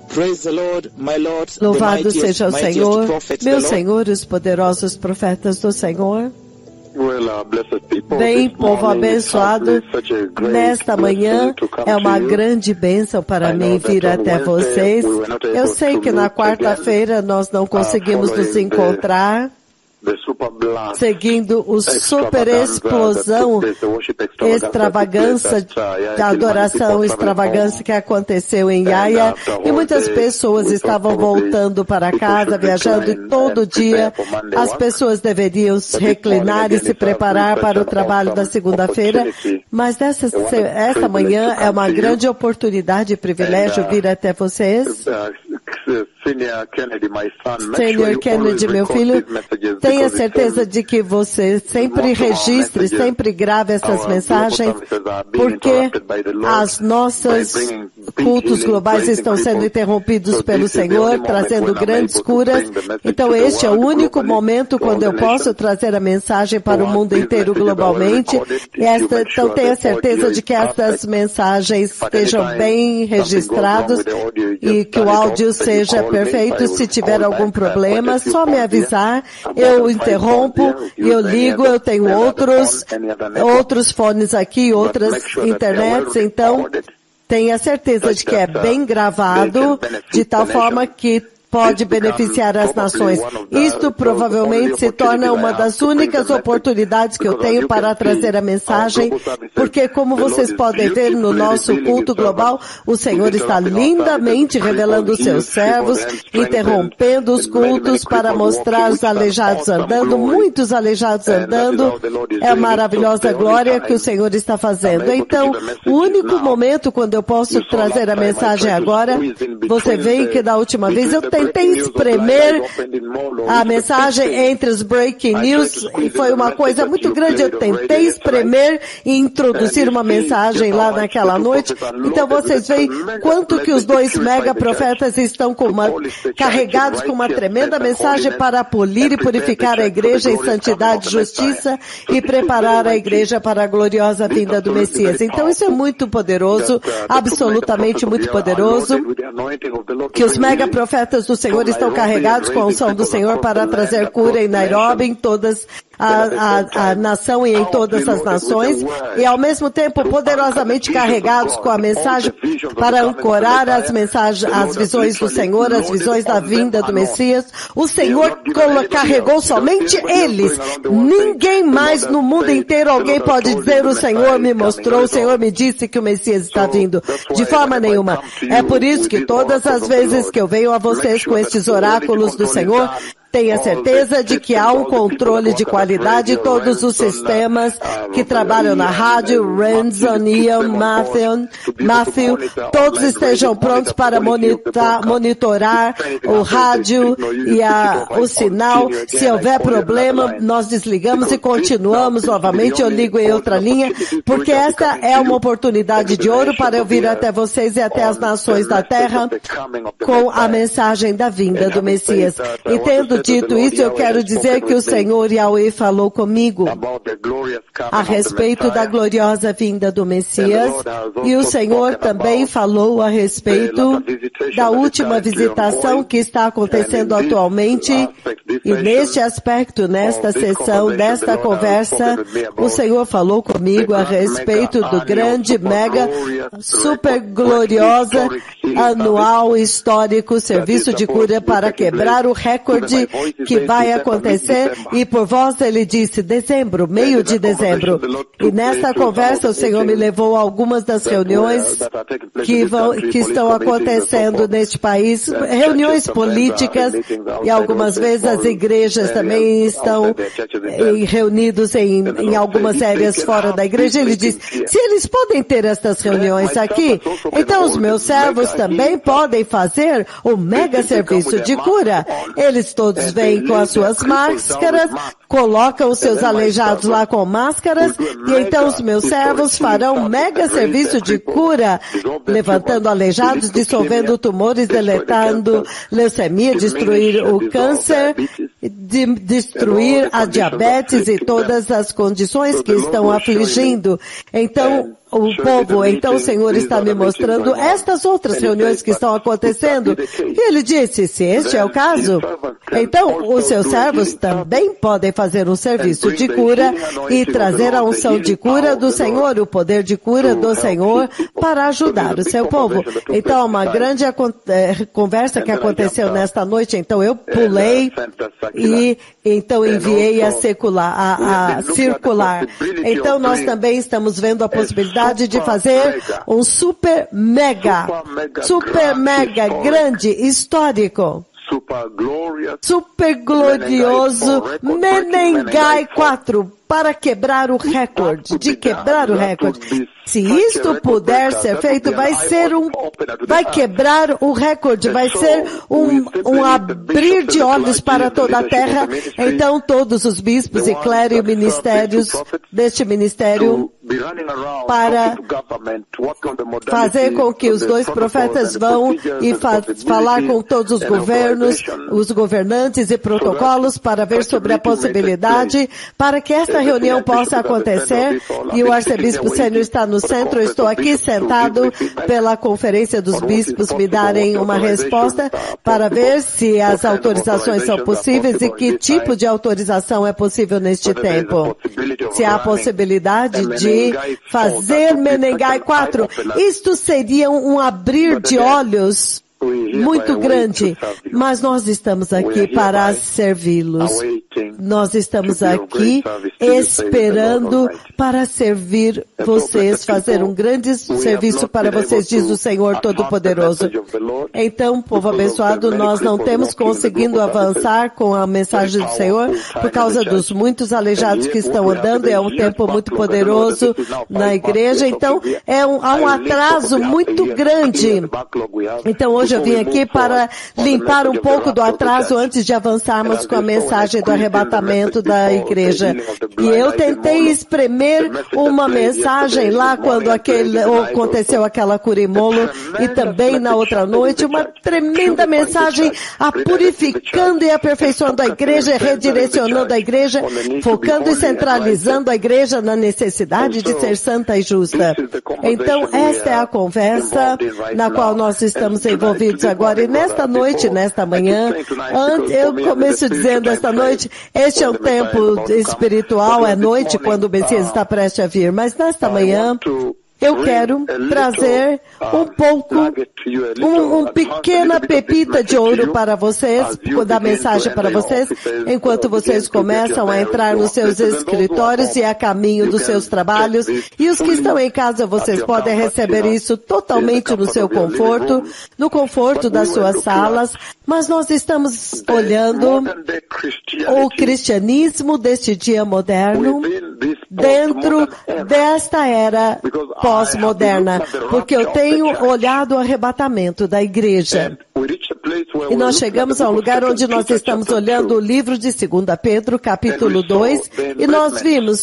Praise the Lord, my Lord, Louvado seja o Senhor, meu Senhor, os poderosos profetas do Senhor. Bem, povo abençoado, nesta manhã é uma grande bênção para mim vir até vocês. Eu sei que na quarta-feira nós não conseguimos nos encontrar, seguindo o super explosão, extravagância, da adoração extravagância que aconteceu em Yaya, e muitas pessoas estavam voltando para casa, viajando, e todo dia as pessoas deveriam se reclinar e se preparar para o trabalho da segunda-feira, mas esta manhã é uma grande oportunidade e privilégio vir até vocês. Senior Kennedy, meu filho, tenha certeza de que você sempre registre, sempre grave essas mensagens, porque as nossas cultos globais estão sendo interrompidos pelo Senhor, trazendo grandes curas. Então este é o único momento quando eu posso trazer a mensagem para o mundo inteiro globalmente. Então tenha certeza de que essas mensagens estejam bem registradas e que o áudio seja perfeito. Se tiver algum problema, só me avisar, eu interrompo e eu ligo. Eu tenho outros fones aqui, outras internets, então tenha certeza de que é bem gravado, de tal forma que pode beneficiar as nações. Isto provavelmente se torna uma das únicas oportunidades que eu tenho para trazer a mensagem, porque como vocês podem ver no nosso culto global, o Senhor está lindamente revelando os seus servos, interrompendo os cultos para mostrar os aleijados andando, muitos aleijados andando. É a maravilhosa glória que o Senhor está fazendo. Então, o único momento quando eu posso trazer a mensagem agora, você vê que da última vez eu tentei espremer a mensagem entre os breaking news e foi uma coisa muito grande. Eu tentei espremer e introduzir uma mensagem lá naquela noite. Então vocês veem quanto que os dois mega profetas estão carregados com uma tremenda mensagem para polir e purificar a igreja em santidade e justiça e preparar a igreja para a gloriosa vinda do Messias. Então isso é muito poderoso, absolutamente muito poderoso, que os mega profetas do Senhor estão carregados com a unção do Senhor para trazer cura em Nairobi, em todas a nação e em todas as nações, e ao mesmo tempo poderosamente carregados com a mensagem para ancorar as mensagens, as visões do Senhor, as visões da vinda do Messias. O Senhor carregou somente eles. Ninguém mais no mundo inteiro, alguém pode dizer, o Senhor me mostrou, o Senhor me disse que o Messias está vindo. De forma nenhuma. É por isso que todas as vezes que eu venho a vocês com estes oráculos do Senhor, tenha certeza de que há um controle de qualidade. Todos os sistemas que trabalham na rádio, Renzo, Ian, Matthew, todos estejam prontos para monitorar o rádio e o sinal. Se houver problema, nós desligamos e continuamos novamente. Eu ligo em outra linha, porque esta é uma oportunidade de ouro para eu vir até vocês e até as nações da terra com a mensagem da vinda do Messias. E tendo dito isso, eu quero dizer que o Senhor Yahweh falou comigo a respeito da gloriosa vinda do Messias, e o Senhor também falou a respeito da última visitação que está acontecendo atualmente, e neste aspecto, nesta sessão, nesta conversa, o Senhor falou comigo a respeito do grande, mega, super gloriosa, anual, histórico serviço de cura para quebrar o recorde que vai acontecer, e por voz ele disse dezembro, meio de dezembro. E nesta conversa o Senhor me levou a algumas das reuniões que estão acontecendo neste país, reuniões políticas, e algumas vezes as igrejas também estão reunidos em algumas áreas fora da igreja. Ele disse, se eles podem ter estas reuniões aqui, então os meus servos também podem fazer o mega serviço de cura. Eles todos vêm com as suas máscaras, colocam os seus aleijados lá com máscaras, e então os meus servos farão um mega serviço de cura, levantando aleijados, dissolvendo tumores, deletando leucemia, destruir o câncer, destruir a diabetes e todas as condições que estão afligindo. Então, o povo. Então o Senhor está me mostrando estas outras reuniões que estão acontecendo. E ele disse, se este é o caso, então os seus servos também podem fazer um serviço de cura e trazer a unção de cura do Senhor, o poder de cura do Senhor para ajudar o seu povo. Então uma grande conversa que aconteceu nesta noite, então eu pulei e então enviei a circular. Então nós também estamos vendo a possibilidade de fazer um super mega grande, histórico, super glorioso Menengai 4 para quebrar o recorde, Se isto puder ser feito, vai quebrar o recorde, vai ser um abrir de olhos para toda a terra. Então todos os bispos e clérigos e ministérios deste ministério para fazer com que os 2 profetas vão e falar com todos os governos, os governantes e protocolos para ver sobre a possibilidade para que esta reunião possa acontecer. E o arcebispo sênior está no centro, eu estou aqui sentado pela conferência dos bispos me darem uma resposta para ver se as autorizações são possíveis e que tipo de autorização é possível neste tempo. Se há a possibilidade de fazer Menengai 4, isto seria um abrir de olhos muito grande, mas nós estamos aqui para servi-los. Nós estamos aqui esperando para servir vocês, fazer um grande serviço para vocês, diz o Senhor Todo-Poderoso. Então, povo abençoado, nós não temos conseguido avançar com a mensagem do Senhor por causa dos muitos aleijados que estão andando. É um tempo muito poderoso na igreja, então há um atraso muito grande. Então, hoje eu vim aqui para limpar um pouco do atraso antes de avançarmos com a mensagem do arrebatamento da igreja. E eu tentei espremer uma mensagem lá quando aconteceu aquela cura em Molo e também na outra noite, uma tremenda mensagem purificando e aperfeiçoando a igreja, redirecionando a igreja, focando e centralizando a igreja na necessidade de ser santa e justa. Então, esta é a conversa na qual nós estamos envolvidos agora. E nesta noite, nesta manhã, eu começo dizendo esta noite, este é um tempo espiritual, é noite quando o Messias está prestes a vir, mas nesta manhã, eu quero trazer um pouco, uma pequena pepita de ouro para vocês, da mensagem para vocês, enquanto vocês começam a entrar nos seus escritórios e a caminho dos seus trabalhos. E os que estão em casa, vocês podem receber isso totalmente no seu conforto, no conforto das suas salas. Mas nós estamos olhando o cristianismo deste dia moderno dentro desta era pós-moderna, porque eu tenho olhado o arrebatamento da igreja. E nós chegamos a um lugar onde nós estamos olhando o livro de 2 Pedro, capítulo 2, e nós vimos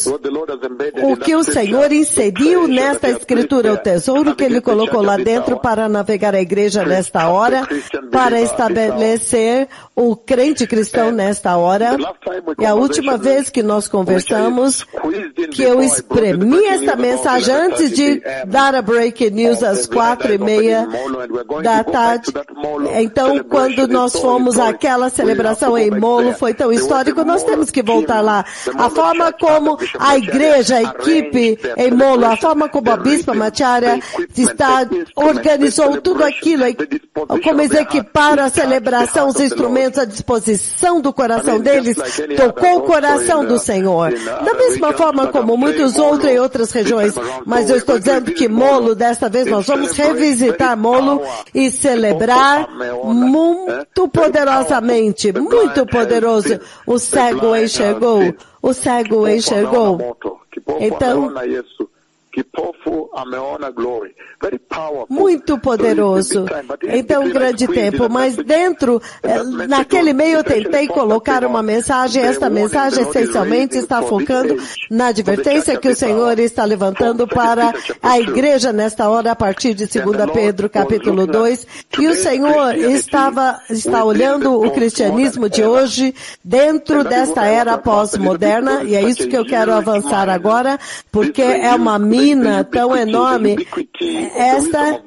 o que o Senhor inseriu nesta escritura, o tesouro que Ele colocou lá dentro para navegar a igreja nesta hora, para estabelecer o crente cristão nesta hora. E a última vez que nós conversamos, que eu espremi esta mensagem antes de dar a breaking news às 4:30 da tarde. Então, quando nós fomos àquela celebração em Molo, foi tão histórico, nós temos que voltar lá. A forma como a igreja, a equipe em Molo, a forma como a Bispa Macharya organizou tudo aquilo, como eles equiparam a celebração, os instrumentos à disposição do coração deles, tocou o coração do Senhor. Da mesma forma como muitos outros em outras regiões, mas eu estou dizendo que Molo, desta vez nós vamos revisitar Molo e celebrar muito poderosamente, muito poderoso. O cego enxergou. O cego enxergou. Então, muito poderoso. Então, um grande tempo. Mas dentro, naquele meio eu tentei colocar uma mensagem. Esta mensagem essencialmente está focando na advertência que o Senhor está levantando para a igreja nesta hora, a partir de 2 Pedro, capítulo 2. E o Senhor está olhando o cristianismo de hoje dentro desta era pós-moderna. E é isso que eu quero avançar agora, porque é uma mídia divina, tão enorme. Esta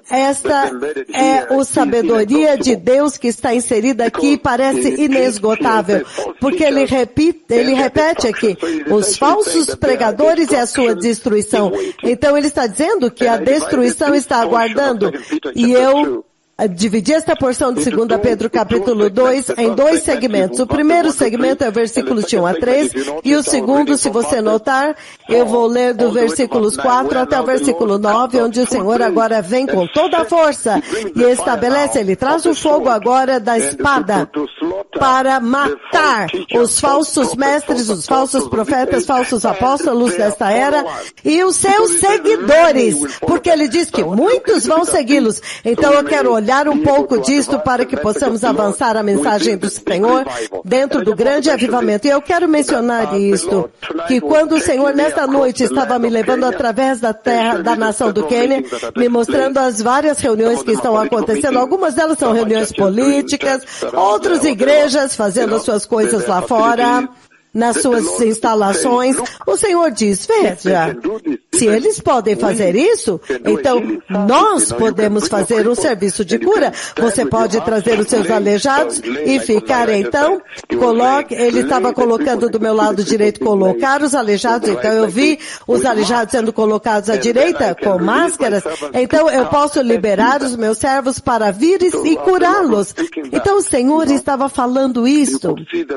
é a sabedoria de Deus que está inserida aqui e parece inesgotável, porque ele repete aqui, os falsos pregadores e a sua destruição. Então ele está dizendo que a destruição está aguardando. E eu dividi esta porção de 2 Pedro capítulo 2 em 2 segmentos. O primeiro segmento é o versículos de 1 a 3 e o segundo, se você notar, eu vou ler do versículos 4 até o versículo 9, onde o Senhor agora vem com toda a força e estabelece, ele traz o fogo agora da espada para matar os falsos mestres, os falsos profetas, falsos apóstolos desta era e os seus seguidores, porque ele diz que muitos vão segui-los. Então eu quero olhar um pouco disto para que possamos avançar a mensagem do Senhor dentro do grande avivamento. E eu quero mencionar isto, que quando o Senhor nesta noite estava me levando através da terra, da nação do Quênia, me mostrando as várias reuniões que estão acontecendo, algumas delas são reuniões políticas, outras igrejas fazendo as suas coisas lá fora, nas suas instalações, o Senhor diz, veja, se eles podem fazer isso, então nós podemos fazer um serviço de cura. Você pode trazer os seus aleijados e ficar então, ele estava colocando do meu lado direito, colocar os aleijados, então eu vi os aleijados sendo colocados à direita, com máscaras, então eu posso liberar os meus servos para vir e curá-los. Então o Senhor estava falando isto.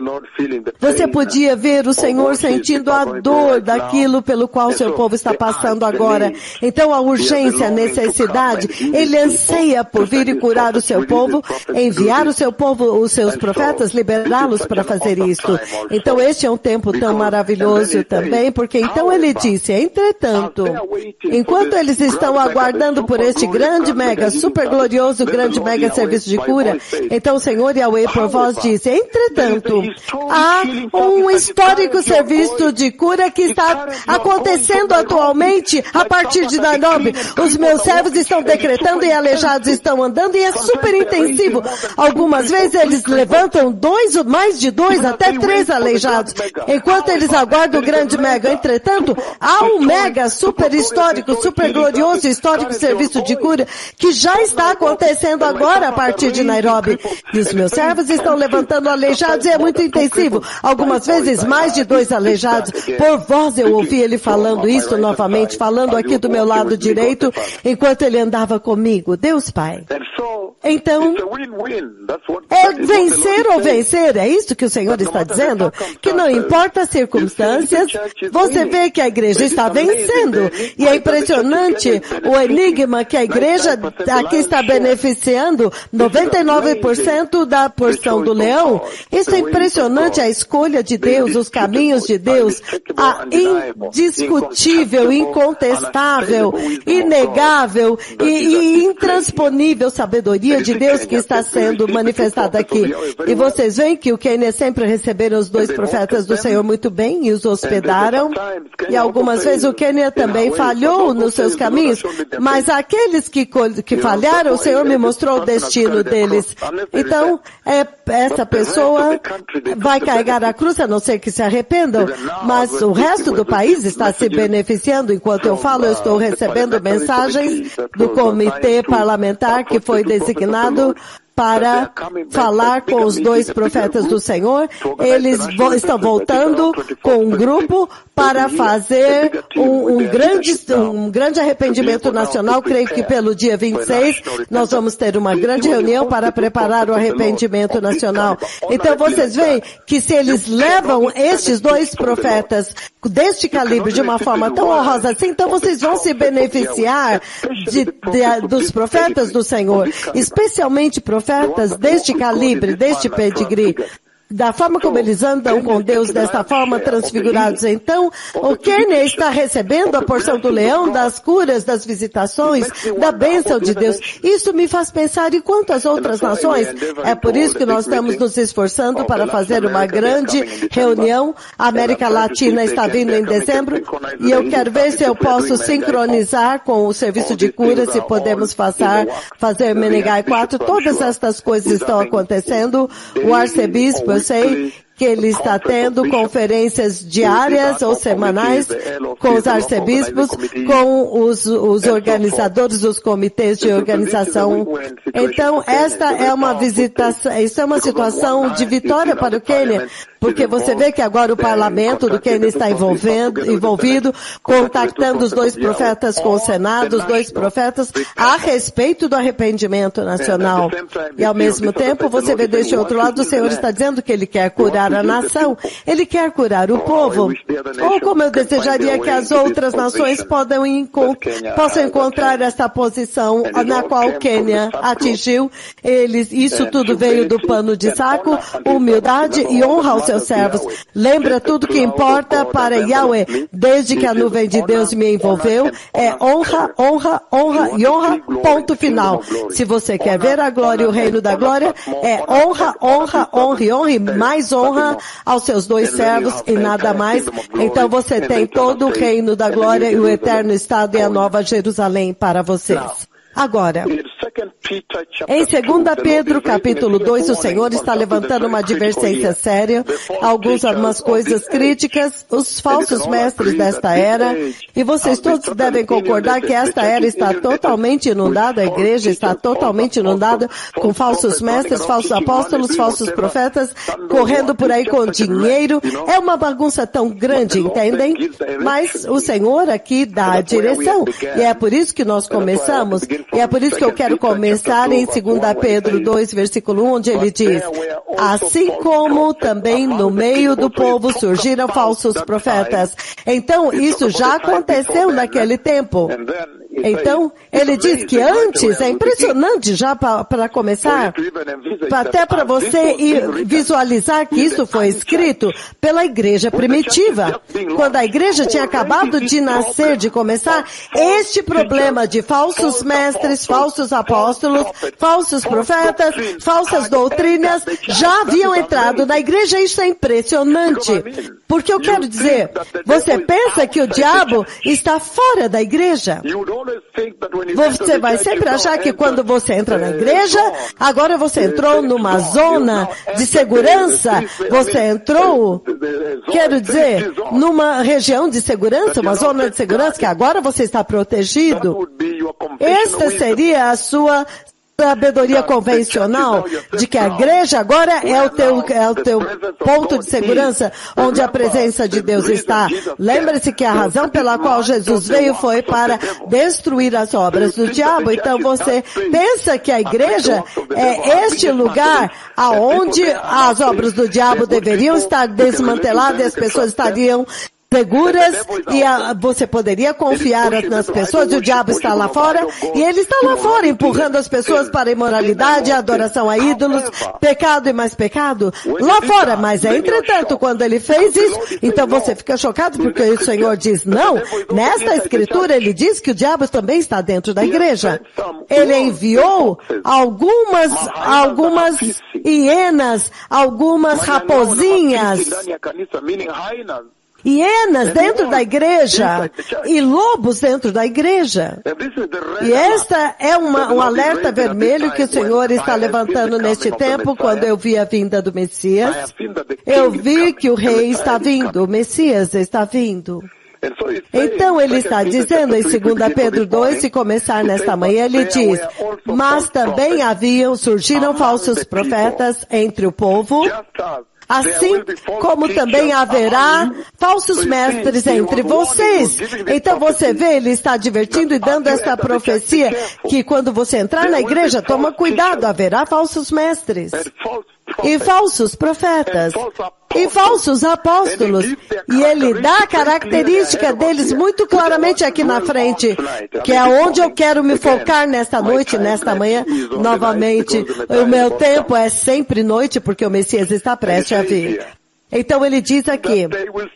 Você podia ver o Senhor sentindo a dor daquilo pelo qual seu povo está passando agora. Então a urgência, a necessidade, ele anseia por vir e curar o seu povo, enviar o seu povo, os seus profetas, liberá-los para fazer isto. Então este é um tempo tão maravilhoso também, porque então ele disse, entretanto, enquanto eles estão aguardando por este grande mega, super glorioso, grande mega serviço de cura, então o Senhor Yahweh por vós disse, entretanto, há um histórico serviço de cura que está acontecendo atualmente a partir de Nairobi. Os meus servos estão decretando e aleijados estão andando e é super intensivo. Algumas vezes eles levantam mais de 2 até 3 aleijados, enquanto eles aguardam o grande mega. Entretanto, há um mega super histórico, super glorioso histórico serviço de cura que já está acontecendo agora a partir de Nairobi. E os meus servos estão levantando aleijados e é muito intensivo. Algumas vezes mais de 2 aleijados. Por voz eu ouvi ele falando isso novamente, falando aqui do meu lado direito, enquanto ele andava comigo. Deus Pai. Então, é vencer ou vencer, é isso que o Senhor está dizendo? Que não importa as circunstâncias, você vê que a igreja está vencendo. E é impressionante o enigma que a igreja aqui está beneficiando 99% da porção do leão. Isso é impressionante, a escolha de Deus, os caminhos de Deus, a indiscutível, incontestável, inegável e intransponível sabedoria de Deus que está sendo manifestada aqui. E vocês veem que o Quênia sempre receberam os 2 profetas do Senhor muito bem e os hospedaram. E algumas vezes o Quênia também falhou nos seus caminhos, mas aqueles que falharam, o Senhor me mostrou o destino deles. Então, essa pessoa vai carregar a cruz, a não ser que se arrependam, mas o resto do país está se beneficiando. Enquanto eu falo, eu estou recebendo mensagens do comitê parlamentar que foi designado para falar com os 2 profetas do Senhor. Eles estão voltando com um grupo para fazer um grande arrependimento nacional. Creio que pelo dia 26 nós vamos ter uma grande reunião para preparar o arrependimento nacional. Então vocês veem que se eles levam estes 2 profetas deste calibre de uma forma tão honrosa assim, então vocês vão se beneficiar dos profetas do Senhor, especialmente profetas deste calibre, deste pedigree. Da forma como eles andam com Deus, desta forma transfigurados. Então, o Quênia está recebendo a porção do leão, das curas, das visitações, da bênção de Deus. Isso me faz pensar em quantas outras nações. É por isso que nós estamos nos esforçando para fazer uma grande reunião. A América Latina está vindo em dezembro e eu quero ver se eu posso sincronizar com o serviço de cura, se podemos fazer Menegai 4. Todas estas coisas estão acontecendo. O arcebispo, eu sei que ele está tendo conferências diárias ou semanais com os arcebispos, com os organizadores dos comitês de organização. Então, esta é uma visitação, isso é uma situação de vitória para o Quênia, porque você vê que agora o parlamento do Quênia está envolvido, contactando os 2 profetas com o Senado, os 2 profetas, a respeito do arrependimento nacional. E ao mesmo tempo, você vê deste outro lado, o Senhor está dizendo que Ele quer curar a nação, Ele quer curar o povo. Ou como eu desejaria que as outras nações possam encontrar esta posição na qual o Quênia atingiu. Isso tudo veio do pano de saco, humildade e honra aos seus servos. Lembra tudo que importa para Yahweh, desde que a nuvem de Deus me envolveu, é honra, honra, honra e honra, ponto final. Se você quer ver a glória e o reino da glória, é honra, honra, honra e honra e mais honra aos seus 2 servos e nada mais. Então você tem todo o reino da glória e o eterno estado e a nova Jerusalém para vocês. Agora, em 2 Pedro, capítulo 2, o Senhor está levantando uma advertência séria, algumas coisas críticas, os falsos mestres desta era, e vocês todos devem concordar que esta era está totalmente inundada, a igreja está totalmente inundada com falsos mestres, falsos apóstolos, falsos profetas, correndo por aí com dinheiro. É uma bagunça tão grande, entendem? Mas o Senhor aqui dá a direção, e é por isso que nós começamos. E é por isso que eu quero começar em 2 Pedro 2, versículo 1, onde ele diz: assim como também no meio do povo surgiram falsos profetas. Então, isso já aconteceu naquele tempo. Então, ele diz que antes, é impressionante já para começar, até para você visualizar que isso foi escrito pela igreja primitiva. Quando a igreja tinha acabado de nascer, de começar, este problema de falsos mestres, falsos apóstolos, falsos profetas, falsas doutrinas, já haviam entrado na igreja. Isso é impressionante. Porque eu quero dizer, você pensa que o diabo está fora da igreja? Você vai sempre achar que quando você entra na igreja, agora você entrou numa zona de segurança, você entrou, quero dizer, numa região de segurança, uma zona de segurança, que agora você está protegido. Esta seria a sua sabedoria convencional de que a igreja agora é o teu ponto de segurança onde a presença de Deus está. Lembre-se que a razão pela qual Jesus veio foi para destruir as obras do diabo. Então você pensa que a igreja é este lugar aonde as obras do diabo deveriam estar desmanteladas e as pessoas estariam seguras e você poderia confiar nas pessoas, e o diabo está lá fora, e ele está lá fora empurrando as pessoas para a imoralidade, a adoração a ídolos, pecado e mais pecado, lá fora. Mas entretanto, quando ele fez isso, então você fica chocado porque o Senhor diz não. Nesta escritura ele diz que o diabo também está dentro da igreja. Ele enviou algumas hienas, algumas raposinhas, hienas dentro da igreja e lobos dentro da igreja. E esta é um alerta vermelho que o Senhor está levantando neste tempo. Quando eu vi a vinda do Messias, eu vi que o rei está vindo, o Messias está vindo. Então ele está dizendo em 2 Pedro 2, se começar nesta manhã, ele diz: mas também surgiram falsos profetas entre o povo, assim como também haverá falsos mestres entre vocês. Então você vê, ele está advertindo e dando esta profecia que quando você entrar na igreja, toma cuidado, haverá falsos mestres e falsos profetas e falsos apóstolos. E ele dá a característica deles muito claramente aqui na frente, que é onde eu quero me focar nesta noite, nesta manhã. Novamente, o meu tempo é sempre noite, porque o Messias está prestes a vir. Então ele diz aqui,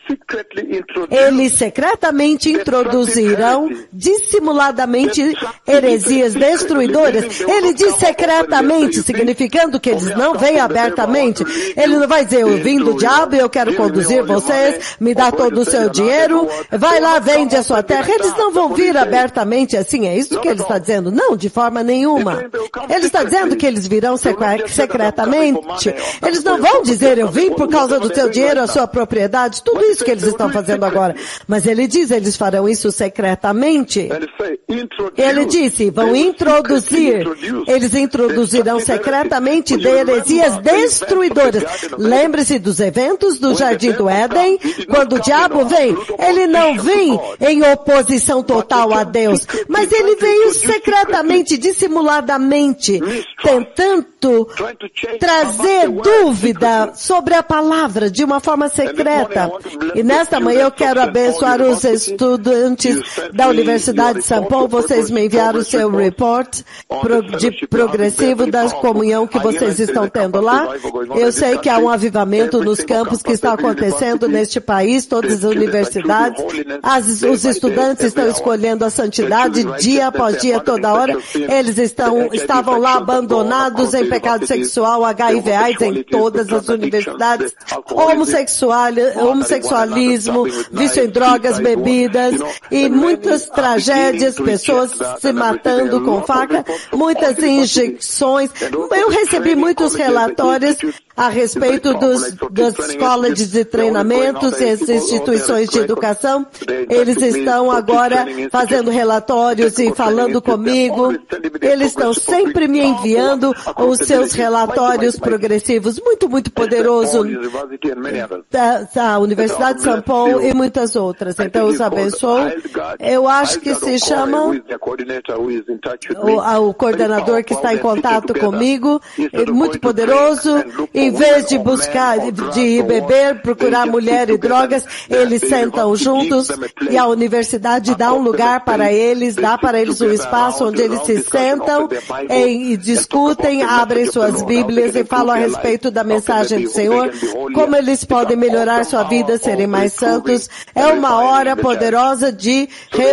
eles secretamente introduzirão dissimuladamente heresias destruidoras. Ele diz secretamente, significando que eles não vêm abertamente. Ele não vai dizer, eu vim do diabo e eu quero conduzir vocês, me dá todo o seu dinheiro, vai lá, vende a sua terra. Eles não vão vir abertamente assim, é isso que ele está dizendo? Não, de forma nenhuma. Ele está dizendo que eles virão secretamente. Eles não vão dizer, eu vim por causa do teu dinheiro, a sua propriedade, tudo isso que eles estão fazendo agora. Mas ele diz, eles farão isso secretamente. Ele disse, vão introduzir, eles introduzirão secretamente de heresias destruidoras. Lembre-se dos eventos do Jardim do Éden, quando o diabo vem, ele não vem em oposição total a Deus, mas ele veio secretamente, dissimuladamente, tentando trazer dúvida sobre a palavra de uma forma secreta. E nesta manhã eu quero abençoar os estudantes da Universidade de São Paulo. Vocês me enviaram o seu report de progressivo da comunhão que vocês estão tendo lá. Eu sei que há um avivamento nos campos que está acontecendo neste país, todas as universidades. Os estudantes estão escolhendo a santidade dia após dia, toda hora. Eles estavam lá abandonados em pecado sexual, HIV/AIDS em todas as universidades, homossexualismo, vício em drogas, bebidas e muitas tragédias, pessoas se matando com faca, muitas injeções. Eu recebi muitos relatórios a respeito das escolas de treinamentos e as instituições de educação. Eles estão agora fazendo relatórios e falando comigo. Eles estão sempre me enviando os seus relatórios progressivos, muito poderoso, da Universidade de São Paulo e muitas outras. Então, os abençoo. Eu acho que se chama o coordenador que está em contato comigo, muito poderoso. Em vez de buscar, de ir beber, procurar mulher e drogas, eles sentam juntos e a universidade dá um lugar para eles, dá para eles um espaço onde eles se sentam e discutem, abrem suas Bíblias e falam a respeito da mensagem do Senhor, como eles podem melhorar sua vida, serem mais santos. É uma hora poderosa de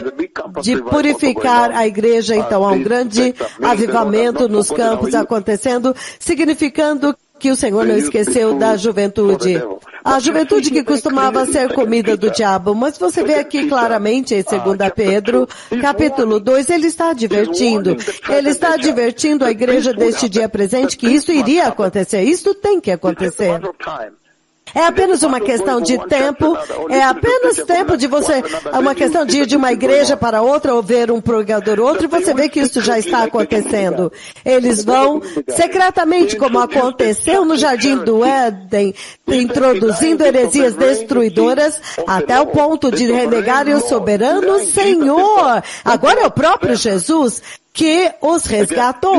purificar a igreja. Então há um grande avivamento nos campos acontecendo, significando que o Senhor não esqueceu da juventude. A juventude que costumava ser comida do diabo. Mas você vê aqui claramente em 2 Pedro, capítulo 2, ele está advertindo. Ele está advertindo a igreja deste dia presente que isso iria acontecer. Isso tem que acontecer. É apenas uma questão de tempo, é apenas tempo de você, é uma questão de ir de uma igreja para outra ou ver um pregador outro e você vê que isso já está acontecendo. Eles vão secretamente, como aconteceu no Jardim do Éden, introduzindo heresias destruidoras até o ponto de renegarem o soberano Senhor. Agora é o próprio Jesus que os resgatou,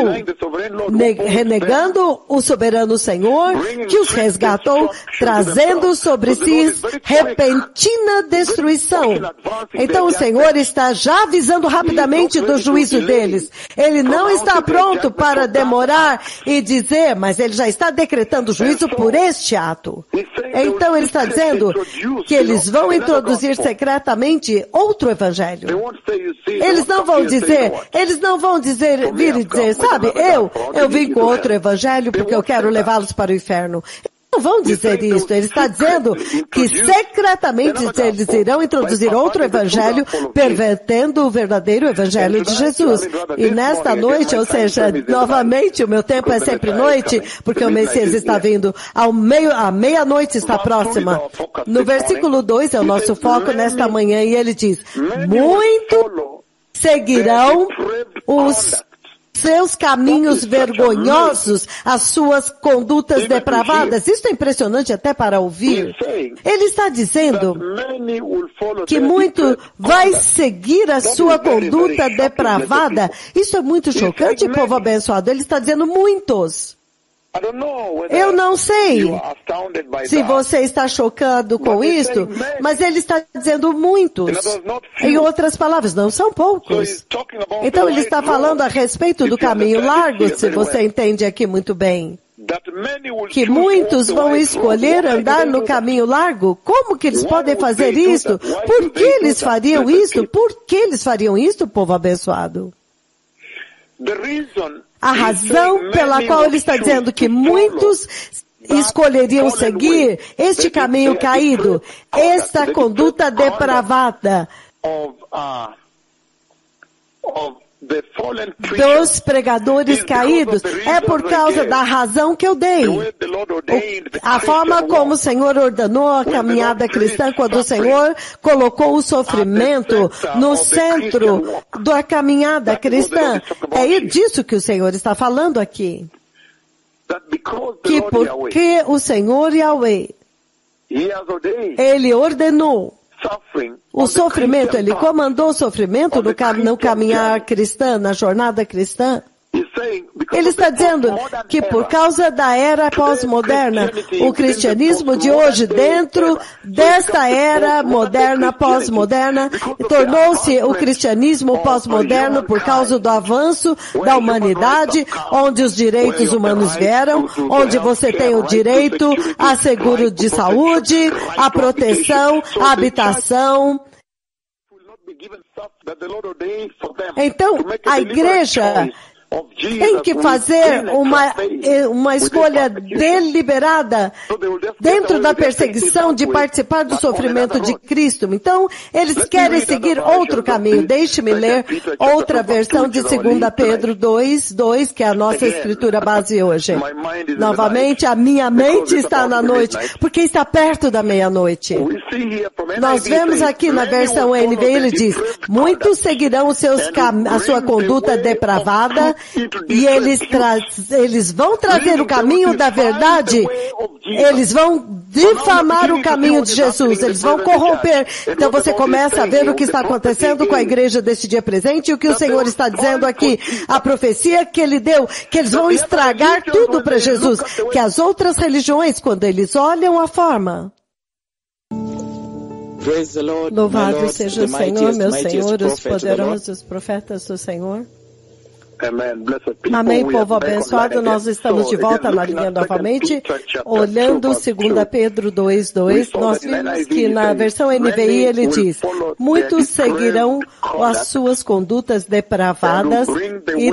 renegando o soberano Senhor, que os resgatou, trazendo sobre si repentina destruição. Então o Senhor está já avisando rapidamente do juízo deles. Ele não está pronto para demorar e dizer, mas ele já está decretando juízo por este ato. Então ele está dizendo que eles vão introduzir secretamente outro evangelho. Eles não vão dizer, vir e dizer, sabe, eu vim com outro evangelho porque eu quero levá-los para o inferno. Não vão dizer isso. Ele está dizendo que secretamente eles irão introduzir outro evangelho, pervertendo o verdadeiro evangelho de Jesus. E nesta noite, ou seja, novamente, o meu tempo é sempre noite, porque o Messias está vindo a meia-noite está próxima. No versículo 2 é o nosso foco nesta manhã, e ele diz, muito seguirão os seus caminhos vergonhosos, as suas condutas depravadas. Isso é impressionante até para ouvir. Ele está dizendo que muito vai seguir a sua conduta depravada. Isso é muito chocante, povo abençoado. Ele está dizendo muitos. Eu não sei se você está chocado com isto, mas ele está dizendo muitos. Em outras palavras, não são poucos. Então ele está falando a respeito do caminho largo, se você entende aqui muito bem. que muitos vão escolher andar no caminho largo? Como que eles podem fazer isso? Por que eles fariam isso? Por que eles fariam isso, povo abençoado? A razão pela qual ele está dizendo que muitos escolheriam seguir este caminho caído, esta conduta depravada dos pregadores caídos, é por causa da razão que eu dei. A forma como o Senhor ordenou a caminhada cristã, quando o Senhor colocou o sofrimento no centro da caminhada cristã. É disso que o Senhor está falando aqui. Que porque o Senhor Yahweh, Ele ordenou o sofrimento, Ele comandou o sofrimento no caminhar cristã, na jornada cristã. Ele está dizendo que por causa da era pós-moderna, o cristianismo de hoje, dentro desta era moderna, pós-moderna, tornou-se o cristianismo pós-moderno por causa do avanço da humanidade, onde os direitos humanos vieram, onde você tem o direito a seguro de saúde, a proteção, a habitação. Então, a igreja tem que fazer uma escolha deliberada dentro da perseguição de participar do sofrimento de Cristo. Então, eles querem seguir outro caminho. Deixe-me ler outra versão de 2 Pedro 2:2, que é a nossa escritura base hoje. Novamente, a minha mente está na noite, porque está perto da meia-noite. Nós vemos aqui na versão NVI, ele diz, muitos seguirão a sua conduta depravada, e eles vão trazer o caminho da verdade, eles vão difamar o caminho de Jesus, eles vão corromper. Então você começa a ver o que está acontecendo com a igreja deste dia presente e o que o Senhor está dizendo aqui. A profecia que Ele deu, que eles vão estragar tudo para Jesus, que as outras religiões, quando eles olham a forma. Louvado seja o Senhor, meu Senhor, os poderosos profetas do Senhor. Amém, povo abençoado. Nós estamos de volta na linha novamente, olhando 2 Pedro 2:2. Nós vimos que na versão NVI ele diz, muitos seguirão as suas condutas depravadas e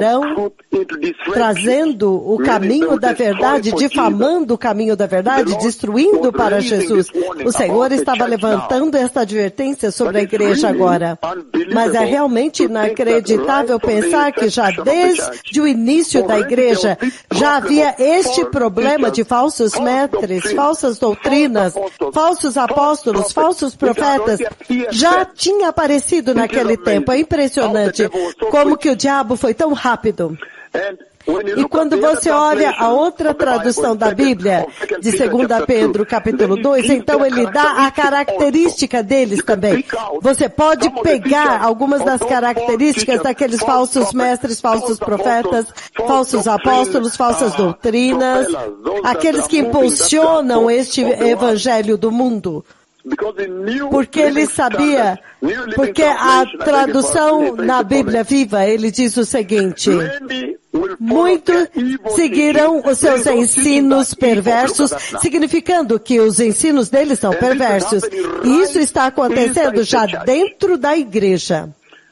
trazendo o caminho da verdade, difamando o caminho da verdade, destruindo para Jesus. O Senhor estava levantando esta advertência sobre a igreja agora. Mas é realmente inacreditável pensar que já desde o início da igreja, já havia este problema de falsos mestres, falsas doutrinas, falsos apóstolos, falsos profetas. Já tinha aparecido naquele tempo. É impressionante como que o diabo foi tão rápido. E quando você olha a outra tradução da Bíblia, de 2 Pedro capítulo 2, então ele dá a característica deles também. Você pode pegar algumas das características daqueles falsos mestres, falsos profetas, falsos apóstolos, falsas doutrinas, aqueles que impulsionam este evangelho do mundo. Porque ele sabia, porque a tradução na Bíblia Viva, ele diz o seguinte, muitos seguirão os seus ensinos perversos, significando que os ensinos deles são perversos. E isso está acontecendo já dentro da igreja.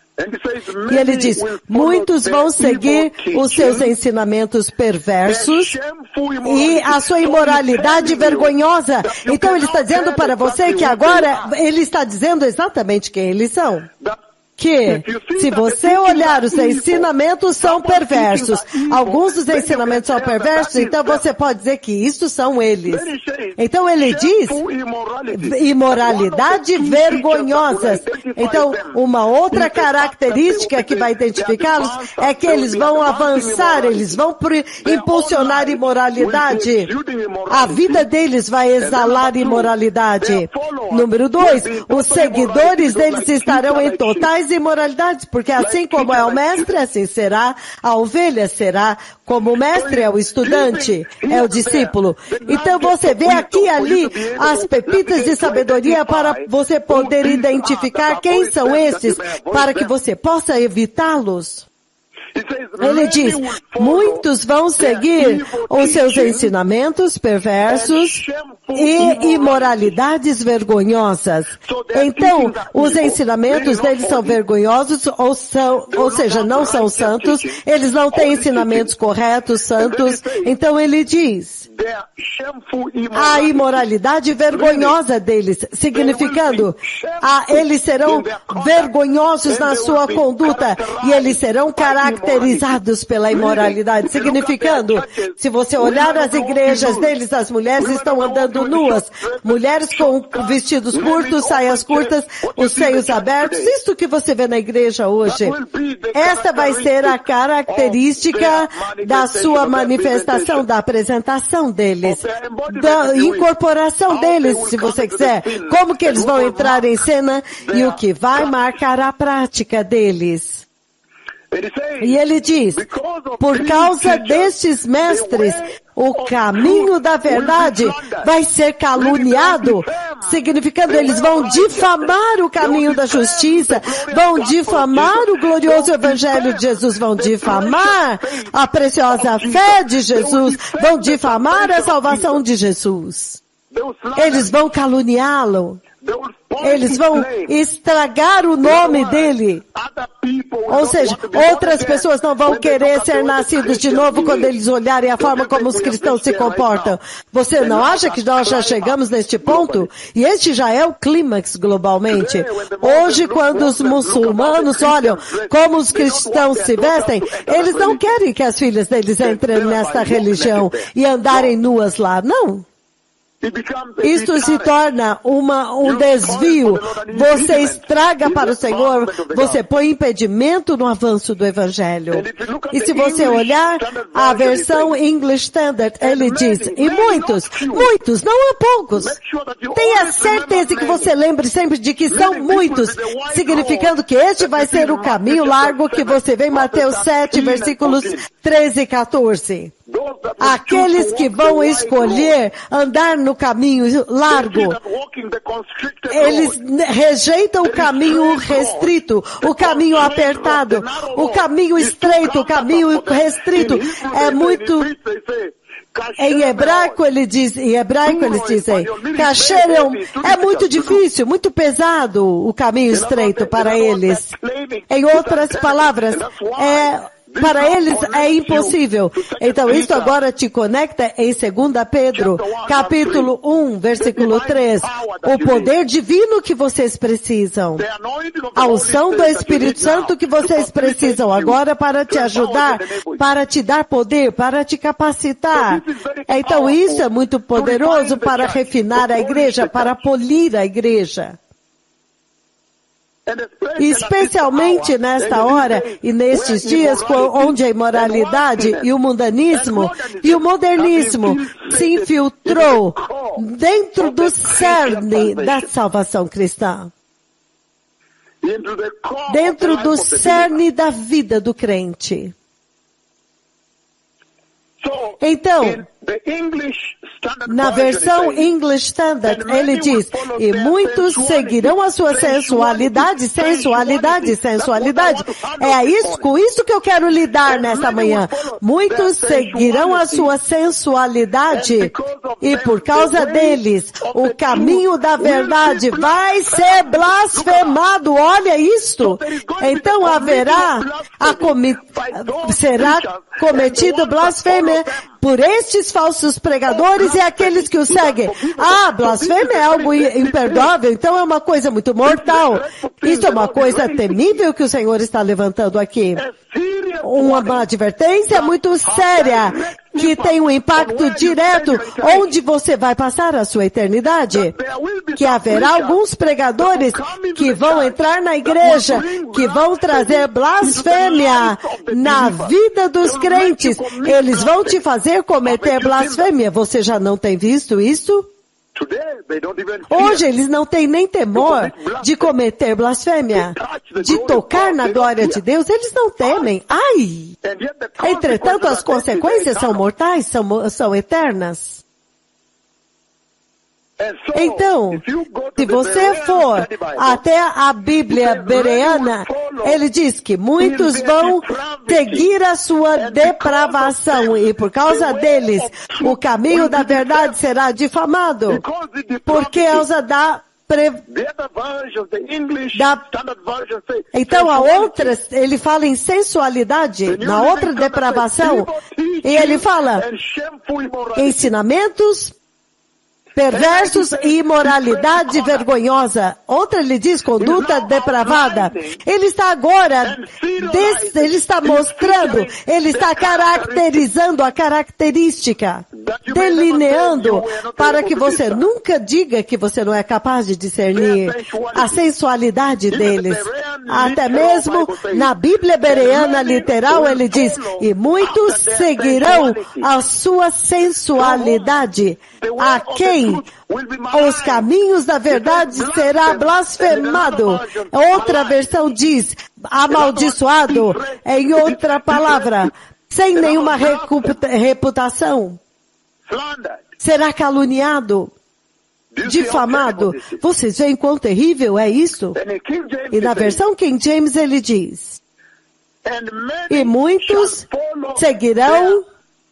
E ele diz, muitos vão seguir os seus ensinamentos perversos e a sua imoralidade vergonhosa. Então ele está dizendo para você que agora ele está dizendo exatamente quem eles são. Que, se você olhar, os ensinamentos são perversos. Alguns dos ensinamentos são perversos, então você pode dizer que isso são eles. Então ele diz, imoralidade vergonhosa. Então, uma outra característica que vai identificá-los é que eles vão avançar, eles vão impulsionar imoralidade. A vida deles vai exalar imoralidade. Número 2, os seguidores deles estarão em totais imoralidades, porque assim como é o mestre, assim será a ovelha, será como o mestre é o estudante, é o discípulo. Então você vê aqui e ali as pepitas de sabedoria para você poder identificar quem são esses, para que você possa evitá-los. Ele diz, muitos vão seguir os seus ensinamentos perversos e imoralidades vergonhosas. Então, os ensinamentos deles são vergonhosos, ou seja, não são santos, eles não têm ensinamentos corretos, santos. Então ele diz, a imoralidade vergonhosa deles, significando, eles serão vergonhosos na sua conduta e eles serão caracterizados pela imoralidade, significando, se você olhar as igrejas deles, as mulheres estão andando nuas, mulheres com vestidos curtos, saias curtas, os seios abertos, isto que você vê na igreja hoje. Esta vai ser a característica da sua manifestação, da apresentação deles, da incorporação deles, se você quiser, como que eles vão entrar em cena e o que vai marcar a prática deles. E ele diz, por causa destes mestres, o caminho da verdade vai ser caluniado, significando eles vão difamar o caminho da justiça, vão difamar o glorioso evangelho de Jesus, vão difamar a preciosa fé de Jesus, vão difamar a salvação de Jesus. Eles vão caluniá-lo. Eles vão estragar o nome dele. Ou seja, outras pessoas não vão querer ser nascidos de novo quando eles olharem a forma como os cristãos se comportam. Você não acha que nós já chegamos neste ponto? E este já é o clímax globalmente. Hoje, quando os muçulmanos olham como os cristãos se vestem, eles não querem que as filhas deles entrem nesta religião e andarem nuas lá. Não. Isto se torna um desvio. Você estraga para o Senhor, você põe impedimento no avanço do Evangelho. E se você olhar a versão English Standard, ele diz, e muitos, não há poucos. Tenha certeza que você lembre sempre de que são muitos, significando que este vai ser o caminho largo que você vê em Mateus 7, versículos 13 e 14. Aqueles que vão escolher andar no caminho largo, eles rejeitam o caminho restrito, o caminho apertado, o caminho estreito, o caminho restrito. É muito... Em hebraico eles dizem, kasher é muito difícil, muito pesado o caminho estreito para eles. Em outras palavras, para eles é impossível. Então isso agora te conecta em 2 Pedro, capítulo 1, versículo 3. O poder divino que vocês precisam. A unção do Espírito Santo que vocês precisam agora para te ajudar, para te dar poder, para te capacitar. Então isso é muito poderoso para refinar a igreja, para polir a igreja. Especialmente nesta hora e nestes dias onde a imoralidade e o mundanismo e o modernismo se infiltrou dentro do cerne da salvação cristã. Dentro do cerne da vida do crente. Então, na versão English Standard, ele diz, e muitos seguirão a sua sensualidade. É isso, com isso que eu quero lidar nesta manhã. Muitos seguirão a sua sensualidade e por causa deles, o caminho da verdade vai ser blasfemado. Olha isto. Então será cometido blasfêmia por estes falsos pregadores e aqueles que o seguem. Blasfêmia é algo imperdoável, então é uma coisa muito mortal. Isso é uma coisa temível que o Senhor está levantando aqui. Uma advertência muito séria, que tem um impacto direto onde você vai passar a sua eternidade. Que haverá alguns pregadores que vão entrar na igreja, que vão trazer blasfêmia na vida dos crentes. Eles vão te fazer cometer blasfêmia. Você já não tem visto isso? Hoje eles não têm nem temor de cometer blasfêmia, de tocar na glória de Deus, eles não temem. Entretanto, as consequências são mortais, são eternas. Então, se você for até a Bíblia bereana, ele diz que muitos vão seguir a sua depravação e por causa deles o caminho da verdade será difamado, por causa Então a outra, ele fala em sensualidade, na outra depravação, e ele fala ensinamentos perversos e imoralidade vergonhosa. Outra ele diz conduta depravada. Ele está agora, ele está mostrando, ele está caracterizando a característica, delineando para que você nunca diga que você não é capaz de discernir a sensualidade deles. Até mesmo na Bíblia bereana literal ele diz, e muitos seguirão a sua sensualidade, a quem os caminhos da verdade será blasfemado. Outra versão diz, amaldiçoado, em outra palavra, sem nenhuma reputação. Será caluniado, difamado. Vocês veem quão terrível é isso? E na versão King James ele diz, e muitos seguirão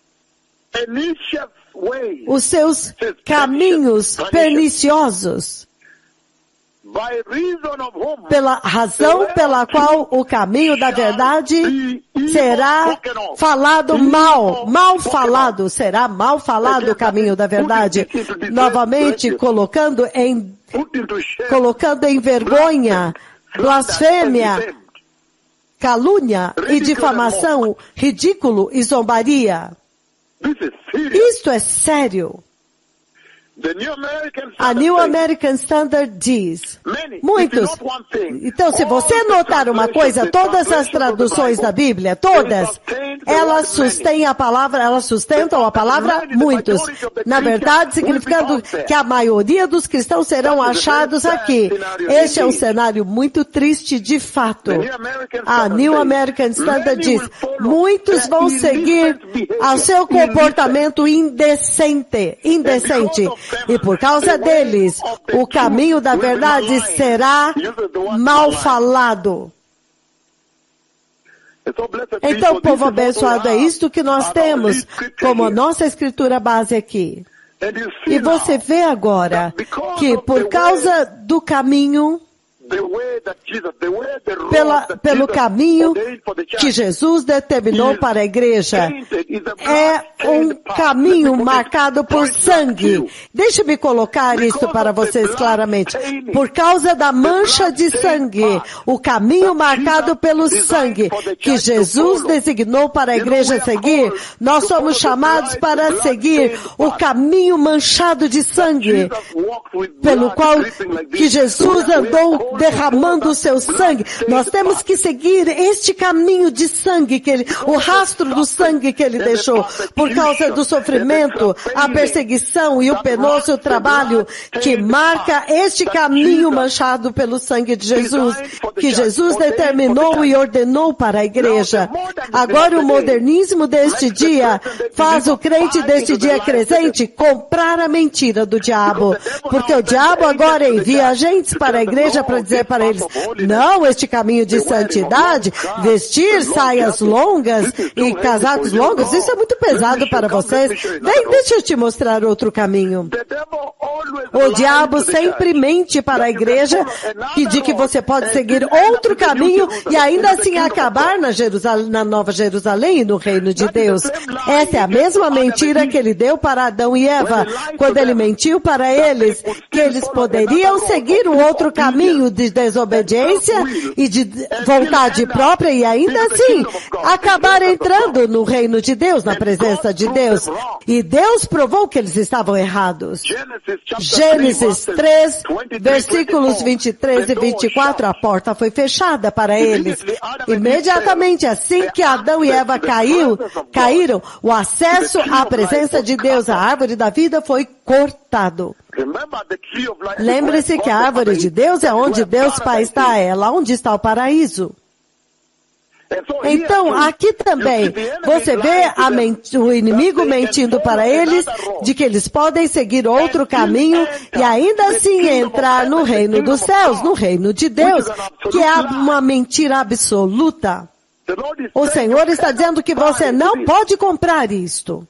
os seus caminhos perniciosos, pela razão pela qual o caminho da verdade será falado mal falado, será mal falado o caminho da verdade, novamente colocando em vergonha, blasfêmia, calúnia e difamação, ridículo e zombaria. Isto é sério. A New American Standard diz, muitos. Então, se você notar uma coisa, todas as traduções da Bíblia, todas, elas sustentam a palavra muitos. Na verdade, significando que a maioria dos cristãos serão achados aqui. Este é um cenário muito triste de fato. A New American Standard diz, muitos vão seguir ao seu comportamento indecente. E por causa deles, o caminho da verdade será mal falado. Então, povo abençoado, é isto que nós temos como a nossa escritura base aqui. E você vê agora que por causa do caminho, pelo caminho que Jesus determinou para a igreja, é um caminho marcado por sangue. Deixe-me colocar isso para vocês claramente. Por causa da mancha de sangue, o caminho marcado pelo sangue que Jesus designou para a igreja seguir, nós somos chamados para seguir o caminho manchado de sangue, pelo qual que Jesus andou derramando o seu sangue. Nós temos que seguir este caminho de sangue o rastro do sangue que ele deixou, por causa do sofrimento, a perseguição e o penoso trabalho que marca este caminho manchado pelo sangue de Jesus, que Jesus determinou e ordenou para a igreja. Agora o modernismo deste dia faz o crente deste dia crescente comprar a mentira do diabo, porque o diabo agora envia agentes para a igreja para dizer para eles, não, este caminho de santidade, vestir saias longas e casacos longos, isso é muito pesado para vocês. Deixa eu te mostrar outro caminho. O diabo sempre mente para a igreja e diz que você pode seguir outro caminho e ainda assim acabar na Nova Jerusalém e no reino de Deus. Essa é a mesma mentira que ele deu para Adão e Eva, quando ele mentiu para eles que eles poderiam seguir um outro caminho de desobediência e de vontade própria e ainda assim acabar entrando no reino de Deus, na presença de Deus. E Deus provou que eles estavam errados. Gênesis 3, versículos 23 e 24, a porta foi fechada para eles. Imediatamente assim que Adão e Eva caíram, o acesso à presença de Deus, a árvore da vida, foi cortado. Lembre-se que a árvore de Deus é onde Deus Pai está, é lá onde está o paraíso. Então, aqui também, você vê o inimigo mentindo para eles de que eles podem seguir outro caminho e ainda assim entrar no reino dos céus, no reino de Deus, que é uma mentira absoluta. O Senhor está dizendo que você não pode comprar isto.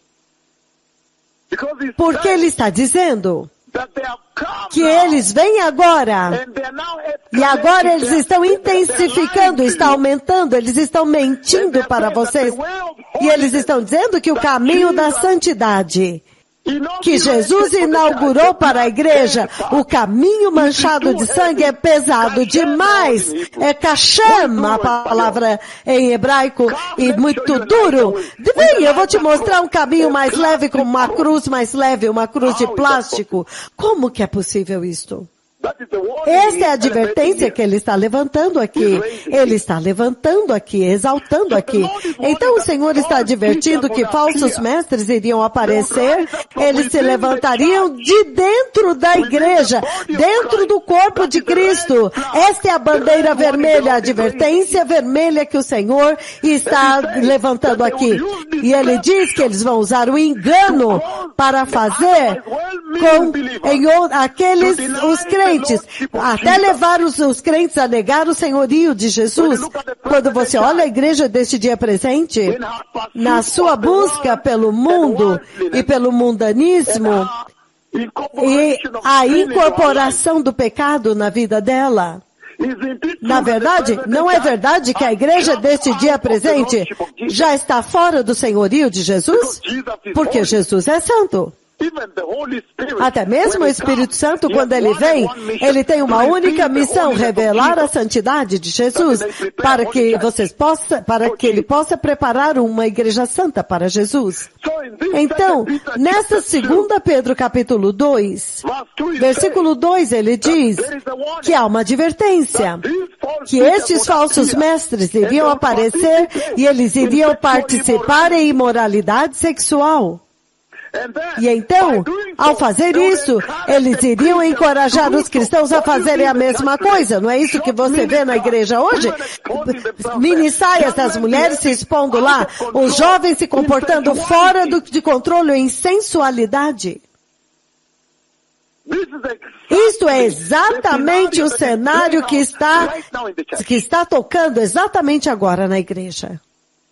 Porque Ele está dizendo que eles vêm agora, e agora eles estão intensificando, está aumentando, eles estão mentindo para vocês, e eles estão dizendo que o caminho da santidade, que Jesus inaugurou para a igreja, o caminho manchado de sangue é pesado demais, é kashem, a palavra em hebraico, e muito duro. Vem, eu vou te mostrar um caminho mais leve, com uma cruz mais leve, uma cruz de plástico. Como que é possível isto? Esta é a advertência que ele está levantando aqui. Ele está levantando aqui, exaltando aqui. Então o Senhor está advertindo que falsos mestres iriam aparecer, eles se levantariam de dentro da igreja, dentro do corpo de Cristo. Esta é a bandeira vermelha, a advertência vermelha que o Senhor está levantando aqui. E ele diz que eles vão usar o engano para fazer os crentes, até levar os crentes a negar o senhorio de Jesus. Quando você olha a igreja deste dia presente, na sua busca pelo mundo e pelo mundanismo, e a incorporação do pecado na vida dela, na verdade, não é verdade que a igreja deste dia presente já está fora do senhorio de Jesus? Porque Jesus é santo. Até mesmo o Espírito Santo, quando ele vem, ele tem uma única missão, revelar a santidade de Jesus, para que ele possa preparar uma igreja santa para Jesus. Então, nessa 2 Pedro capítulo 2, versículo 2, ele diz que há uma advertência, que estes falsos mestres iriam aparecer e eles iriam participar em imoralidade sexual. E então, ao fazer isso, eles iriam encorajar os cristãos a fazerem a mesma coisa. Não é isso que você vê na igreja hoje? Mini saias das mulheres se expondo lá, os jovens se comportando fora de controle em sensualidade. Isto é exatamente o cenário que está tocando exatamente agora na igreja.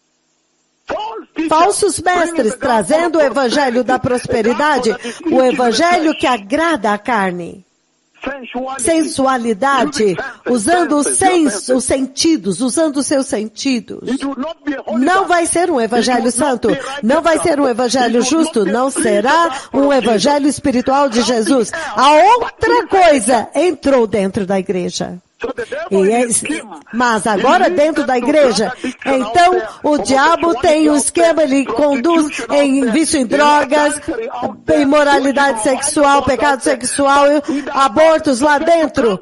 Falsos mestres trazendo o evangelho da prosperidade, o evangelho que agrada a carne. Sensualidade, usando os sentidos, usando os seus sentidos. Não vai ser um evangelho santo, não vai ser um evangelho justo, não será um evangelho espiritual de Jesus. A outra coisa entrou dentro da igreja. Mas agora dentro da igreja, então o diabo tem um esquema, ele conduz em vício em drogas, imoralidade sexual, pecado sexual, abortos lá dentro.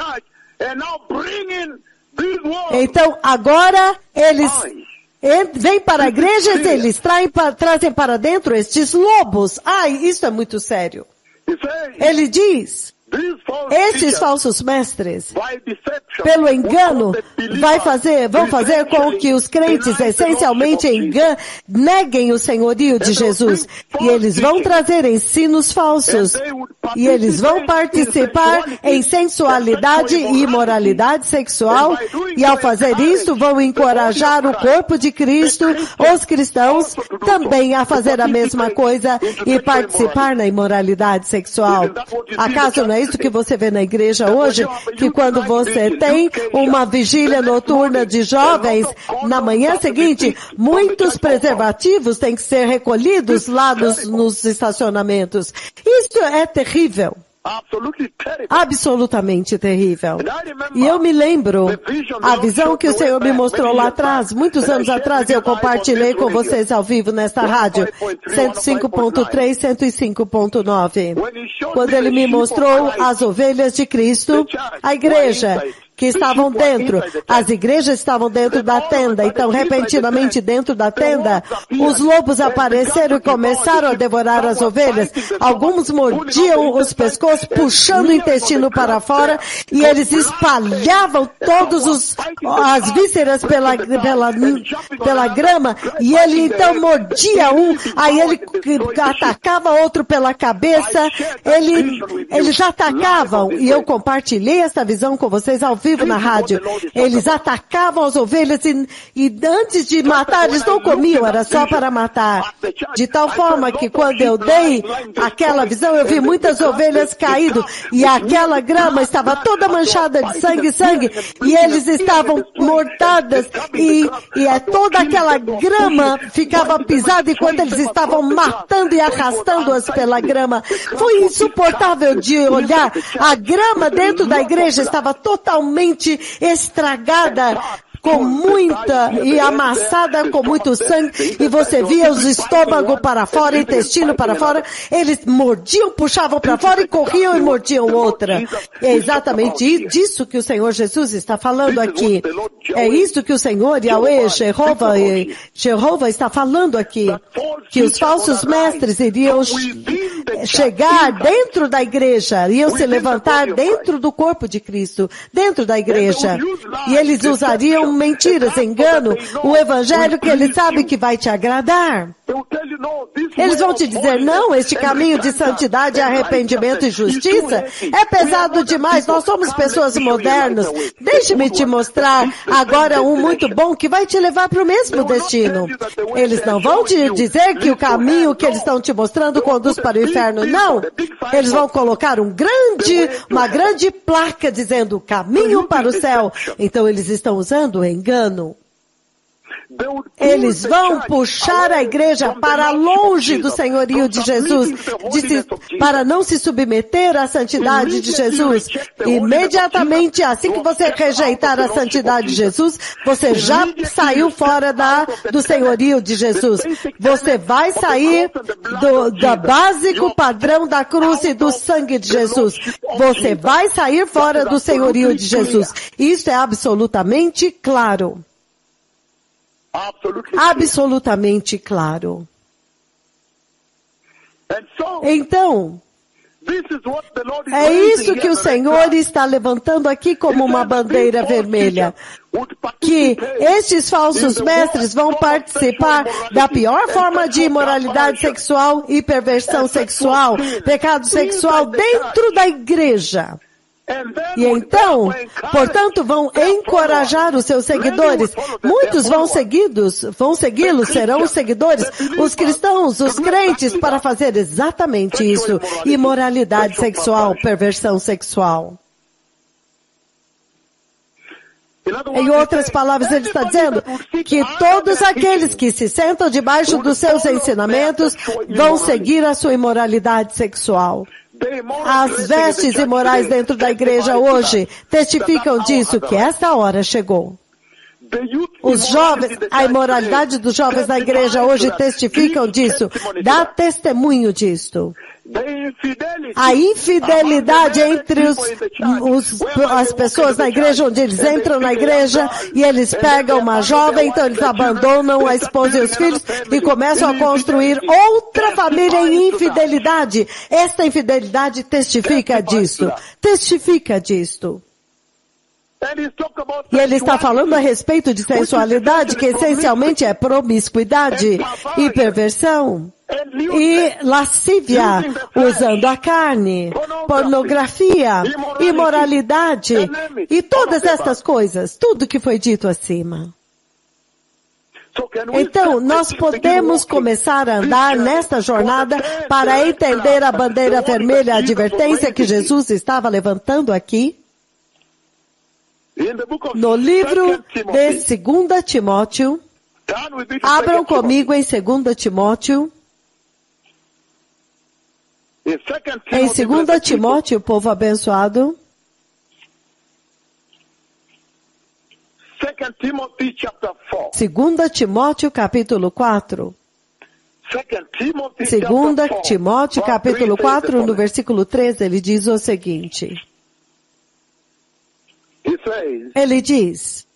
Então agora eles vêm para a igreja e eles trazem para dentro estes lobos. Isso é muito sério. Ele diz, estes falsos mestres, pelo engano, vão fazer com que os crentes essencialmente neguem o senhorio de Jesus. E eles vão trazer ensinos falsos. E eles vão participar em sensualidade e imoralidade sexual. E ao fazer isso, vão encorajar o corpo de Cristo, os cristãos, também a fazer a mesma coisa e participar na imoralidade sexual. Acaso não é isso que você vê na igreja hoje? Que quando você tem uma vigília noturna de jovens, na manhã seguinte, muitos preservativos têm que ser recolhidos lá nos estacionamentos. Isso é terrível. Absolutamente terrível. E eu me lembro, a visão que o Senhor me mostrou lá atrás, muitos anos atrás, eu compartilhei com vocês ao vivo nesta rádio, 105.3, 105.9. Quando Ele me mostrou as ovelhas de Cristo, a igreja, que estavam dentro. As igrejas estavam dentro da tenda. Então, repentinamente, dentro da tenda, os lobos apareceram e começaram a devorar as ovelhas. Alguns mordiam os pescoços, puxando o intestino para fora, e eles espalhavam todos as vísceras pela grama, e ele então mordia um, aí ele atacava outro pela cabeça, eles atacavam, e eu compartilhei essa visão com vocês ao vivo na rádio. Eles atacavam as ovelhas e antes de matar, eles não comiam, era só para matar. De tal forma que quando eu dei aquela visão, eu vi muitas ovelhas caídas e aquela grama estava toda manchada de sangue, e eles estavam mortadas e toda aquela grama ficava pisada enquanto eles estavam matando e arrastando-as pela grama. Foi insuportável de olhar. A grama dentro da igreja estava totalmente estragada, e amassada com muito sangue, e você via os estômagos para fora, intestino para fora, eles mordiam, puxavam para fora e corriam e mordiam outra. É exatamente disso que o Senhor Jesus está falando aqui. É isso que o Senhor Yahweh, Jeová está falando aqui. Que os falsos mestres iriam chegar dentro da igreja, iriam se levantar dentro do corpo de Cristo, dentro da igreja. E eles usariam mentiras, engano, o evangelho que ele sabe que vai te agradar. Eles vão te dizer, não, este caminho de santidade, arrependimento e justiça é pesado demais, nós somos pessoas modernas. Deixe-me te mostrar agora um muito bom que vai te levar para o mesmo destino. Eles não vão te dizer que o caminho que eles estão te mostrando conduz para o inferno, não. Eles vão colocar uma grande placa dizendo caminho para o céu. Então eles estão usando o engano. Eles vão puxar a igreja para longe do senhorio de Jesus, para não se submeter à santidade de Jesus. Imediatamente, assim que você rejeitar a santidade de Jesus, você já saiu fora do senhorio de Jesus. Você vai sair do básico padrão da cruz e do sangue de Jesus. Você vai sair fora do senhorio de Jesus. Isso é absolutamente claro. Absolutamente claro. Então, é isso que o Senhor está levantando aqui como uma bandeira vermelha. Que estes falsos mestres vão participar da pior forma de imoralidade sexual e perversão sexual, pecado sexual dentro da igreja. E então, portanto, vão encorajar os seus seguidores. Muitos vão segui-los, serão os seguidores, os cristãos, os crentes, para fazer exatamente isso. Imoralidade sexual, perversão sexual. Em outras palavras, ele está dizendo que todos aqueles que se sentam debaixo dos seus ensinamentos vão seguir a sua imoralidade sexual. As vestes imorais dentro da igreja hoje testificam disso, que essa hora chegou. Os jovens, a imoralidade dos jovens da igreja hoje testificam disso, dá testemunho disto. A infidelidade entre as pessoas na igreja, onde eles entram na igreja e eles pegam uma jovem, então eles abandonam a esposa e os filhos e começam a construir outra família em infidelidade. Esta infidelidade testifica disso. Testifica disto. E ele está falando a respeito de sensualidade, que essencialmente é promiscuidade e perversão. E lascívia, usando a carne, pornografia, imoralidade e todas estas coisas, tudo que foi dito acima. Então, nós podemos começar a andar nesta jornada para entender a bandeira vermelha, a advertência que Jesus estava levantando aqui? No livro de 2 Timóteo, abram comigo em 2 Timóteo. Em 2 Timóteo, povo abençoado. 2 Timóteo, capítulo 4. 2 Timóteo, capítulo 4, no versículo 13, ele diz o seguinte. Ele diz,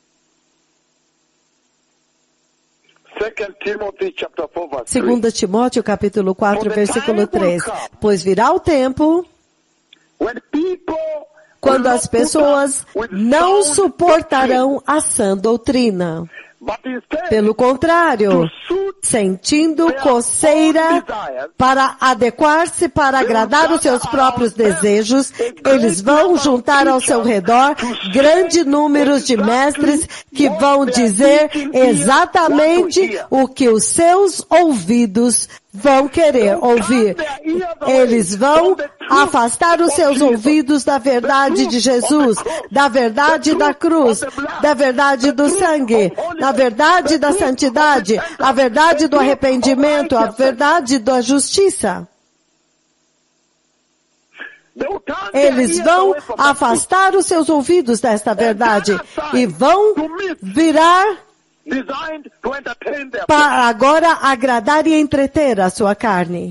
2 Timóteo capítulo 4, versículo 3, pois virá o tempo quando as pessoas não suportarão a sã doutrina. Pelo contrário, sentindo coceira para adequar-se para agradar os seus próprios desejos, eles vão juntar ao seu redor grande número de mestres que vão dizer exatamente o que os seus ouvidos vão querer ouvir. Eles vão afastar os seus ouvidos da verdade de Jesus, da verdade da cruz, da verdade do sangue, da verdade da santidade, a verdade do arrependimento, a verdade da justiça. Eles vão afastar os seus ouvidos desta verdade e vão virar para agora agradar e entreter a sua carne.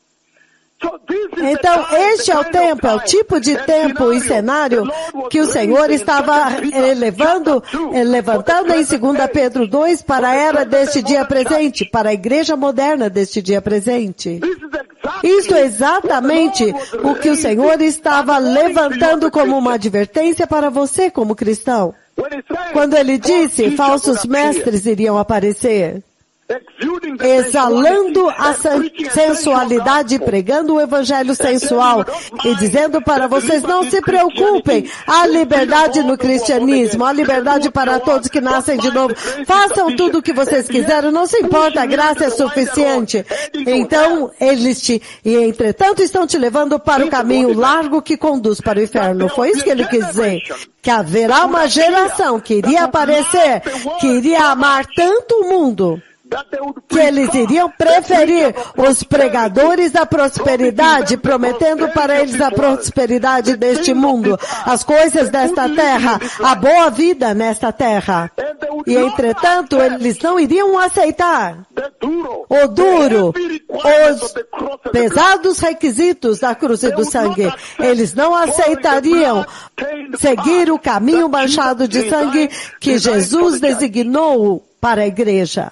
Então, este é o tempo, é o tipo de tempo e cenário que o Senhor estava levantando em 2 Pedro 2 para a era deste dia presente, para a igreja moderna deste dia presente. Isso é exatamente o que o Senhor estava levantando como uma advertência para você como cristão. Quando ele disse, falsos mestres iriam aparecer, exalando a sensualidade, pregando o evangelho sensual e dizendo para vocês, não se preocupem, há liberdade no cristianismo, há liberdade para todos que nascem de novo, façam tudo o que vocês quiserem, não se importa, a graça é suficiente. Então, entretanto, estão te levando para o caminho largo que conduz para o inferno. Foi isso que ele quis dizer, que haverá uma geração que iria aparecer, que iria amar tanto o mundo, que eles iriam preferir os pregadores da prosperidade, prometendo para eles a prosperidade deste mundo, as coisas desta terra, a boa vida nesta terra. E, entretanto, eles não iriam aceitar o duro, os pesados requisitos da cruz e do sangue. Eles não aceitariam seguir o caminho manchado de sangue que Jesus designou para a igreja.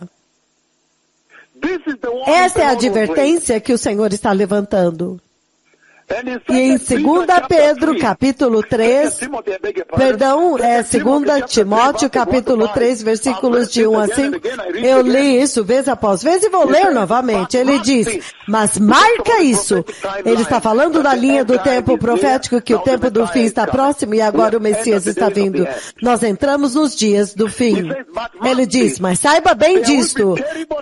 Essa é a advertência que o Senhor está levantando. E em 2 Pedro, capítulo 3, perdão, 2 Timóteo, capítulo 3, versículos de 1 a 5, eu li isso vez após vez e vou ler novamente. Ele diz, mas marca isso. Ele está falando da linha do tempo profético, que o tempo do fim está próximo e agora o Messias está vindo. Nós entramos nos dias do fim. Ele diz, mas saiba bem disto.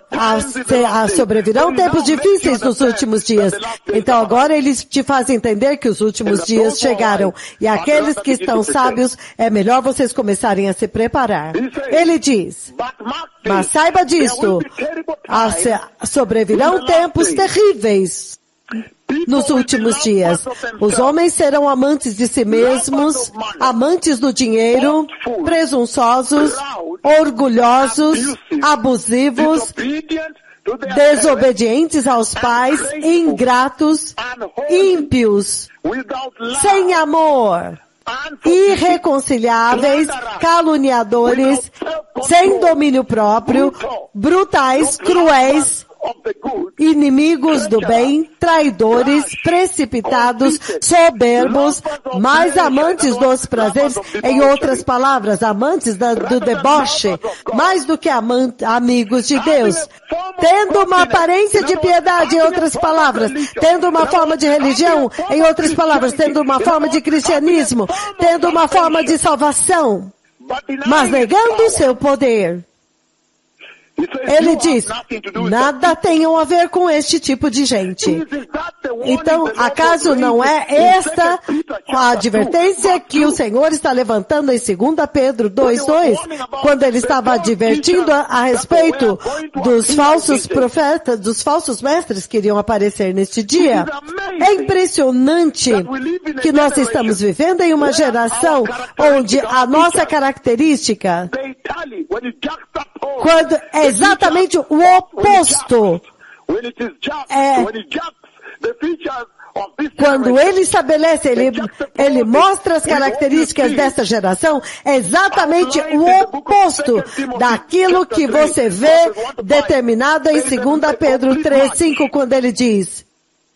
Sobrevirão tempos difíceis nos últimos dias. Então agora eles te fazem entender que os últimos dias chegaram. E aqueles que estão sábios, é melhor vocês começarem a se preparar. Ele diz, mas saiba disto, sobrevirão tempos terríveis nos últimos dias. Os homens serão amantes de si mesmos, amantes do dinheiro, presunçosos, orgulhosos, abusivos, desobedientes aos pais, ingratos, ímpios, sem amor, irreconciliáveis, caluniadores, sem domínio próprio, brutais, cruéis, inimigos do bem, traidores, precipitados, soberbos, mais amantes dos prazeres, em outras palavras, amantes do deboche, mais do que amigos de Deus, tendo uma aparência de piedade, em outras palavras, tendo uma forma de religião, em outras palavras, tendo uma forma de cristianismo, tendo uma forma de salvação, mas negando o seu poder. Ele diz, nada tenham a ver com este tipo de gente. Então, acaso não é esta a advertência que o Senhor está levantando em 2 Pedro 2:2, quando ele estava advertindo a respeito dos falsos profetas, dos falsos mestres que iriam aparecer neste dia? É impressionante que nós estamos vivendo em uma geração onde a nossa característica, quando é exatamente o oposto. quando ele estabelece, ele mostra as características dessa geração, é exatamente o oposto daquilo que você vê determinado em 2 Pedro 3:5, quando ele diz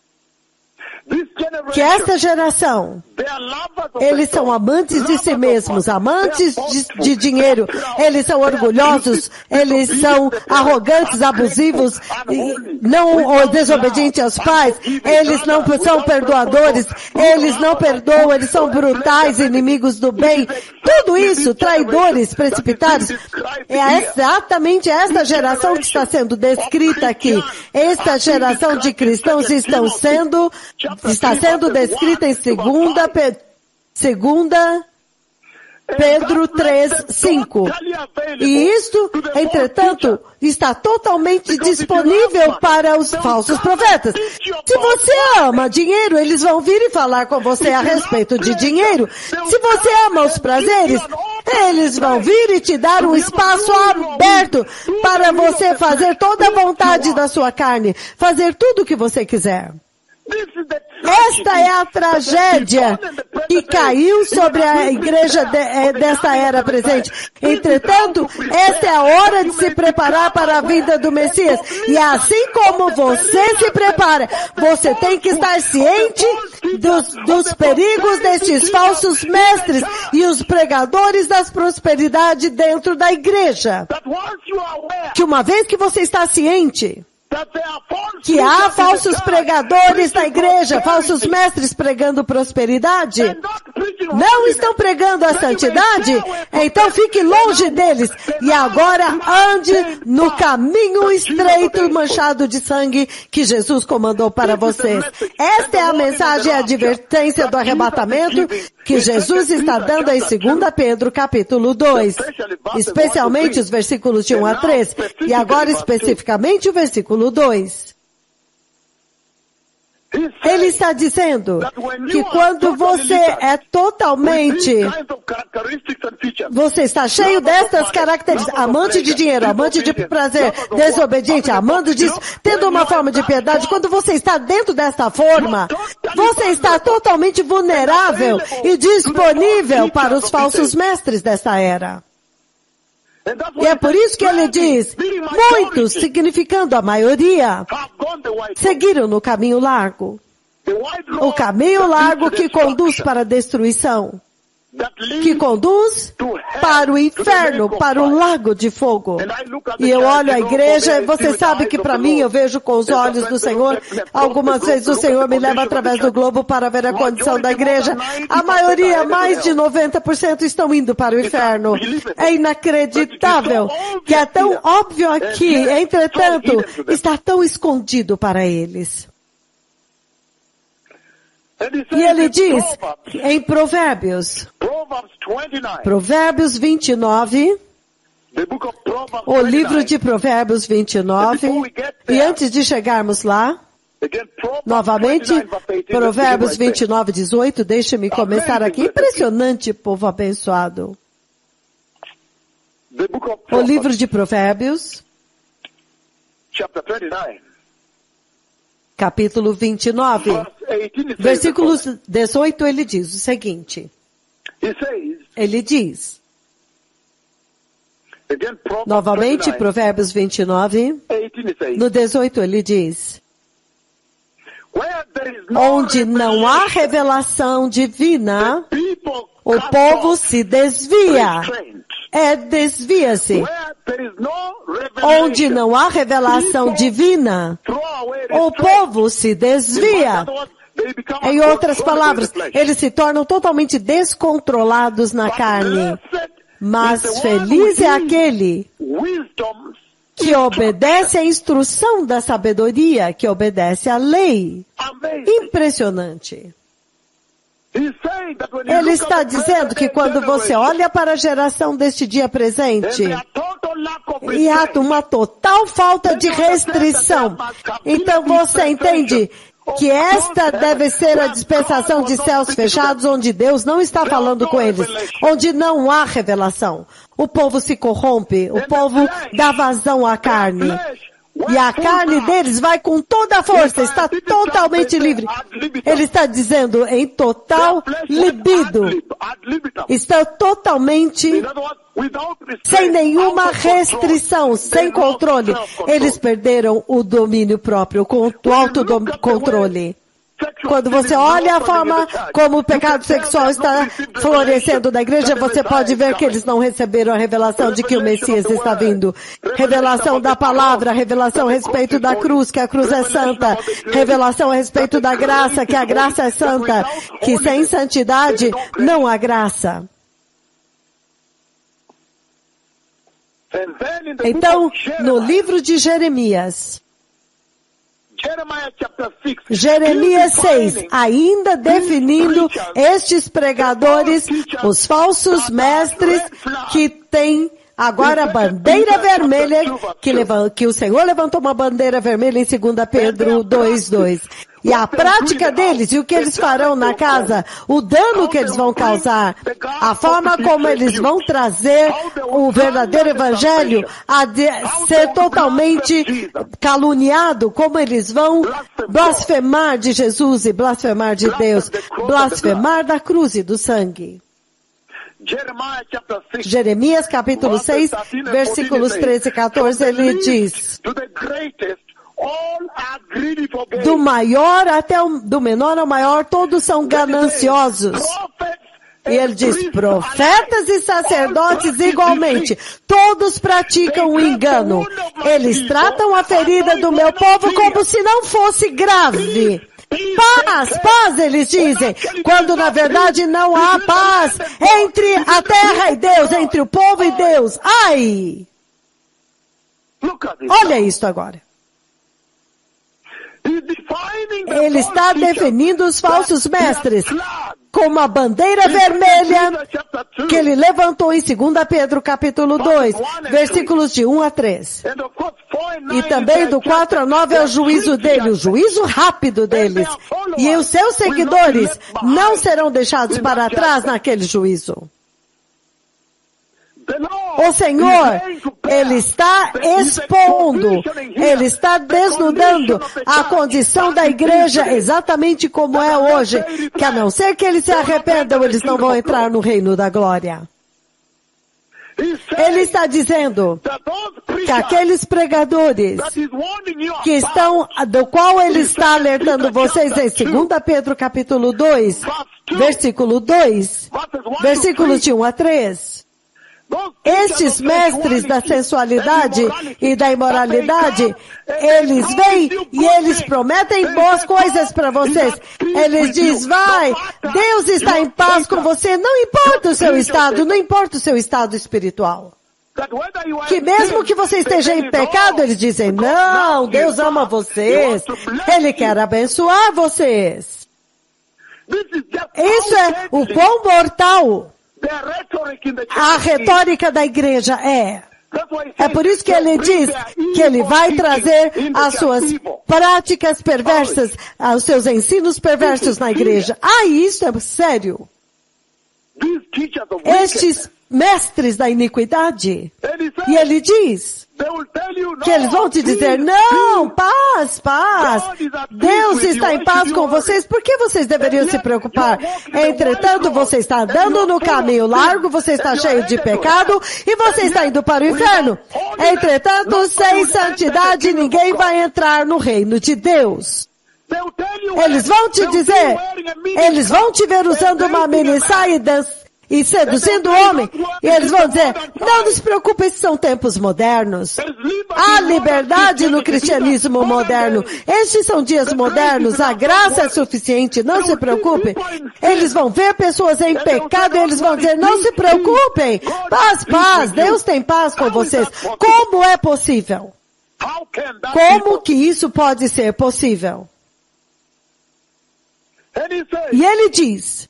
que essa geração, eles são amantes de si mesmos, amantes de dinheiro, eles são orgulhosos, eles são arrogantes, abusivos, não desobedientes aos pais, eles não são perdoadores, eles não perdoam, eles são brutais, inimigos do bem, tudo isso, traidores, precipitados, é exatamente essa geração que está sendo descrita aqui. Esta geração de cristãos está sendo descrita em 2 Pedro 3:5. E isto, entretanto, está totalmente disponível para os falsos profetas. Se você ama dinheiro, eles vão vir e falar com você a respeito de dinheiro. Se você ama os prazeres, eles vão vir e te dar um espaço aberto para você fazer toda a vontade da sua carne, fazer tudo o que você quiser. Esta é a tragédia que caiu sobre a igreja desta era presente. Entretanto, esta é a hora de se preparar para a vinda do Messias. E assim como você se prepara, você tem que estar ciente dos perigos destes falsos mestres e os pregadores das prosperidades dentro da igreja. Que uma vez que você está ciente que há falsos pregadores na igreja, falsos mestres pregando prosperidade, não estão pregando a santidade, então fique longe deles e agora ande no caminho estreito manchado de sangue que Jesus comandou para vocês. Esta é a mensagem e a advertência do arrebatamento que Jesus está dando em 2 Pedro capítulo 2, especialmente os versículos de 1 a 3, e agora especificamente o versículo 2. Ele está dizendo que quando você é você está cheio destas características, amante de dinheiro, amante de prazer, desobediente, amando disso, tendo uma forma de piedade, quando você está dentro desta forma, você está totalmente vulnerável e disponível para os falsos mestres desta era. E é por isso que ele diz, muitos, significando a maioria, seguiram no caminho largo. O caminho largo que conduz para a destruição. Que conduz para o inferno, para o lago de fogo. E eu olho a igreja, e você sabe que para mim eu vejo com os olhos do Senhor. Algumas vezes o Senhor me leva através do globo para ver a condição da igreja. A maioria, mais de 90%, estão indo para o inferno. É inacreditável, que é tão óbvio aqui, entretanto, está tão escondido para eles. E ele diz, em Provérbios 29, o livro de Provérbios 29, e antes de chegarmos lá, novamente, Provérbios 29, 18, deixe-me começar aqui. Impressionante, povo abençoado. O livro de Provérbios, capítulo 29, versículos 18, ele diz o seguinte. Ele diz, novamente, Provérbios 29, no 18 ele diz, onde não há revelação divina, o povo se desvia. Desvia-se. Onde não há revelação divina, o povo se desvia. Em outras palavras, eles se tornam totalmente descontrolados na carne. Mas feliz é aquele que obedece à instrução da sabedoria, que obedece à lei. Impressionante. Ele está dizendo que quando você olha para a geração deste dia presente, e há uma total falta de restrição. Então você entende que esta deve ser a dispensação de céus fechados, onde Deus não está falando com eles, onde não há revelação. O povo se corrompe, o povo dá vazão à carne. E a carne deles vai com toda a força, está totalmente livre. Ele está dizendo em total libido. Está totalmente sem nenhuma restrição, sem controle. Eles perderam o domínio próprio, o autocontrole. Quando você olha a forma como o pecado sexual está florescendo na igreja, você pode ver que eles não receberam a revelação de que o Messias está vindo. Revelação da palavra, revelação a respeito da cruz, que a cruz é santa. Revelação a respeito da graça, que a graça é santa. Que sem santidade não há graça. Então, no livro de Jeremias, Jeremias 6, ainda definindo estes pregadores, os falsos mestres que têm agora a bandeira vermelha, que o Senhor levantou uma bandeira vermelha em 2 Pedro 2:2. E a prática deles, e o que eles farão na casa, o dano que eles vão causar, a forma como eles vão trazer o verdadeiro evangelho a ser totalmente caluniado, como eles vão blasfemar de Jesus e blasfemar de Deus, blasfemar da cruz e do sangue. Jeremias capítulo 6, versículos 13 e 14, ele diz: do maior até do menor ao maior, todos são gananciosos. E ele diz, profetas e sacerdotes igualmente, todos praticam o engano. Eles tratam a ferida do meu povo como se não fosse grave. Paz, paz, eles dizem, quando na verdade não há paz entre a terra e Deus, entre o povo e Deus. Ai! Olha isso agora. Ele está definindo os falsos mestres com uma bandeira vermelha que ele levantou em 2 Pedro capítulo 2, versículos de 1 a 3. E também do 4 a 9 é o juízo dele, o juízo rápido deles. E os seus seguidores não serão deixados para trás naquele juízo. O Senhor, Ele está expondo, Ele está desnudando a condição da igreja exatamente como é hoje, que a não ser que eles se arrependam, eles não vão entrar no reino da glória. Ele está dizendo que aqueles pregadores que estão, do qual ele está alertando vocês em 2 Pedro capítulo 2, versículo 2, versículos de 1 a 3, estes mestres da sensualidade e da imoralidade, eles vêm e eles prometem boas coisas para vocês. Eles dizem, vai, Deus está em paz com você, não importa o seu estado, não importa o seu estado espiritual. Que mesmo que você esteja em pecado, eles dizem, não, Deus ama vocês, Ele quer abençoar vocês. Isso é o pão mortal. A retórica da igreja é por isso que ele diz que ele vai trazer as suas práticas perversas, os seus ensinos perversos na igreja. Isso é sério. Estes mestres da iniquidade. E ele diz que eles vão te dizer, não, paz, paz. Deus está em paz com vocês, por que vocês deveriam se preocupar? Entretanto, você está andando no caminho largo, você está cheio de pecado e você está indo para o inferno. Entretanto, sem santidade, ninguém vai entrar no reino de Deus. Eles vão te dizer, eles vão te ver usando uma mini saia e seduzindo o homem, e eles vão dizer, não se preocupe, esses são tempos modernos. Há liberdade no cristianismo moderno. Estes são dias modernos, a graça é suficiente, não se preocupe. Eles vão ver pessoas em pecado e eles vão dizer, não se preocupem, paz, paz, Deus tem paz com vocês. Como é possível? Como que isso pode ser possível? E ele diz,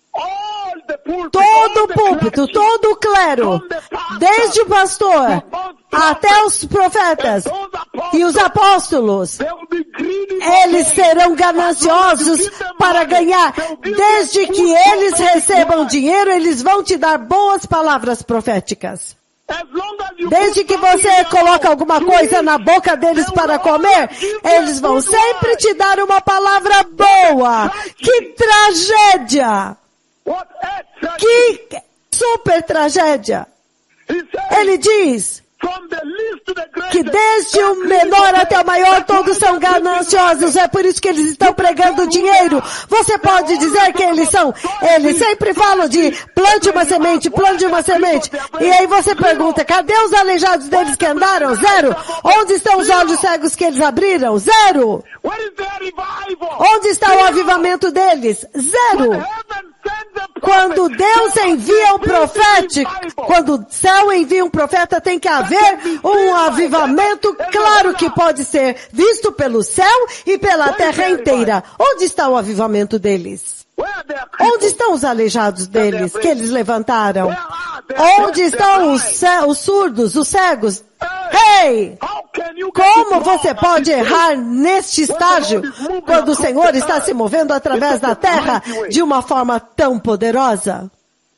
todo o púlpito, todo o clero, desde o pastor até os profetas e os apóstolos, eles serão gananciosos para ganhar. Desde que eles recebam dinheiro, eles vão te dar boas palavras proféticas. Desde que você coloca alguma coisa na boca deles para comer, eles vão sempre te dar uma palavra boa. Que tragédia! Que super tragédia! Ele diz que desde o menor até o maior todos são gananciosos, é por isso que eles estão pregando dinheiro. Você pode dizer que eles são, eles sempre falam de plante uma semente, e aí você pergunta, cadê os aleijados deles que andaram? Zero. Onde estão os olhos cegos que eles abriram? Zero. Onde está o avivamento deles? Zero. Quando Deus envia um profético, quando o céu envia um profeta, tem que haver um avivamento, claro que pode ser visto pelo céu e pela terra inteira. Onde está o avivamento deles? Onde estão os aleijados deles, que eles levantaram? Onde estão os surdos, os cegos? Ei! Como você pode errar neste estágio, quando o Senhor está se movendo através da terra de uma forma tão poderosa?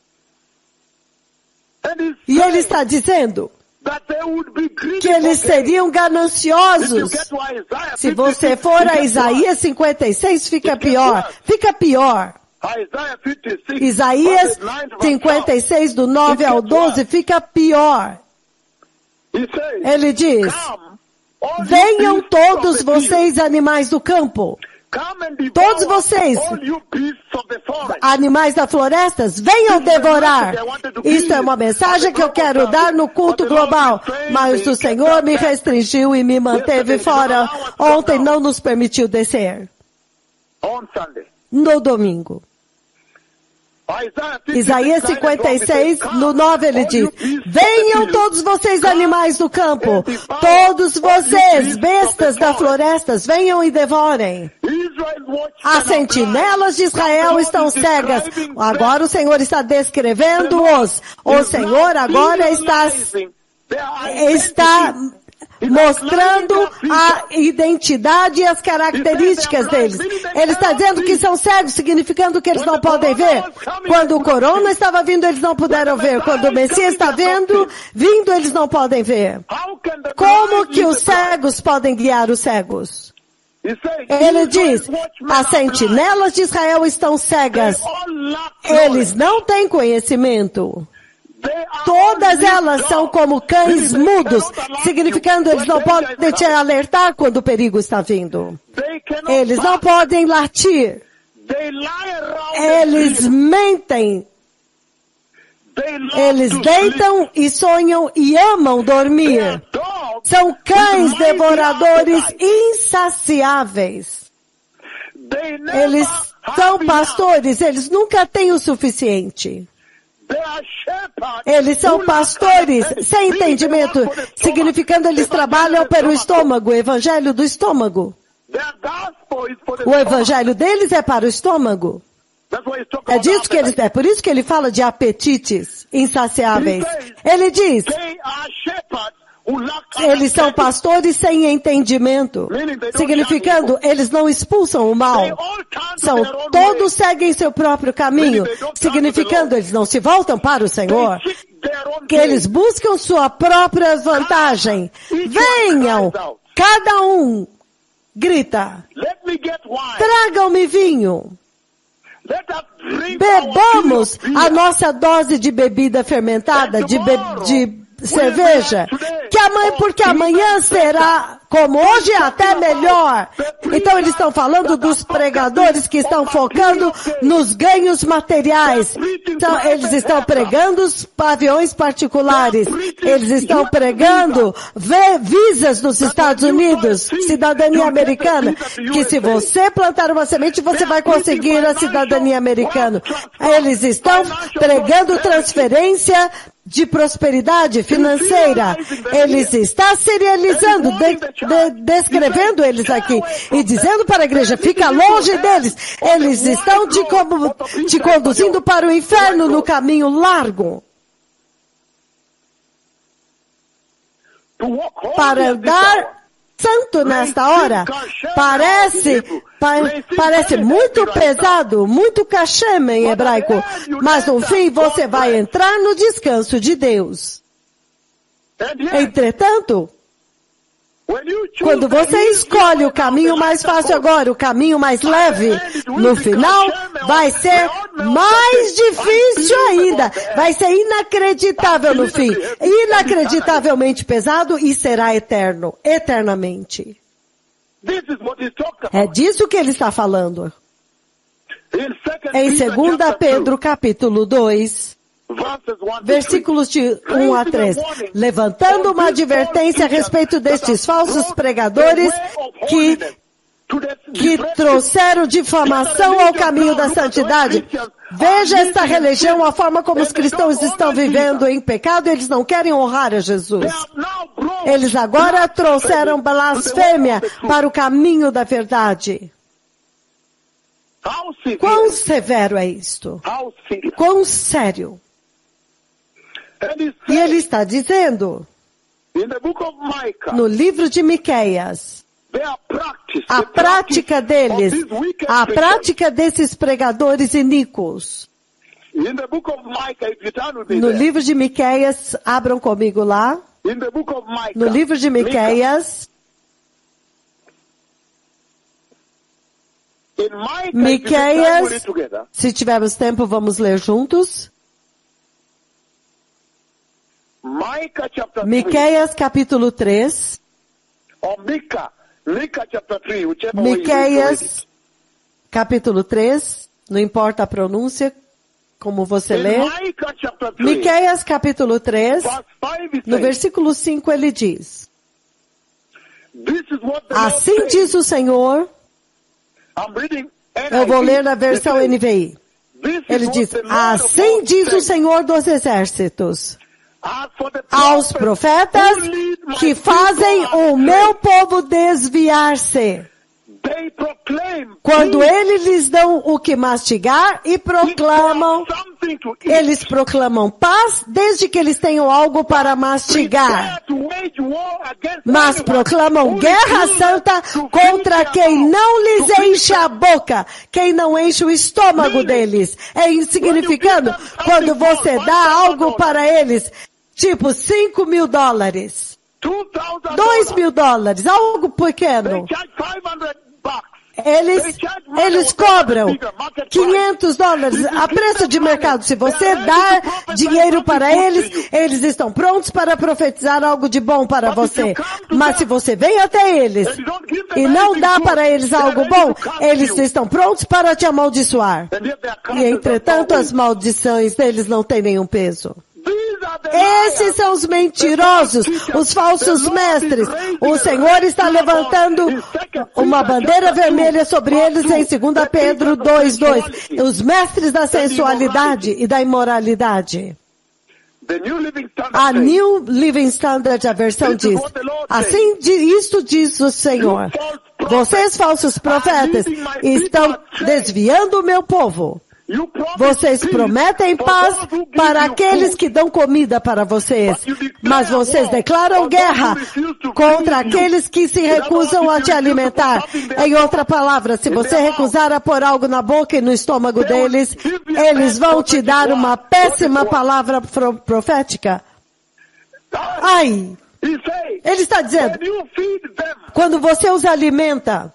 E ele está dizendo que eles seriam gananciosos. Se você for a Isaías 56, fica pior. Fica pior. Isaías 56, do 9 ao 12, fica pior. Ele diz, venham todos vocês, animais do campo. Todos vocês, animais da floresta, venham devorar. Isto é uma mensagem que eu quero dar no culto global, mas o Senhor me restringiu e me manteve fora. Ontem não nos permitiu descer. No domingo. Isaías 56, no 9 ele diz, venham todos vocês animais do campo, todos vocês bestas da floresta, venham e devorem. As sentinelas de Israel estão cegas. Agora o Senhor está descrevendo-os. O Senhor agora está mostrando a identidade e as características deles. Ele está dizendo que são cegos, significando que eles não podem ver. Quando o corona estava vindo, eles não puderam ver. Quando o Messias está vindo, eles não podem ver. Como que os cegos podem guiar os cegos? Ele diz, as sentinelas de Israel estão cegas. Eles não têm conhecimento. Todas elas são como cães mudos, significando eles não podem te alertar quando o perigo está vindo. Eles não podem latir. Eles mentem. Eles deitam e sonham e amam dormir. São cães devoradores insaciáveis. Eles são pastores, eles nunca têm o suficiente. Eles são pastores sem entendimento, significando eles trabalham pelo estômago, o evangelho do estômago. O evangelho deles é para o estômago. É por isso que ele fala de apetites insaciáveis. Ele diz, eles são pastores sem entendimento, significando eles não expulsam o mal. Todos seguem seu próprio caminho, significando eles não se voltam para o Senhor, que eles buscam sua própria vantagem. Venham, cada um grita, tragam-me vinho. Bebamos a nossa dose de bebida fermentada, de cerveja, porque amanhã será como hoje, até melhor. Então eles estão falando dos pregadores que estão focando nos ganhos materiais. Então, eles estão pregando os aviões particulares. Eles estão pregando visas nos Estados Unidos, cidadania americana, que se você plantar uma semente, você vai conseguir a cidadania americana. Eles estão pregando transferência de prosperidade financeira. Eles estão serializando, descrevendo eles aqui e dizendo para a igreja, fica longe deles. Eles estão te conduzindo para o inferno no caminho largo. Para andar santo nesta hora, parece muito pesado, muito kashem em hebraico, mas no fim você vai entrar no descanso de Deus. Entretanto, quando você escolhe o caminho mais fácil agora, o caminho mais leve, no final vai ser mais difícil ainda. Vai ser inacreditável no fim. Inacreditavelmente pesado e será eterno. Eternamente. É disso que ele está falando. Em 2 Pedro capítulo 2, versículos de 1 a 3, levantando uma advertência a respeito destes falsos pregadores que trouxeram difamação ao caminho da santidade. Veja esta religião, a forma como os cristãos estão vivendo em pecado, eles não querem honrar a Jesus. Eles agora trouxeram blasfêmia para o caminho da verdade. Quão severo é isto? Quão sério? E ele está dizendo, no livro de Miqueias, a prática deles, a prática desses pregadores iníquos. No livro de Miqueias, abram comigo lá, no livro de Miqueias, Miqueias, se tivermos tempo, vamos ler juntos. Miqueias capítulo 3. Miqueias capítulo 3, não importa a pronúncia, como você lê. Miqueias capítulo 3, no versículo 5 ele diz: assim diz o Senhor. Eu vou ler na versão NVI. Ele diz, assim diz o Senhor dos Exércitos, aos profetas que fazem o meu povo desviar-se, quando eles lhes dão o que mastigar e proclamam, eles proclamam paz desde que eles tenham algo para mastigar, mas proclamam guerra santa contra quem não lhes enche a boca, quem não enche o estômago deles. É significando, quando você dá algo para eles, tipo $5.000, $2.000, algo pequeno, eles cobram $500 a preço de mercado. Se você dar dinheiro para eles, eles estão prontos para profetizar algo de bom para você. Mas se você vem até eles e não dá para eles algo bom, eles estão prontos para te amaldiçoar. E entretanto, as maldições deles não têm nenhum peso. Esses são os mentirosos, os falsos mestres. O Senhor está levantando uma bandeira vermelha sobre eles em 2 Pedro 2:2. Os mestres da sensualidade e da imoralidade. A New Living Standard, a versão diz, assim isto diz o Senhor, vocês falsos profetas estão desviando o meu povo. Vocês prometem paz para aqueles que dão comida para vocês, mas vocês declaram guerra contra aqueles que se recusam a te alimentar. Em outra palavra, se você recusar a pôr algo na boca e no estômago deles, eles vão te dar uma péssima palavra profética. Ai! Ele está dizendo, quando você os alimenta,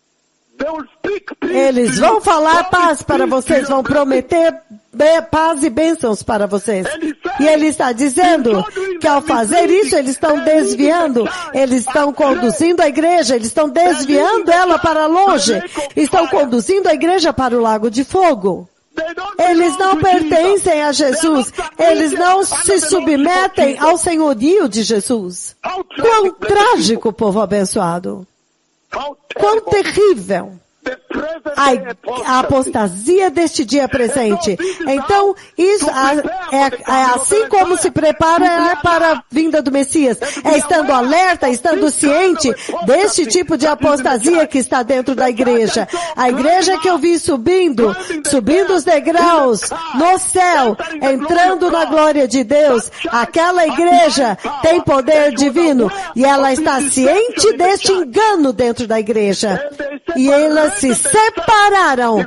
eles vão falar paz para vocês, vão prometer paz e bênçãos para vocês. E ele está dizendo que ao fazer isso, eles estão desviando, eles estão conduzindo a igreja, eles estão desviando ela para longe, estão conduzindo a igreja para o lago de fogo. Eles não pertencem a Jesus, eles não se submetem ao senhorio de Jesus. Quão trágico, povo abençoado! Quão terrível a apostasia deste dia presente. Então, isso é assim como se prepara para a vinda do Messias. É estando alerta, estando ciente deste tipo de apostasia que está dentro da igreja. A igreja que eu vi subindo os degraus no céu, entrando na glória de Deus, aquela igreja tem poder divino e ela está ciente deste engano dentro da igreja. E elas se separaram.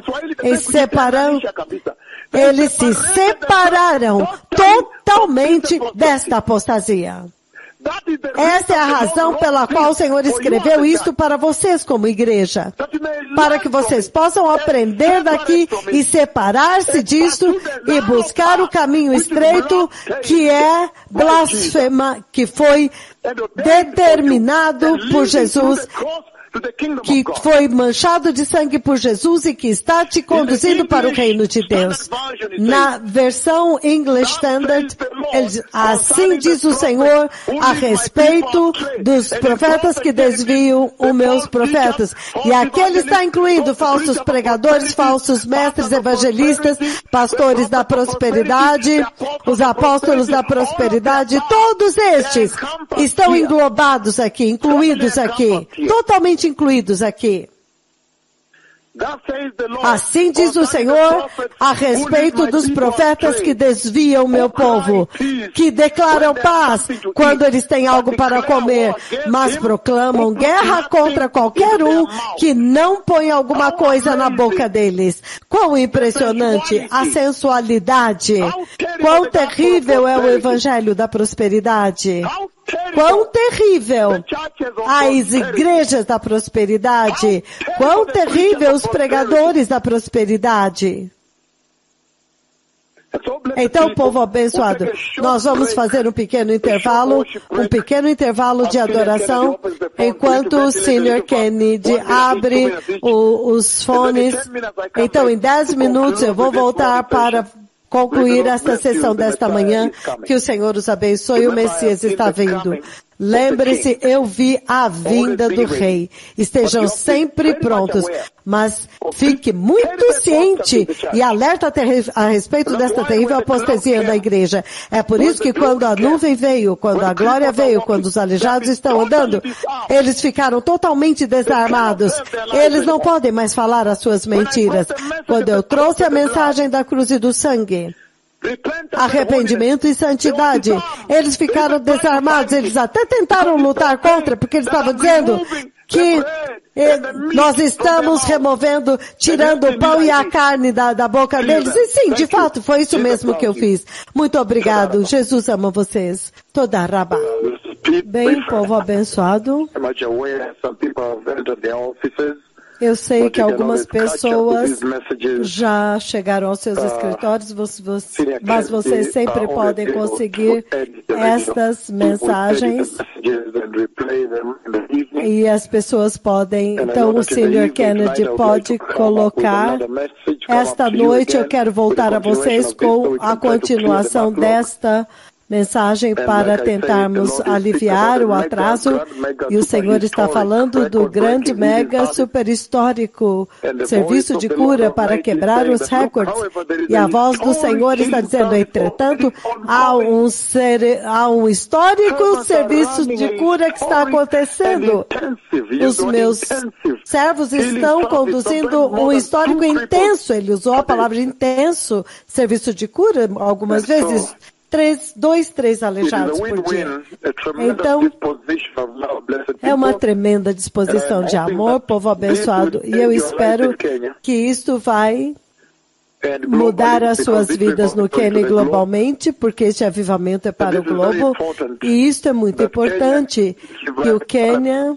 Eles se separaram totalmente desta apostasia. Essa é a razão pela qual o Senhor escreveu isto para vocês como igreja. Para que vocês possam aprender daqui e separar-se disso e buscar o caminho estreito que é blasfema, que foi determinado por Jesus, que foi manchado de sangue por Jesus e que está te conduzindo para o reino de Deus. Na versão English Standard, assim diz o Senhor a respeito dos profetas que desviam os meus profetas. E aqui ele está incluindo falsos pregadores, falsos mestres evangelistas, pastores da prosperidade, os apóstolos da prosperidade, todos estes estão englobados aqui, incluídos aqui, totalmente incluídos aqui. Assim diz o Senhor a respeito dos profetas que desviam meu povo, que declaram paz quando eles têm algo para comer, mas proclamam guerra contra qualquer um que não põe alguma coisa na boca deles. Quão impressionante a sensualidade! Quão terrível é o evangelho da prosperidade! Quão terrível as igrejas da prosperidade! Quão terrível os pregadores da prosperidade! Então, povo abençoado, nós vamos fazer um pequeno intervalo de adoração, enquanto o Sr. Kennedy abre os fones. Então, em 10 minutos eu vou voltar para concluir esta sessão desta manhã. Que o Senhor os abençoe, o Messias está vindo. Lembre-se, eu vi a vinda do Rei. Estejam sempre prontos, mas fique muito ciente e alerta a respeito desta terrível apostasia na igreja. É por isso que quando a nuvem veio, quando a glória veio, quando os aleijados estão andando, eles ficaram totalmente desarmados. Eles não podem mais falar as suas mentiras. Quando eu trouxe a mensagem da cruz e do sangue, arrependimento e santidade, eles ficaram desarmados, eles até tentaram lutar contra, porque eles estavam dizendo que nós estamos removendo, tirando o pão e a carne da boca deles. E sim, de fato, foi isso mesmo que eu fiz. Muito obrigado. Jesus ama vocês. Toda rabá. Bem, povo abençoado. Eu sei que algumas pessoas já chegaram aos seus escritórios, mas vocês sempre podem conseguir estas mensagens e as pessoas podem, então o Sr. Kennedy pode colocar. Esta noite eu quero voltar a vocês com a continuação desta mensagem para tentarmos aliviar o atraso, e o Senhor está falando do grande, mega, super histórico serviço de cura para quebrar os recordes, e a voz do Senhor está dizendo, entretanto, há um histórico serviço de cura que está acontecendo. Os meus servos estão conduzindo um histórico intenso, ele usou a palavra intenso, serviço de cura, algumas vezes, 3 aleijados por dia. Então, é uma tremenda disposição de amor, povo abençoado, e eu espero que isto vai mudar as suas vidas no Quênia globalmente, porque este avivamento é para o globo, e isto é muito importante, que o Quênia...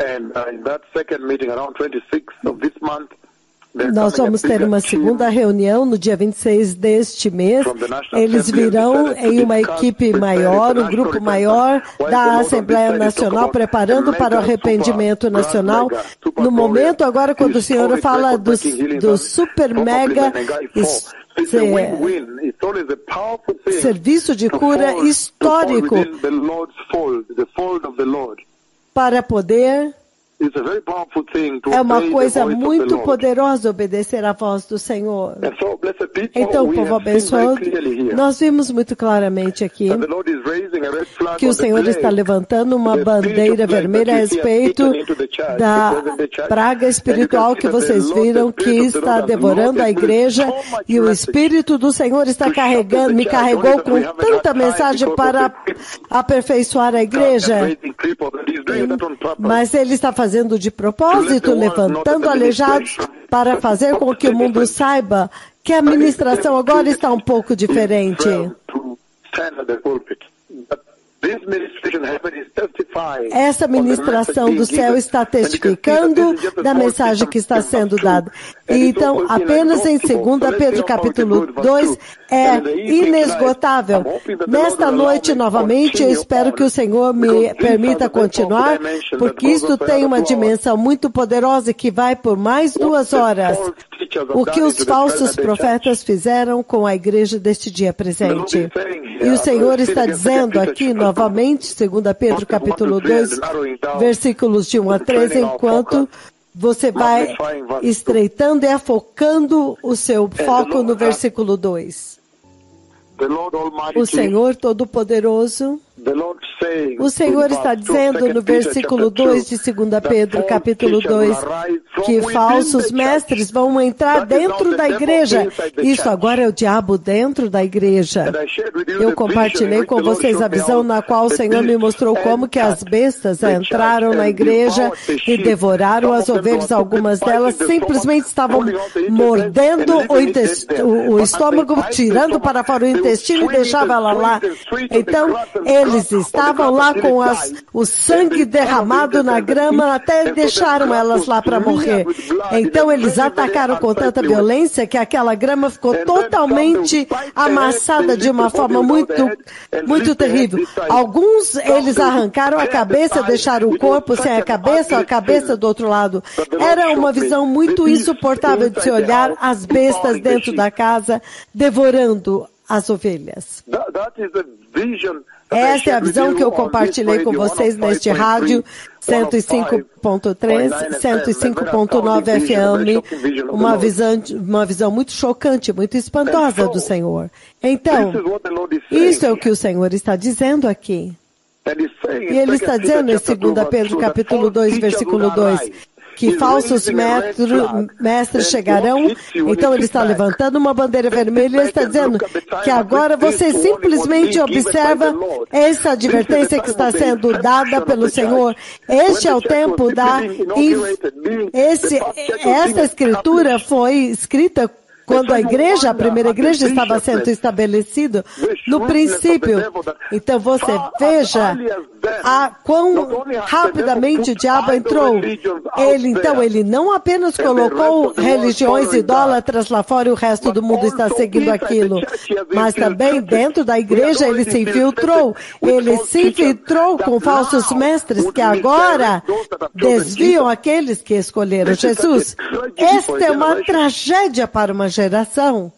Nós vamos ter uma segunda reunião no dia 26 deste mês. Eles virão em uma equipe maior, um grupo maior da Assembleia Nacional, preparando para o arrependimento nacional. No momento, agora, quando o Senhor fala do super mega serviço de cura histórico para poder... É uma coisa muito poderosa obedecer à voz do Senhor. Então, povo abençoado, nós vimos muito claramente aqui que o Senhor está levantando uma bandeira vermelha a respeito da praga espiritual que vocês viram que está devorando a igreja, e o Espírito do Senhor está me carregou com tanta mensagem para aperfeiçoar a igreja. Mas Ele está fazendo de propósito, levantando aleijados para fazer com que o mundo saiba que a ministração agora está um pouco diferente. Essa ministração do céu está testificando da mensagem que está sendo dada. Então, apenas em 2 Pedro capítulo 2 é inesgotável. Nesta noite, novamente, eu espero que o Senhor me permita continuar, porque isto tem uma dimensão muito poderosa que vai por mais 2 horas. O que os falsos profetas fizeram com a igreja deste dia presente. E o Senhor está dizendo aqui, novamente, 2 Pedro capítulo 2, versículos de 1 a 3, enquanto você vai estreitando e afocando o seu foco no versículo 2. O Senhor Todo-Poderoso, o Senhor está dizendo no versículo 2 de 2 Pedro, capítulo 2, que falsos mestres vão entrar dentro da igreja. Isso agora é o diabo dentro da igreja. Eu compartilhei com vocês a visão na qual o Senhor me mostrou como que as bestas entraram na igreja e devoraram as ovelhas. Algumas delas simplesmente estavam mordendo o estômago, tirando para fora o intestino e deixavam ela lá. Então, eles estavam lá com o sangue derramado na grama, até deixaram elas lá para morrer. Então eles atacaram com tanta violência que aquela grama ficou totalmente amassada de uma forma muito terrível. Alguns, eles arrancaram a cabeça, deixaram o corpo sem a cabeça do outro lado. Era uma visão muito insuportável de se olhar as bestas dentro da casa, devorando as ovelhas. Essa é a visão que eu compartilhei com vocês neste rádio 105.3, 105.9 FM, uma visão muito chocante, muito espantosa do Senhor. Então, isso é o que o Senhor está dizendo aqui. E Ele está dizendo em 2 Pedro capítulo 2, versículo 2, que falsos mestres chegarão. Então ele está levantando uma bandeira vermelha e ele está dizendo que agora você simplesmente observa essa advertência que está sendo dada pelo Senhor. Este é o tempo essa escritura foi escrita quando a primeira igreja estava sendo estabelecida no princípio. Então você veja quão rapidamente o diabo entrou. Ele não apenas colocou religiões idólatras lá fora e o resto do mundo está seguindo aquilo, mas também dentro da igreja ele se infiltrou. Ele se infiltrou com falsos mestres que agora desviam aqueles que escolheram Jesus. Esta é uma tragédia para uma geração.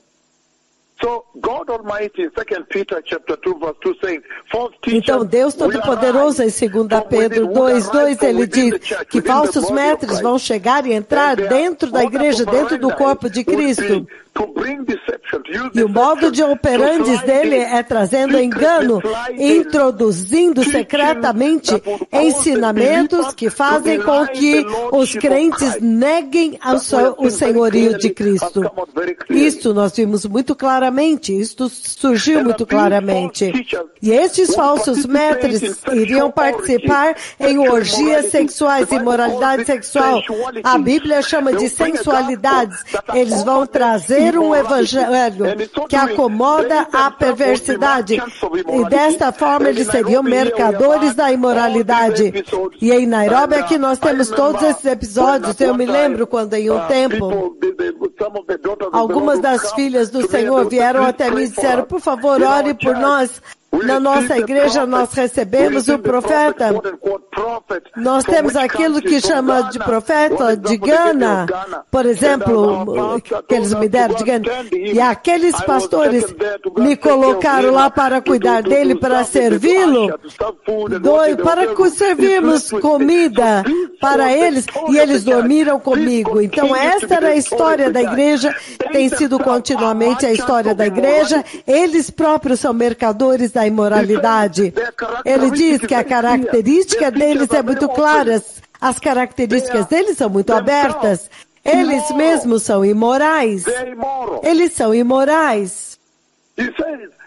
Então Deus Todo-Poderoso em 2 Pedro 2:2 ele diz que falsos mestres vão chegar e entrar dentro da igreja, dentro do corpo de Cristo. E o modo de operandes dele é trazendo engano, introduzindo secretamente ensinamentos que fazem com que os crentes neguem o senhorio de Cristo. Isto nós vimos muito claramente, isto surgiu muito claramente. E estes falsos mestres iriam participar em orgias sexuais, imoralidade sexual. A Bíblia chama de sensualidades. Eles vão trazer um evangelho que acomoda a perversidade. E desta forma eles seriam mercadores da imoralidade. E em Nairobi aqui nós temos todos esses episódios. Eu me lembro quando em um tempo algumas das filhas do Senhor vieram até mim e disseram, por favor, ore por nós. Na nossa igreja nós recebemos o profeta. Nós temos aquilo que chama de profeta de Gana, por exemplo, que eles me deram de Gana. E aqueles pastores me colocaram lá para cuidar dele, para servi-lo, para servirmos comida para eles, e eles dormiram comigo. Então esta era a história da igreja, tem sido continuamente a história da igreja. Eles próprios são mercadores da imoralidade. Ele diz que a característica deles é muito clara, as características deles são muito abertas. Eles mesmos são imorais. Eles são imorais.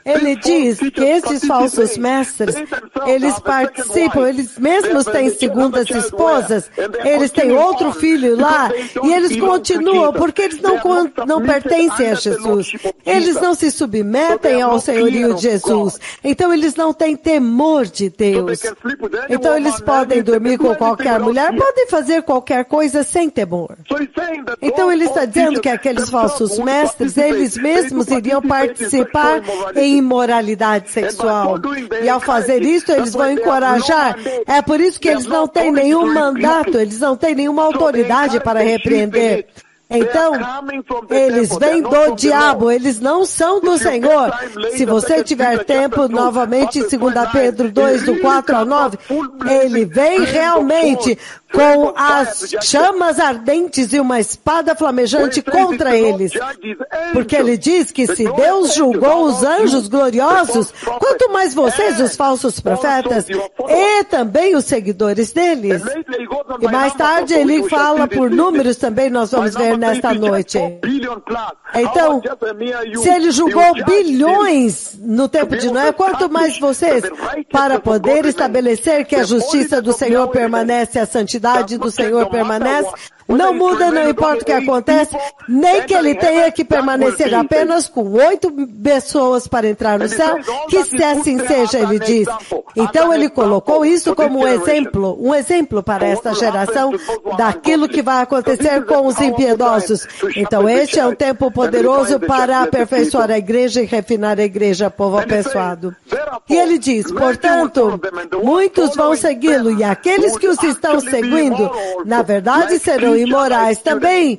Ele diz que esses falsos mestres, eles participam, eles mesmos têm segundas esposas, eles têm outro filho lá, e eles continuam, porque eles não pertencem a Jesus. Eles não se submetem ao senhorio de Jesus. Então eles não têm temor de Deus. Então eles podem dormir com qualquer mulher, podem fazer qualquer coisa sem temor. Então ele está dizendo que aqueles falsos mestres, eles mesmos iriam participar em imoralidade sexual. E ao fazer isso, eles vão encorajar. É por isso que eles não têm nenhum mandato, eles não têm nenhuma autoridade para repreender. Então, eles vêm do diabo, eles não são do Senhor. Se você tiver tempo, novamente, em 2 Pedro 2, do 4 ao 9, ele vem realmente com as chamas ardentes e uma espada flamejante contra eles. Porque ele diz que se Deus julgou os anjos gloriosos, quanto mais vocês, os falsos profetas, e também os seguidores deles. E mais tarde ele fala por números também, nós vamos ver nesta noite. Então, se ele julgou bilhões no tempo de Noé, quanto mais vocês, para poder estabelecer que a justiça do Senhor permanece, a santidade do Senhor permanece, não muda, não importa o que acontece, nem que ele tenha que permanecer apenas com 8 pessoas para entrar no céu, que se assim seja, ele diz. Então ele colocou isso como um exemplo para esta geração daquilo que vai acontecer com os impiedosos. Então este é um tempo poderoso para aperfeiçoar a igreja e refinar a igreja, povo apessoado. E ele diz, portanto, muitos vão segui-lo, e aqueles que os estão seguindo, na verdade serão imorais também,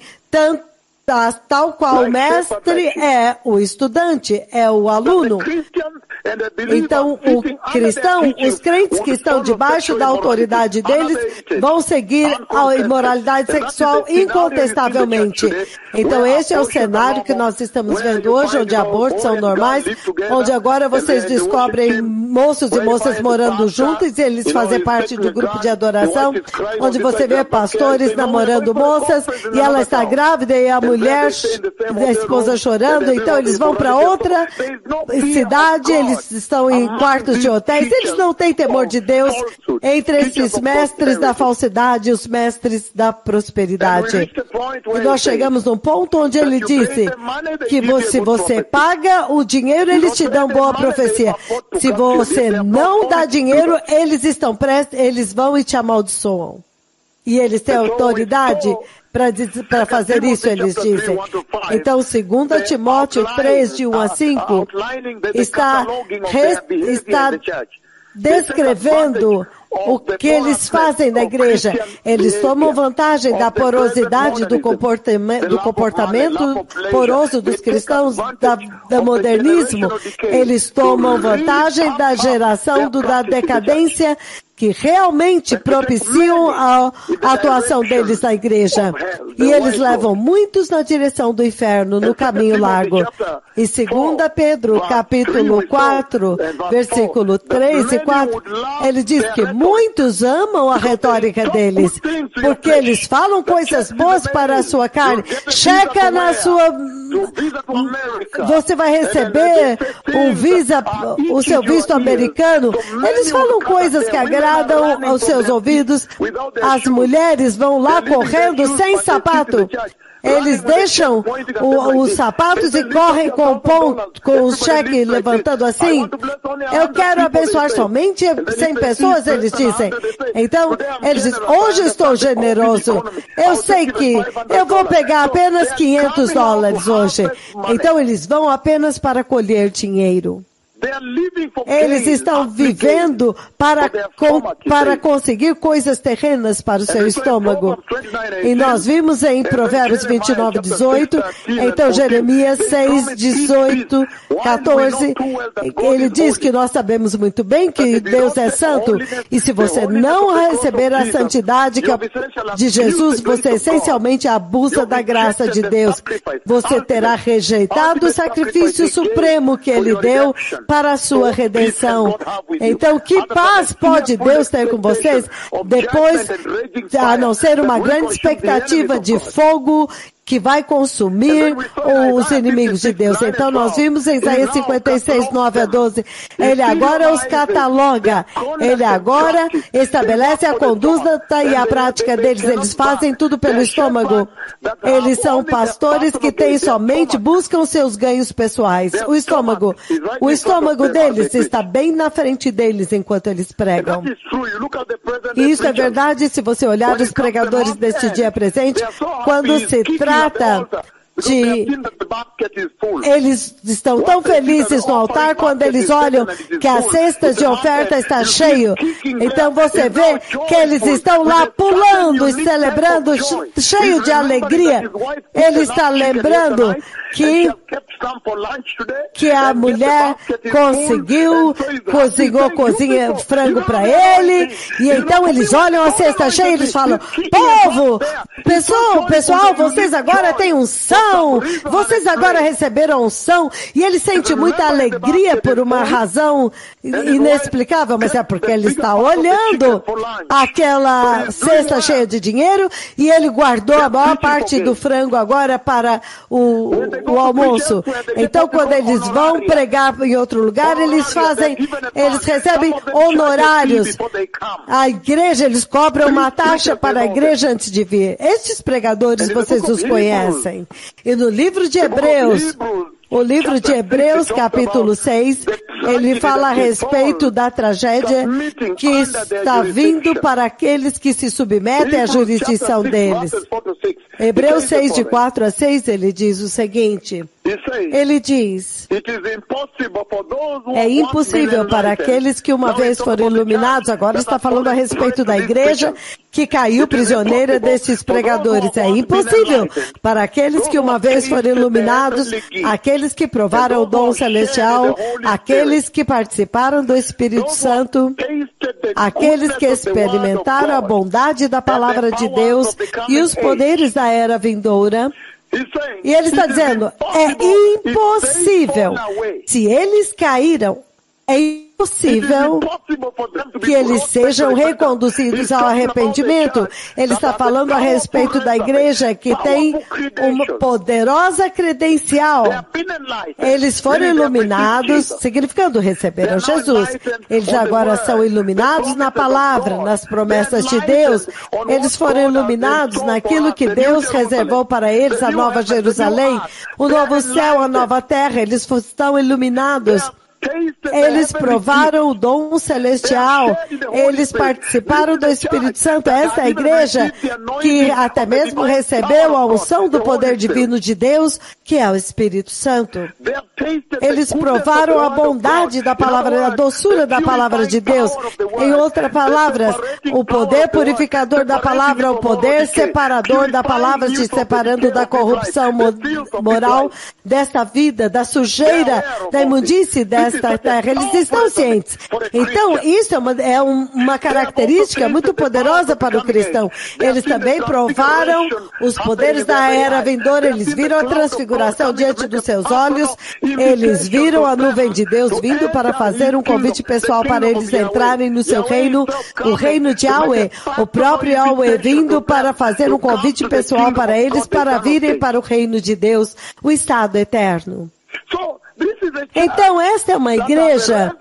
tal qual o mestre é o estudante, é o aluno. Então, o cristão, os crentes que estão debaixo da autoridade deles, vão seguir a imoralidade sexual incontestavelmente. Então, esse é o cenário que nós estamos vendo hoje, onde abortos são normais, onde agora vocês descobrem moços e moças morando juntos, e eles fazem parte do grupo de adoração, onde você vê pastores namorando moças, e ela está grávida, e a mulher, a esposa chorando, então eles vão para outra cidade, eles estão em quartos de hotéis, eles não têm temor de Deus entre esses mestres da falsidade e os mestres da prosperidade. E nós chegamos num ponto onde ele disse que se você paga o dinheiro, eles te dão boa profecia. Se você não dá dinheiro, eles vão e te amaldiçoam. E eles têm autoridade para fazer isso, eles dizem. Então, 2 Timóteo 3, de 1 a 5, está descrevendo o que eles fazem na igreja. Eles tomam vantagem da porosidade do comportamento poroso dos cristãos, do modernismo. Eles tomam vantagem da geração da decadência, que realmente propiciam a atuação deles na igreja. E eles levam muitos na direção do inferno, no caminho largo. Em 2 Pedro, capítulo 4, versículo 3 e 4, ele diz que muitos amam a retórica deles, porque eles falam coisas boas para a sua carne. Checa na sua... Você vai receber o seu visto americano. Eles falam coisas que agradam aos seus ouvidos. As mulheres vão lá correndo sem sapato. Eles deixam os sapatos e correm com o cheque levantando assim. Eu quero abençoar somente 100 pessoas, eles dizem. Então, eles dizem, hoje estou generoso. Eu sei que eu vou pegar apenas $500 hoje. Então, eles vão apenas para colher dinheiro. Eles estão vivendo para conseguir coisas terrenas para o seu estômago. E nós vimos em Provérbios 29, 18, então Jeremias 6, 18, 14, ele diz que nós sabemos muito bem que Deus é santo, e se você não receber a santidade de Jesus, você essencialmente abusa da graça de Deus. Você terá rejeitado o sacrifício supremo que Ele deu para a sua redenção. Então, que paz pode Deus ter com vocês depois, a não ser uma grande expectativa de fogo que vai consumir os inimigos de Deus. Então nós vimos em Isaías 56, 9 a 12, ele agora os cataloga, ele agora estabelece a conduta e a prática deles, eles fazem tudo pelo estômago. Eles são pastores que têm somente, buscam seus ganhos pessoais. O estômago deles está bem na frente deles enquanto eles pregam. E isso é verdade se você olhar os pregadores deste dia presente, quando se trata eles estão tão felizes no altar quando eles olham que as cestas de oferta está cheio. Então você vê que eles estão lá pulando e celebrando, cheio de alegria. Ele está lembrando que a mulher cozinhou frango para ele, e então eles olham a cesta cheia e eles falam, povo, pessoal, vocês agora têm unção, vocês agora receberam unção, e ele sente muita alegria por uma razão inexplicável, mas é porque ele está olhando aquela cesta cheia de dinheiro, e ele guardou a maior parte do frango agora para o almoço. Então, quando eles vão pregar em outro lugar, eles recebem honorários. A igreja, eles cobram uma taxa para a igreja antes de vir. Estes pregadores, vocês os conhecem. E no livro de Hebreus, o livro de Hebreus, capítulo 6, ele fala a respeito da tragédia que está vindo para aqueles que se submetem à jurisdição deles. Hebreus 6, de 4 a 6, ele diz o seguinte, ele diz, é impossível para aqueles que uma vez foram iluminados, agora está falando a respeito da igreja que caiu prisioneira desses pregadores, é impossível para aqueles que uma vez foram iluminados, aqueles que provaram o dom celestial, aqueles que participaram do Espírito Santo, aqueles que experimentaram a bondade da palavra de Deus e os poderes da era vindoura. E ele está dizendo, é impossível. Se eles caíram, é impossível que eles sejam reconduzidos ao arrependimento. Ele está falando a respeito da igreja que tem uma poderosa credencial. Eles foram iluminados, significando receberam Jesus. Eles agora são iluminados na palavra, nas promessas de Deus. Eles foram iluminados naquilo que Deus reservou para eles, a Nova Jerusalém, o novo céu, a nova terra. Eles estão iluminados. Eles provaram o dom celestial, eles participaram do Espírito Santo. Essa é a igreja que até mesmo recebeu a unção do poder divino de Deus, que é o Espírito Santo. Eles provaram a bondade da palavra, a doçura da palavra de Deus. Em outras palavras, o poder purificador da palavra, o poder separador da palavra, te separando da corrupção moral desta vida, da sujeira, da imundície desta terra. Eles estão cientes. Então, isso é uma característica muito poderosa para o cristão. Eles também provaram os poderes da era vindoura. Eles viram a transfiguração diante dos seus olhos. Eles viram a nuvem de Deus vindo para fazer um convite pessoal para eles entrarem no seu reino, o reino de Yahweh. O próprio Yahweh vindo para fazer um convite pessoal para eles para virem para o reino de Deus, o estado eterno. Então, esta é uma igreja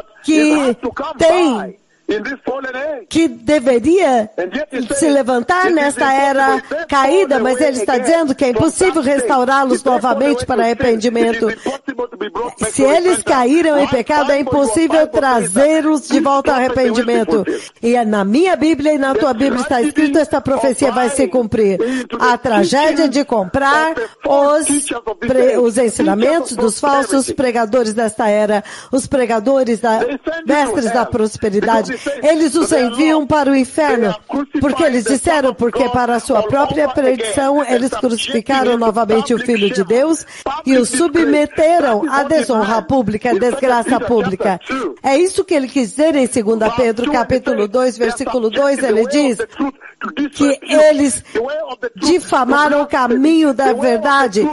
que deveria se levantar nesta era caída, mas ele está dizendo que é impossível restaurá-los novamente para arrependimento. Se eles caíram em pecado, é impossível trazê-los de volta ao arrependimento. E na minha Bíblia e na tua Bíblia está escrito, esta profecia vai se cumprir. A tragédia de comprar os ensinamentos dos falsos pregadores desta era, os pregadores mestres da prosperidade. Eles os enviam para o inferno, porque eles disseram, porque para a sua própria perdição, eles crucificaram novamente o Filho de Deus e o submeteram à desonra pública, à desgraça pública. É isso que ele quis dizer em 2 Pedro, capítulo 2, versículo 2, ele diz que eles difamaram o caminho da verdade,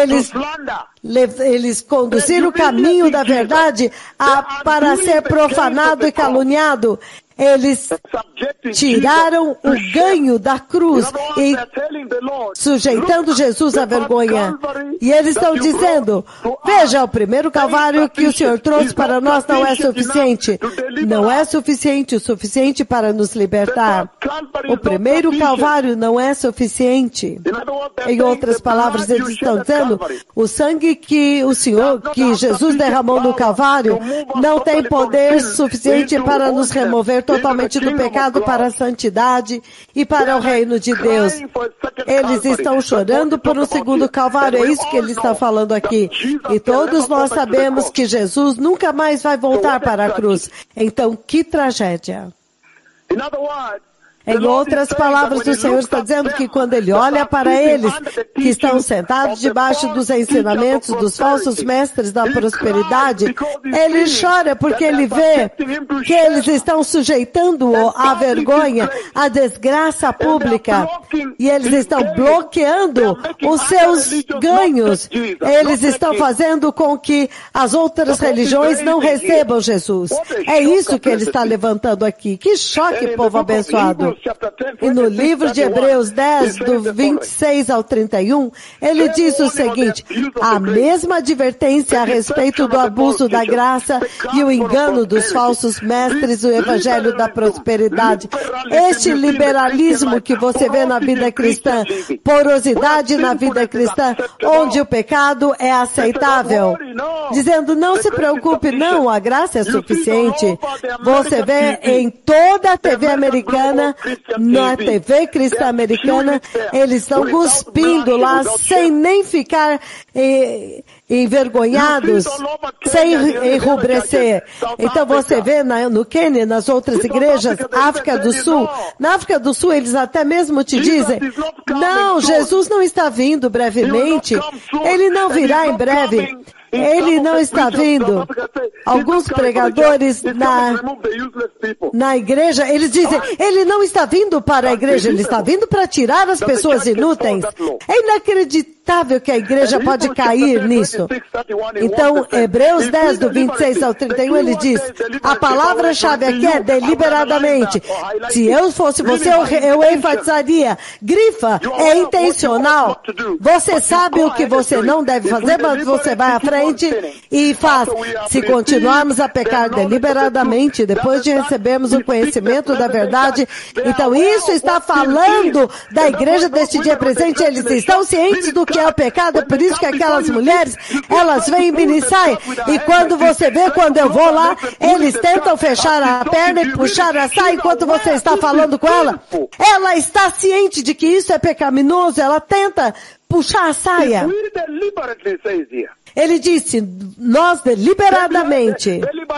eles conduziram o caminho da verdade para ser profanado e caluniado. Eles tiraram o ganho da cruz e sujeitando Jesus à vergonha. E eles estão dizendo, veja, o primeiro Calvário que o Senhor trouxe para nós não é suficiente. Não é suficiente, o suficiente para nos libertar. O primeiro Calvário não é suficiente. Em outras palavras, eles estão dizendo, o sangue que o Senhor, que Jesus derramou no Calvário, não tem poder suficiente para nos remover totalmente do pecado para a santidade e para o reino de Deus. Eles estão chorando por um segundo Calvário, é isso que ele está falando aqui. E todos nós sabemos que Jesus nunca mais vai voltar para a cruz. Então, que tragédia! Em outras palavras, o Senhor está dizendo que quando Ele olha para eles, que estão sentados debaixo dos ensinamentos dos falsos mestres da prosperidade, Ele chora porque Ele vê que eles estão sujeitando-o à vergonha, à desgraça pública, e eles estão bloqueando os seus ganhos. Eles estão fazendo com que as outras religiões não recebam Jesus. É isso que Ele está levantando aqui. Que choque, povo abençoado! E no livro de Hebreus 10, do 26 ao 31, ele diz o seguinte, a mesma advertência a respeito do abuso da graça e o engano dos falsos mestres, o evangelho da prosperidade. Este liberalismo que você vê na vida cristã, porosidade na vida cristã, onde o pecado é aceitável. Dizendo, não se preocupe, não, a graça é suficiente. Você vê em toda a TV americana, na TV cristã americana, eles estão cuspindo lá sem nem ficar envergonhados, sem enrubescer. Então você vê no Quênia, nas outras igrejas, África do Sul, na África do Sul eles até mesmo te dizem, não, Jesus não está vindo brevemente, Ele não virá em breve. Ele não está vindo. Alguns pregadores na igreja, eles dizem, ele não está vindo para a igreja, ele está vindo para tirar as pessoas inúteis. É inacreditável que a igreja pode cair nisso. Então, Hebreus 10, do 26 ao 31, ele diz, a palavra-chave aqui é deliberadamente. Se eu fosse você, eu enfatizaria. Grifa, é intencional. Você sabe o que você não deve fazer, mas você vai à frente e faz. Se continuarmos a pecar deliberadamente, depois de recebermos o conhecimento da verdade, então isso está falando da igreja deste dia presente, eles estão cientes do que é o pecado, é por isso que aquelas mulheres, elas vêm em minissaia, e quando você vê, quando eu vou lá, eles tentam fechar a perna e puxar a saia enquanto você está falando com ela. Ela está ciente de que isso é pecaminoso, ela tenta puxar a saia. Ele disse, nós deliberadamente,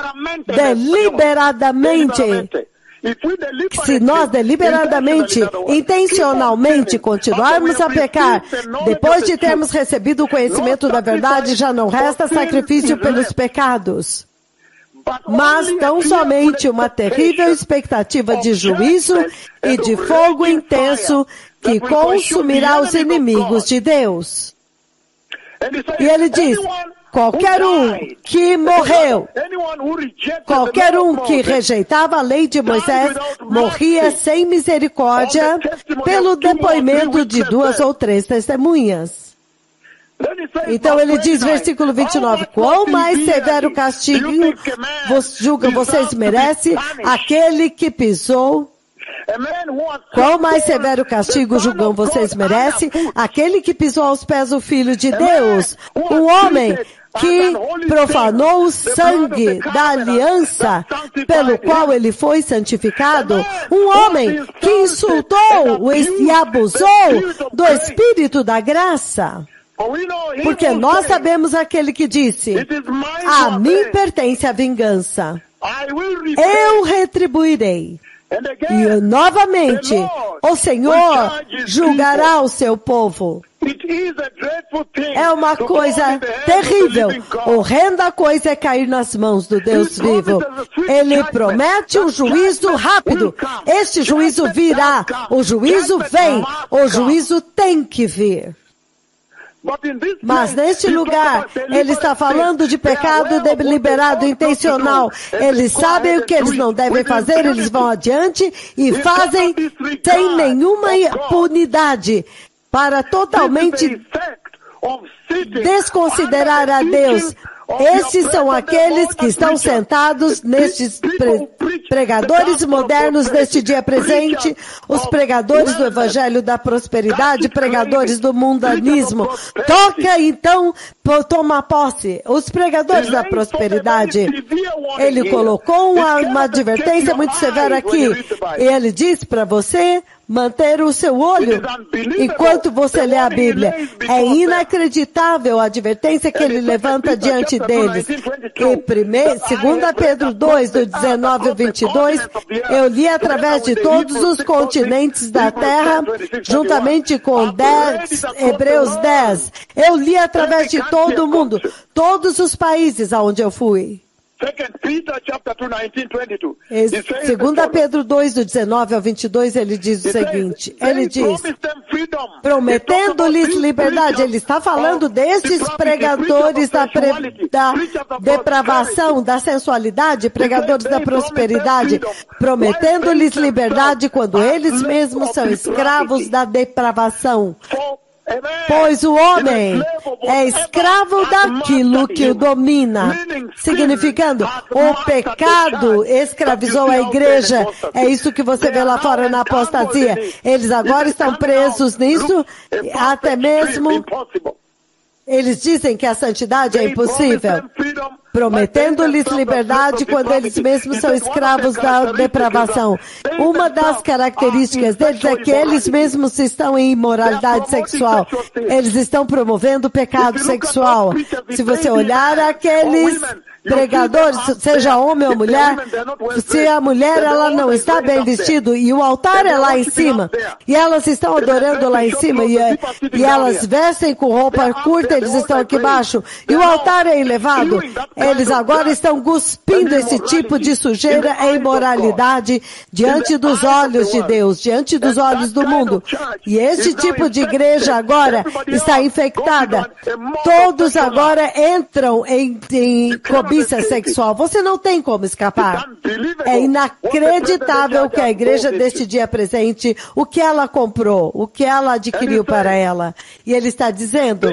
se nós deliberadamente, intencionalmente continuarmos a pecar, depois de termos recebido o conhecimento da verdade, já não resta sacrifício pelos pecados, mas tão somente uma terrível expectativa de juízo e de fogo intenso que consumirá os inimigos de Deus. E ele diz, qualquer um que morreu, qualquer um que rejeitava a lei de Moisés, morria sem misericórdia pelo depoimento de 2 ou 3 testemunhas. Então ele diz, versículo 29, quão mais severo castigo julga vocês merece aquele que pisou. Qual mais severo castigo julgam vocês merece? Aquele que pisou aos pés o Filho de Deus. O homem que profanou o sangue da aliança pelo qual ele foi santificado. Um homem que insultou e abusou do Espírito da graça. Porque nós sabemos aquele que disse, a mim pertence a vingança. Eu retribuirei. E novamente, o Senhor julgará o seu povo. É uma coisa terrível. Horrenda coisa é cair nas mãos do Deus vivo. Ele promete um juízo rápido. Este juízo virá. O juízo vem. O juízo tem que vir. Mas neste lugar, ele está falando de pecado deliberado, intencional. Eles sabem o que eles não devem fazer, eles vão adiante e fazem sem nenhuma impunidade para totalmente desconsiderar a Deus. Estes são aqueles que estão sentados nestes pregadores modernos deste dia presente, os pregadores do Evangelho da Prosperidade, pregadores do mundanismo. Toca então, toma posse. Os pregadores da prosperidade. Ele colocou uma advertência muito severa aqui. Ele diz para você manter o seu olho enquanto você lê a Bíblia. É inacreditável a advertência que ele levanta diante deles. Em 2 Pedro 2, do 19 ao 22, eu li através de todos os continentes da terra, juntamente com Hebreus 10. Eu li através de todo o mundo, todos os países aonde eu fui. 2 Pedro 2, do 19 ao 22, ele diz o seguinte, ele diz, prometendo-lhes liberdade, ele está falando desses pregadores da depravação, da sensualidade, pregadores da prosperidade, prometendo-lhes liberdade quando eles mesmos são escravos da depravação. Pois o homem é escravo daquilo que o domina, significando, o pecado escravizou a igreja. É isso que você vê lá fora na apostasia. Eles agora estão presos nisso, até mesmo eles dizem que a santidade é impossível, prometendo-lhes liberdade quando eles mesmos são escravos da depravação. Uma das características deles é que eles mesmos estão em imoralidade sexual. Eles estão promovendo o pecado sexual. Se você olhar aqueles pregadores, seja homem ou mulher, se a mulher ela não está bem vestida e o altar é lá em cima, e elas estão adorando lá em cima, e elas vestem com roupa curta, eles estão aqui embaixo, e o altar é elevado, eles agora estão cuspindo esse tipo de sujeira e imoralidade diante dos olhos de Deus, diante dos olhos do mundo. E este tipo de igreja agora está infectada. Todos agora entram em cobiça sexual. Você não tem como escapar. É inacreditável que a igreja deste dia presente, o que ela comprou, o que ela adquiriu para ela. E ele está dizendo,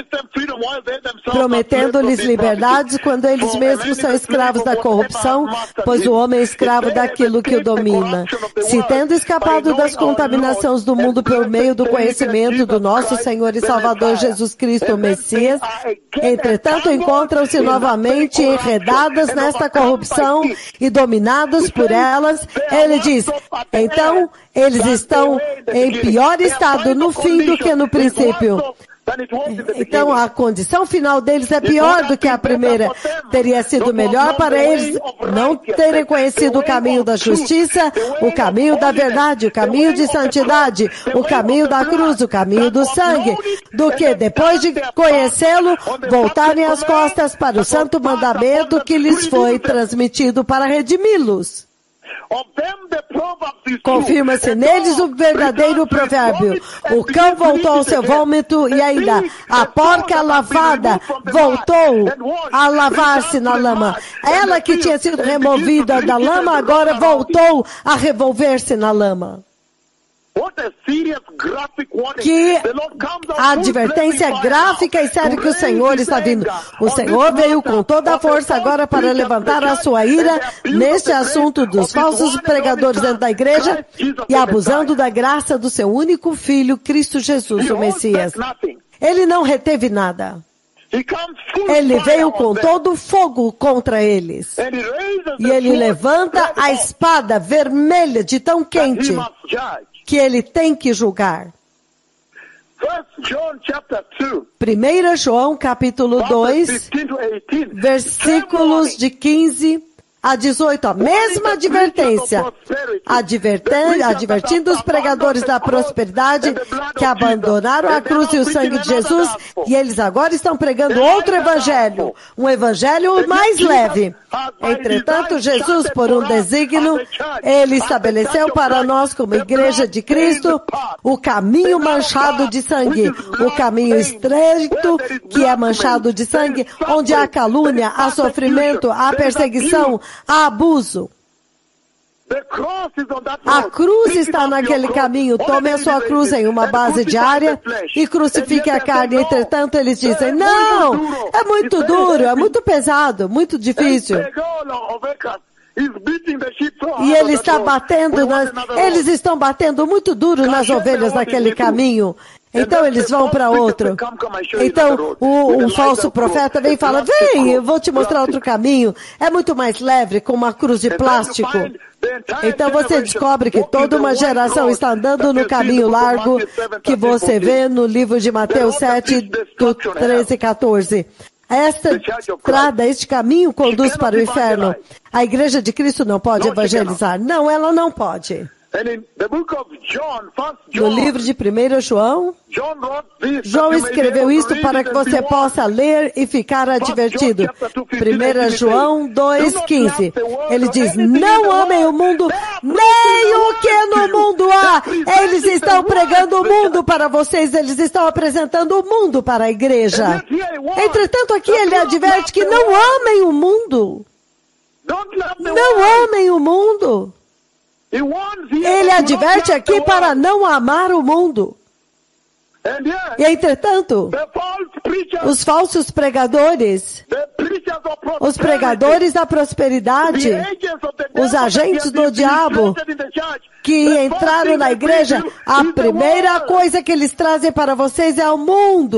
prometendo-lhes liberdade quando eles mesmos são escravos da corrupção, pois o homem é escravo daquilo que o domina. Se tendo escapado das contaminações do mundo por meio do conhecimento do nosso Senhor e Salvador Jesus Cristo, o Messias, entretanto encontram-se novamente enredadas nesta corrupção e dominadas por elas, ele diz, então eles estão em pior estado no fim do que no princípio. Então a condição final deles é pior do que a primeira. Teria sido melhor para eles não terem conhecido o caminho da justiça, o caminho da verdade, o caminho de santidade, o caminho da cruz, o caminho do sangue, do que depois de conhecê-lo, voltarem as costas para o santo mandamento que lhes foi transmitido para redimi-los. Confirma-se neles o verdadeiro provérbio. O cão voltou ao seu vômito e ainda a porca lavada voltou a lavar-se na lama. Ela que tinha sido removida da lama agora voltou a revolver-se na lama. Que advertência gráfica e séria que o Senhor está vindo. O Senhor veio com toda a força agora para levantar a sua ira neste assunto dos falsos pregadores dentro da igreja e abusando da graça do seu único Filho, Cristo Jesus, o Messias. Ele não reteve nada. Ele veio com todo o fogo contra eles. E ele levanta a espada vermelha de tão quente que ele tem que julgar. 1 João capítulo 2, versículos de 15 A 18, a mesma advertência. Advertindo os pregadores da prosperidade que abandonaram a cruz e o sangue de Jesus, e eles agora estão pregando outro evangelho, um evangelho mais leve. Entretanto, Jesus, por um desígnio, ele estabeleceu para nós como igreja de Cristo o caminho manchado de sangue, o caminho estreito que é manchado de sangue, onde há calúnia, há sofrimento, há perseguição, há abuso. A cruz está naquele caminho. Tome a sua cruz em uma base diária e crucifique a carne. Entretanto, eles dizem, não, é muito duro, é muito pesado, muito difícil. E ele está batendo, eles estão batendo muito duro nas ovelhas daquele caminho. Então eles vão para outro. Então o falso profeta vem e fala, vem, eu vou te mostrar outro caminho. É muito mais leve, com uma cruz de plástico. Então você descobre que toda uma geração está andando no caminho largo que você vê no livro de Mateus 7, do 13 e 14. Esta estrada, este caminho conduz para o inferno. A igreja de Cristo não pode evangelizar. Não, ela não pode. No livro de 1 João, João escreveu isto para que você possa ler e ficar advertido. 1 João 2,15. Ele diz, não amem o mundo, nem o que no mundo há. Eles estão pregando o mundo para vocês, eles estão apresentando o mundo para a igreja. Entretanto, aqui ele adverte que não amem o mundo. Não amem o mundo. Ele adverte aqui para não amar o mundo. E, entretanto, os falsos pregadores, os pregadores da prosperidade, os agentes do diabo que entraram na igreja, a primeira coisa que eles trazem para vocês é o mundo.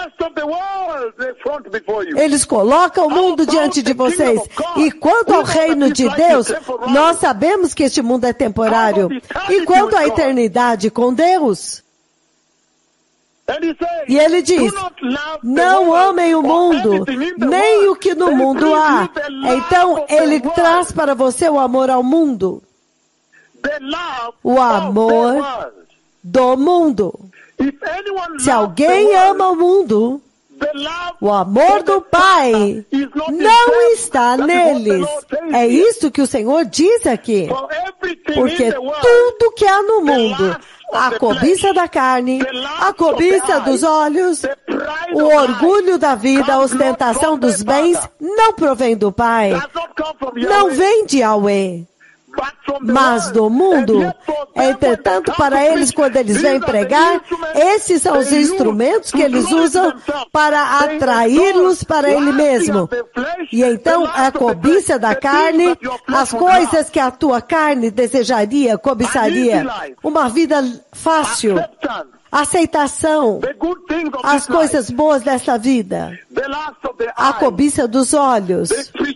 Eles colocam o mundo diante de vocês. E quanto ao reino de Deus, nós sabemos que este mundo é temporário. E quanto à eternidade com Deus? E ele diz, não amem o mundo, nem o que no mundo há. Então, ele traz para você o amor ao mundo. O amor do mundo. Se alguém ama o mundo, o amor do Pai não está neles. É isso que o Senhor diz aqui. Porque tudo que há no mundo, a cobiça da carne, a cobiça dos olhos, o orgulho da vida, a ostentação dos bens, não provém do Pai. Não vem de Yahweh, mas do mundo. Entretanto, para eles, quando eles vêm pregar, esses são os instrumentos que eles usam para atraí-los para ele mesmo. E então, a cobiça da carne, as coisas que a tua carne desejaria, cobiçaria, uma vida fácil, aceitação, as coisas boas dessa vida, a cobiça dos olhos.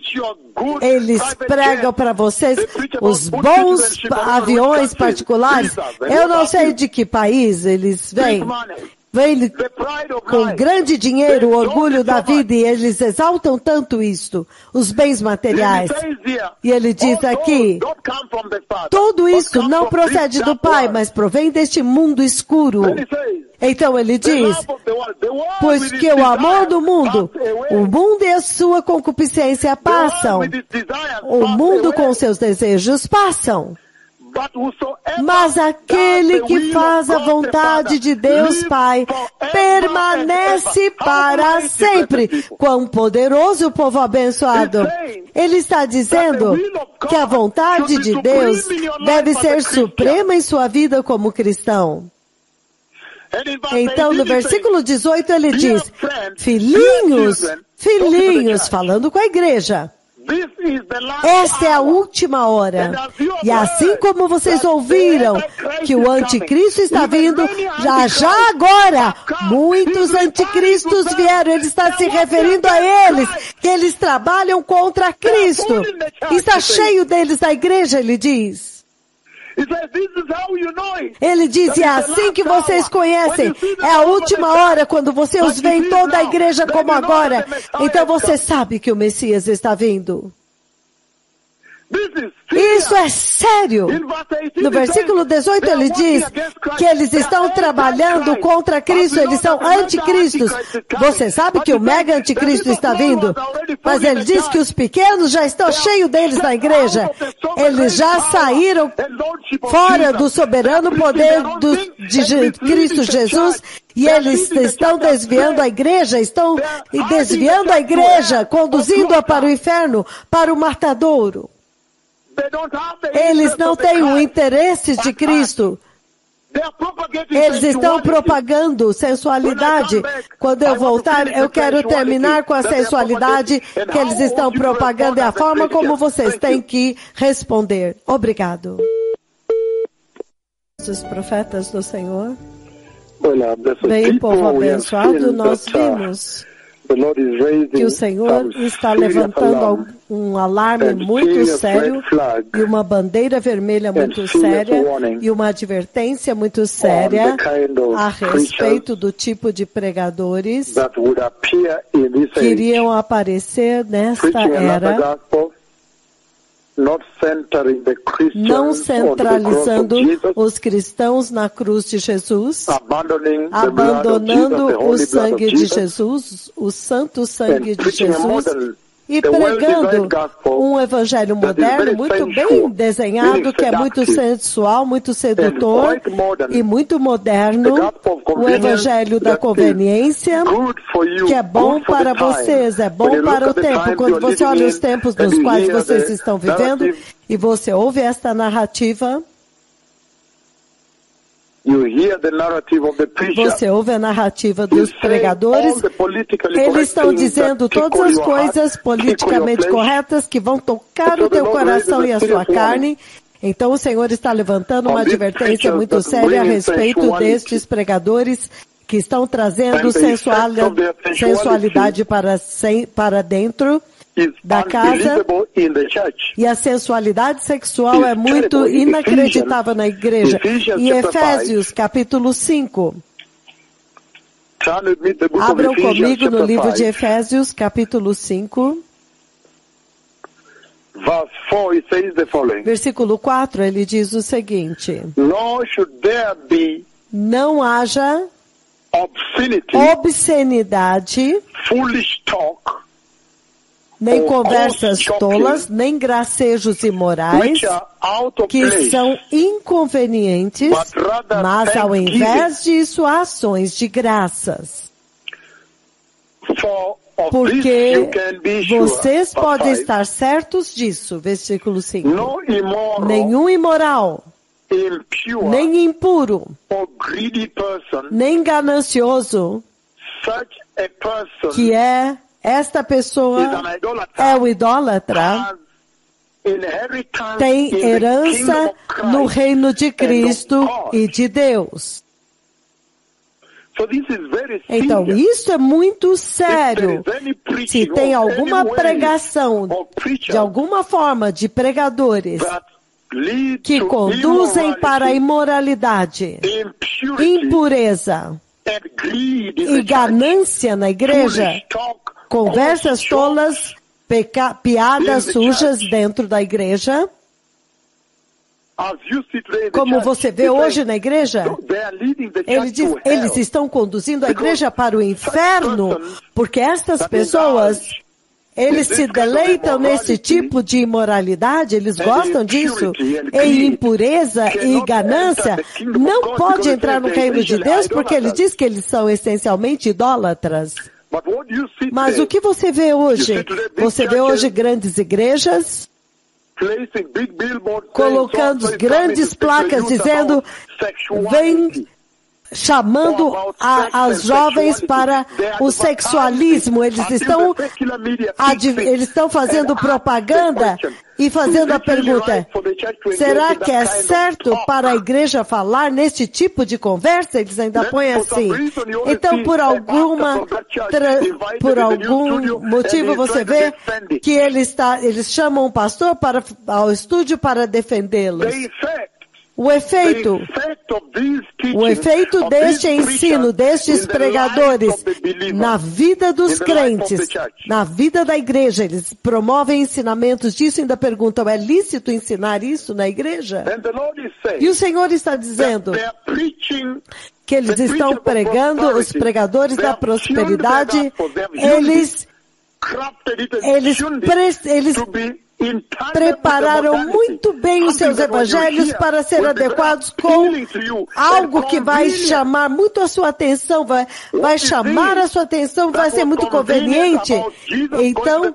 Eles pregam para vocês os bons aviões particulares. Eu não sei de que país eles vêm. Vêm com grande dinheiro, o orgulho da vida, e eles exaltam tanto isto, os bens materiais. E ele diz aqui, tudo isso não procede do Pai, mas provém deste mundo escuro. Então ele diz, pois que o amor do mundo, o mundo e a sua concupiscência passam, o mundo com seus desejos passam. Mas aquele que faz a vontade de Deus Pai permanece para sempre. Quão poderoso o povo abençoado. Ele está dizendo que a vontade de Deus deve ser suprema em sua vida como cristão. Então, no versículo 18, ele diz, filhinhos, falando com a igreja. Esta é a última hora. E assim como vocês ouviram que o anticristo está vindo, já agora, muitos anticristos vieram. Ele está se referindo a eles, que eles trabalham contra Cristo. Está cheio deles na igreja, ele diz. Ele diz, é assim que vocês conhecem. É a última hora, quando você os vê em toda a igreja como agora. Então você sabe que o Messias está vindo. Isso é sério. No versículo 18 ele diz que eles estão trabalhando contra Cristo, eles são anticristos. Você sabe que o mega anticristo está vindo? Mas ele diz que os pequenos já estão cheios deles na igreja. Eles já saíram fora do soberano poder de Cristo Jesus e eles estão desviando a igreja, conduzindo-a para o inferno, para o matadouro. Eles não têm o interesse de Cristo. Eles estão propagando sensualidade. Quando eu voltar, eu quero terminar com a sensualidade que eles estão propagando e a forma como vocês têm que responder. Obrigado. Os profetas do Senhor. Bem, povo abençoado, nós vimos que o Senhor está levantando um alarme muito sério e uma bandeira vermelha muito séria e uma advertência muito séria a respeito do tipo de pregadores que iriam aparecer nesta era, não centralizando os cristãos na cruz de Jesus, abandonando o sangue de Jesus, o santo sangue de Jesus, e pregando um evangelho moderno muito bem desenhado, que é muito sensual, muito sedutor e muito moderno, o evangelho da conveniência, que é bom para vocês, é bom para o tempo. Quando você olha os tempos nos quais vocês estão vivendo e você ouve esta narrativa, você ouve a narrativa dos pregadores, eles estão dizendo todas as coisas politicamente corretas que vão tocar o teu coração e a sua carne. Então o Senhor está levantando uma advertência muito séria a respeito destes pregadores que estão trazendo sensualidade para dentro da casa, e a sensualidade sexual é muito inacreditável na igreja. Em Efésios, capítulo 5. Abram comigo no livro de Efésios, capítulo 5. Versículo 4, ele diz o seguinte: não haja obscenidade, nem conversas tolas, nem gracejos imorais, que são inconvenientes, mas ao invés disso, ações de graças. Porque vocês podem estar certos disso, versículo 5. Nenhum imoral, nem impuro, nem ganancioso, que é esta pessoa é o idólatra, tem herança no reino de Cristo e de Deus. Então, isso é muito sério. Se tem alguma pregação, de alguma forma, de pregadores que conduzem para a imoralidade, impureza e ganância na igreja, conversas tolas, piadas sujas dentro da igreja, como você vê hoje na igreja, ele diz, eles estão conduzindo a igreja para o inferno, porque estas pessoas, eles se deleitam nesse tipo de imoralidade, eles gostam disso, e impureza e ganância, não pode entrar no reino de Deus, porque ele diz que eles são essencialmente idólatras. Mas o que você vê hoje? Você vê hoje grandes igrejas colocando grandes placas dizendo, vem chamando as jovens para o sexualismo. Eles estão fazendo propaganda e fazendo a pergunta, será que é certo para a igreja falar nesse tipo de conversa? Eles ainda põem assim. Então, por algum motivo, você vê que eles chamam o pastor ao estúdio para defendê-los. O efeito deste ensino, destes pregadores, na vida dos crentes, na vida da igreja, eles promovem ensinamentos disso e ainda perguntam, é lícito ensinar isso na igreja? E o Senhor está dizendo que eles estão pregando, os pregadores da prosperidade, eles prepararam muito bem os seus evangelhos para ser adequados com algo que vai chamar muito a sua atenção, vai chamar a sua atenção, vai ser muito conveniente. Então,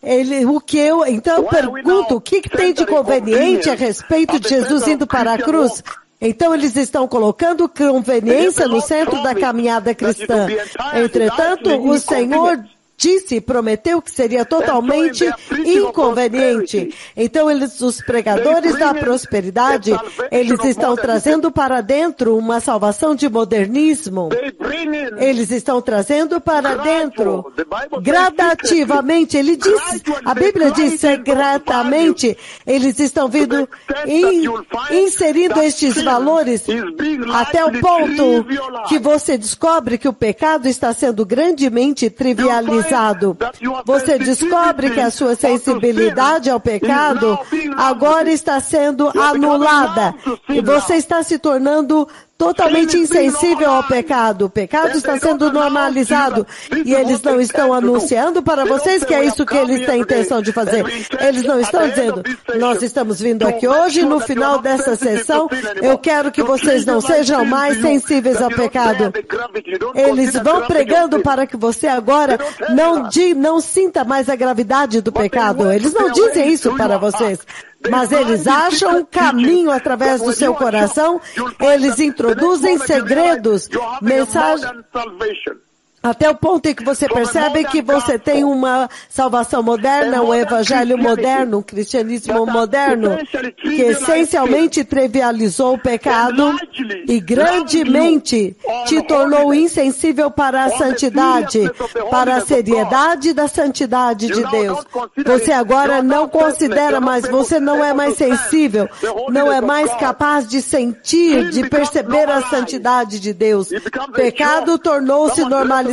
eu pergunto, o que tem de conveniente a respeito de Jesus indo para a cruz? Então eles estão colocando conveniência no centro da caminhada cristã. Entretanto, o Senhor disse e prometeu que seria totalmente inconveniente. Então os pregadores da prosperidade, eles estão trazendo para dentro uma salvação de modernismo. Eles estão trazendo para dentro gradativamente. A Bíblia diz secretamente, eles estão vindo inserindo estes valores até o ponto que você descobre que o pecado está sendo grandemente trivializado. Você descobre que a sua sensibilidade ao pecado agora está sendo anulada. E você está se tornando totalmente insensível ao pecado. O pecado está sendo normalizado. E eles não estão anunciando para vocês que é isso que eles têm intenção de fazer. Eles não estão dizendo, nós estamos vindo aqui hoje, no final dessa sessão, eu quero que vocês não sejam mais sensíveis ao pecado. Eles vão pregando para que você agora não sinta mais a gravidade do pecado. Eles não dizem isso para vocês. Mas eles acham um caminho através do seu coração, eles introduzem segredos, mensagens, até o ponto em que você percebe que você tem uma salvação moderna, um evangelho moderno, um cristianismo moderno, que essencialmente trivializou o pecado e grandemente te tornou insensível para a santidade, para a seriedade da santidade de Deus. Você agora não considera mais, você não é mais sensível, não é mais capaz de sentir, de perceber a santidade de Deus. Pecado tornou-se normalizado.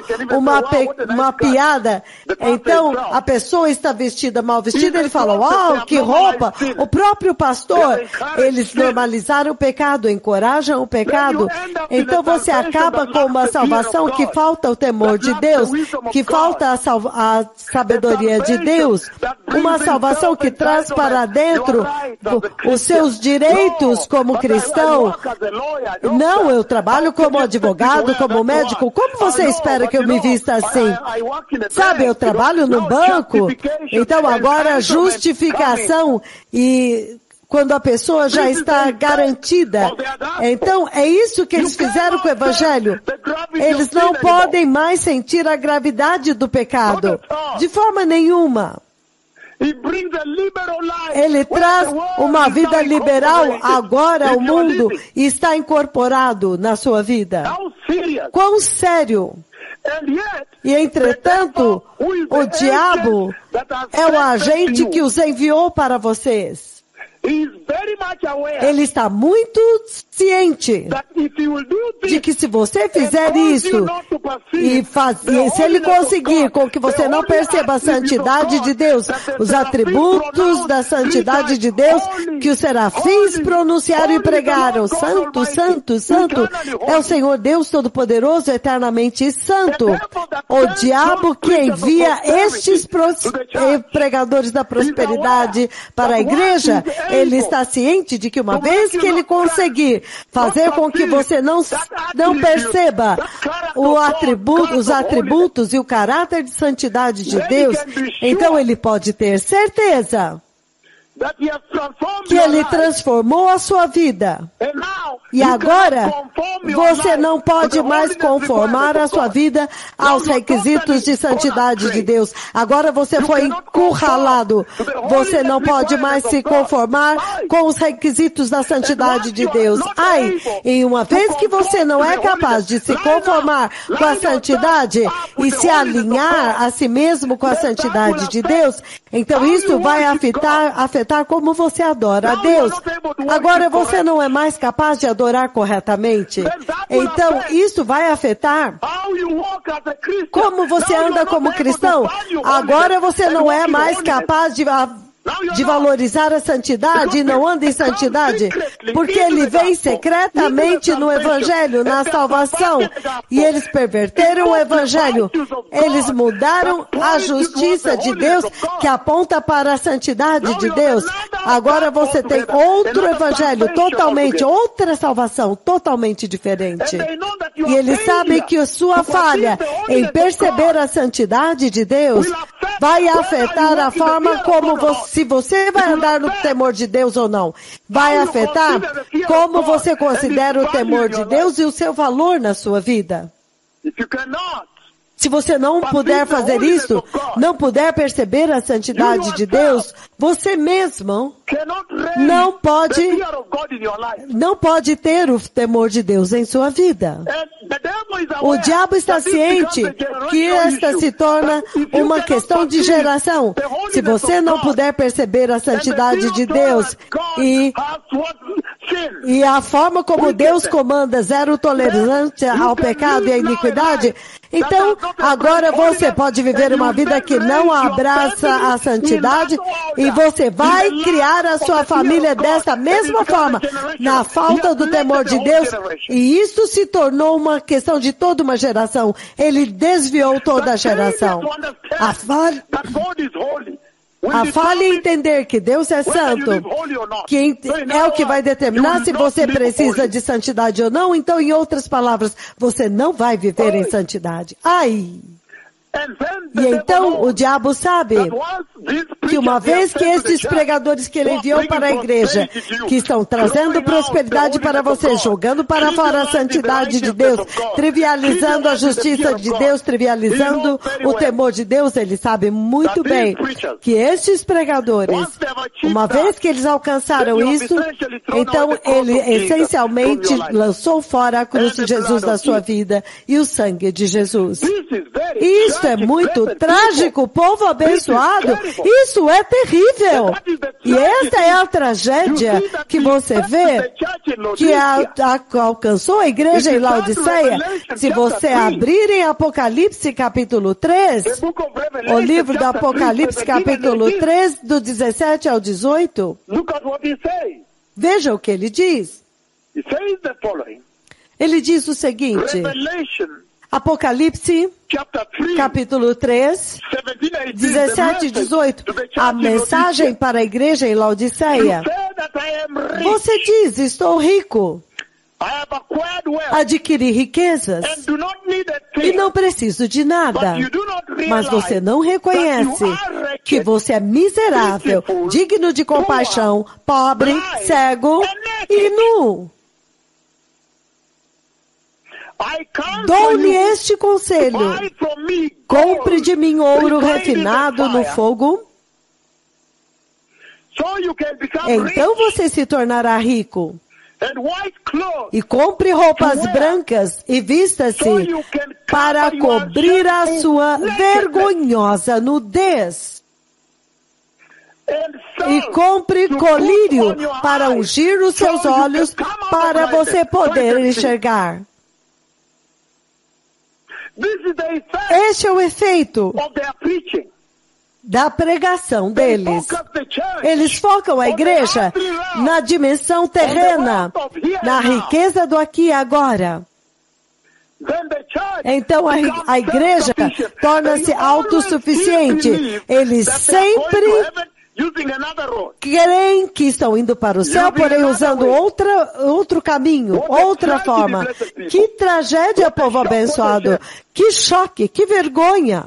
Uma piada. Então, a pessoa está vestida, mal vestida, ele fala, uau, que roupa! O próprio pastor, eles normalizaram o pecado, encorajam o pecado. Então você acaba com uma salvação que falta o temor de Deus, que falta a sabedoria de Deus. Uma salvação que traz para dentro os seus direitos como cristão. Não, eu trabalho como advogado, como médico. Como você espera que eu me vista assim? Sabe, eu trabalho no banco, então agora justificação e quando a pessoa já está garantida. Então, é isso que eles fizeram com o Evangelho. Eles não podem mais sentir a gravidade do pecado, de forma nenhuma. Ele traz uma vida liberal agora ao mundo e está incorporado na sua vida. Quão sério! E entretanto, o diabo é o agente que os enviou para vocês. Ele está muito ciente de que se você fizer isso e se ele conseguir com que você não perceba a santidade de Deus, os atributos da santidade de Deus que os serafins pronunciaram e pregaram, santo, santo, santo, é o Senhor Deus Todo-Poderoso, eternamente santo. O diabo que envia estes pregadores da prosperidade para a igreja, ele está ciente de que uma vez que ele conseguir fazer com que você não perceba os atributos e o caráter de santidade de Deus, então ele pode ter certeza que ele transformou a sua vida. E agora, você não pode mais conformar a sua vida aos requisitos de santidade de Deus. Agora você foi encurralado. Você não pode mais se conformar com os requisitos da santidade de Deus. E uma vez que você não é capaz de se conformar com a santidade e se alinhar a si mesmo com a santidade de Deus, então isso vai afetar afetar como você adora a Deus. Agora você não é mais capaz de adorar corretamente. Então, isso vai afetar como você anda como cristão. Agora você não é mais capaz de valorizar a santidade e não anda em santidade, porque ele vem secretamente no Evangelho, na salvação, e eles perverteram o Evangelho. Eles mudaram a justiça de Deus, que aponta para a santidade de Deus. Agora você tem outro Evangelho, totalmente, outra salvação, totalmente diferente. E eles sabem que a sua falha em perceber a santidade de Deus vai afetar a forma como se você vai andar no temor de Deus ou não. Vai afetar como você considera o temor de Deus e o seu valor na sua vida. Se você não puder fazer isso, não puder perceber a santidade de Deus, você mesmo não pode ter o temor de Deus em sua vida. O diabo está ciente que esta se torna uma questão de geração. Se você não puder perceber a santidade de Deus e a forma como Deus comanda zero tolerância ao pecado e à iniquidade, então, agora você pode viver uma vida que não abraça a santidade e você vai criar a sua família dessa mesma forma, na falta do temor de Deus, e isso se tornou uma questão de toda uma geração. Ele desviou toda a geração. A falha em entender que Deus é santo, que é o que vai determinar se você precisa de santidade ou não. Então, em outras palavras, você não vai viver em santidade. Ai! E então o diabo sabe que uma vez que esses pregadores que ele enviou para a igreja, que estão trazendo prosperidade para você, jogando para fora a santidade de Deus, trivializando a justiça de Deus, trivializando o temor de Deus, ele sabe muito bem que estes pregadores, uma vez que eles alcançaram isso, então ele essencialmente lançou fora a cruz de Jesus da sua vida e o sangue de Jesus. Isso é muito trágico, povo abençoado. Isso é terrível. E essa é a tragédia que você vê que alcançou a igreja em Laodiceia. Se você abrir em Apocalipse capítulo 3, o livro do Apocalipse capítulo 3, do 17 ao 18, veja o que ele diz. Ele diz o seguinte, Apocalipse, capítulo 3, 17 e 18, a mensagem para a igreja em Laodiceia. Você diz, estou rico, adquiri riquezas e não preciso de nada, mas você não reconhece que você é miserável, digno de compaixão, pobre, cego e nu. Dou-lhe este conselho, compre de mim ouro refinado no fogo, então você se tornará rico. E compre roupas brancas e vista-se para cobrir a sua vergonhosa nudez. E compre colírio para ungir os seus olhos para você poder enxergar. Este é o efeito da pregação deles. Eles focam a igreja na dimensão terrena, na riqueza do aqui e agora. Então a igreja torna-se autossuficiente. Eles sempre creem que estão indo para o céu, porém usando outro caminho, outra forma. Que tragédia, povo abençoado! Que choque, que vergonha!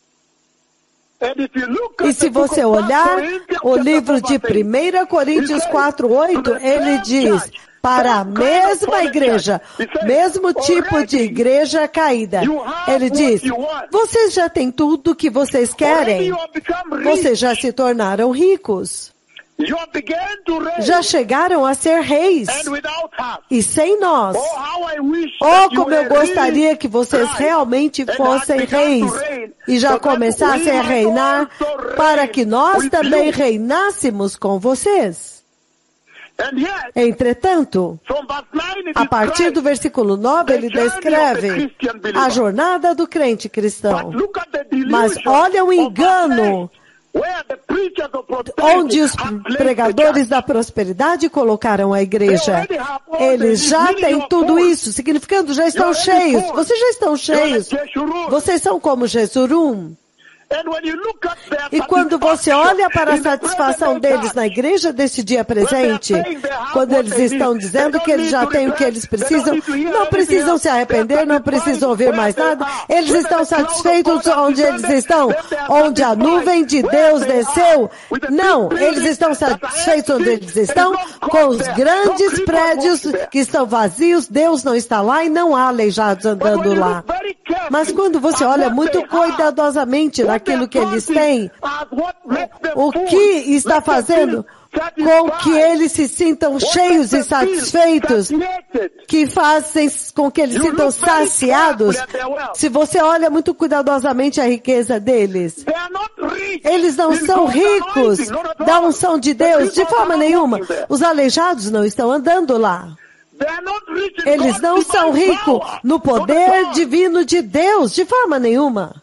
E se você olhar o livro de 1 Coríntios 4:8, ele diz, para a mesma igreja, mesmo tipo de igreja caída, ele diz, vocês já têm tudo o que vocês querem, vocês já se tornaram ricos. já chegaram a ser reis. E sem nós. Oh, como eu gostaria que vocês realmente fossem reis e já começassem a reinar para que nós também reinássemos com vocês. Entretanto, a partir do versículo 9, ele descreve a jornada do crente cristão. Mas olha o engano onde os pregadores da prosperidade colocaram a igreja. Eles já têm tudo isso, significando já estão cheios. Vocês já estão cheios. Vocês são como Jesurum. E quando você olha para a satisfação deles na igreja desse dia presente, quando eles estão dizendo que eles já têm o que eles precisam, não precisam se arrepender, não precisam ouvir mais nada, eles estão satisfeitos onde eles estão, onde a nuvem de Deus desceu. Não, eles estão satisfeitos onde eles estão, com os grandes prédios que estão vazios, Deus não está lá e não há aleijados andando lá. Mas quando você olha muito cuidadosamente naquilo que eles têm, o que está fazendo com que eles se sintam cheios e satisfeitos, que fazem com que eles se sintam saciados? Se você olha muito cuidadosamente a riqueza deles, eles não são ricos da unção de Deus, de forma nenhuma. Os aleijados não estão andando lá. Eles não são ricos no poder divino de Deus, de forma nenhuma.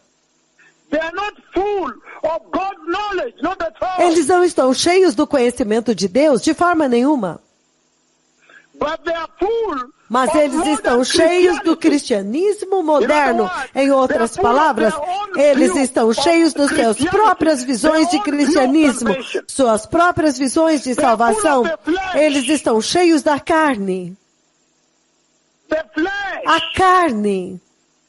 Eles não estão cheios do conhecimento de Deus, de forma nenhuma. Mas eles estão cheios do cristianismo moderno. Em outras palavras, eles estão cheios das suas próprias visões de cristianismo, suas próprias visões de salvação. Eles estão cheios da carne. A carne.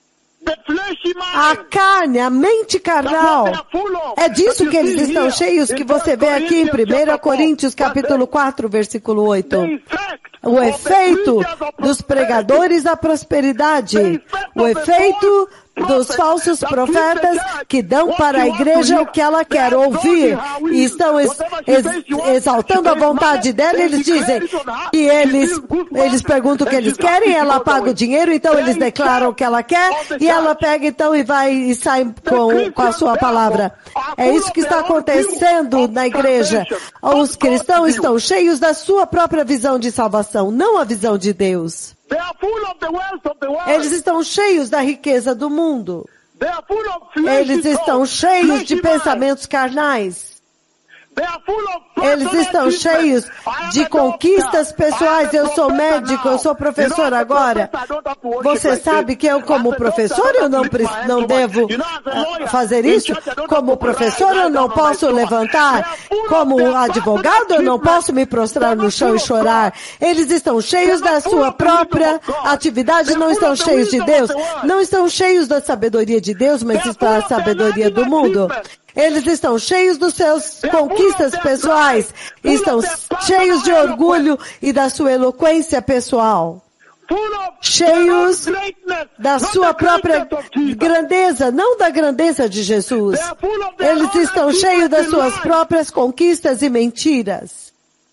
A carne, a mente carnal. É disso que eles estão cheios, que você vê aqui em 1 Coríntios capítulo 4, versículo 8. O efeito dos pregadores da prosperidade. O efeito dos falsos profetas que dão para a igreja o que ela quer ouvir e estão exaltando a vontade dela. Eles dizem que eles perguntam o que eles querem, ela paga o dinheiro, então eles declaram o que ela quer e ela pega então e vai e sai com a sua palavra. É isso que está acontecendo na igreja. Os cristãos estão cheios da sua própria visão de salvação, não a visão de Deus. Eles estão cheios da riqueza do mundo. Eles estão cheios de pensamentos carnais. Eles estão cheios de conquistas pessoais. Eu sou médico, eu sou professor agora. Você sabe que eu, como professor, eu não devo fazer isso? Como professor, eu não posso levantar. Como advogado, eu não posso me prostrar no chão e chorar. Eles estão cheios da sua própria atividade, não estão cheios de Deus. Não estão cheios da sabedoria de Deus, mas da sabedoria do mundo. Eles estão cheios dos seus conquistas pessoais, estão cheios de orgulho e da sua eloquência pessoal. Cheios da sua própria grandeza, não da grandeza de Jesus. Eles estão cheios das suas próprias conquistas e mentiras.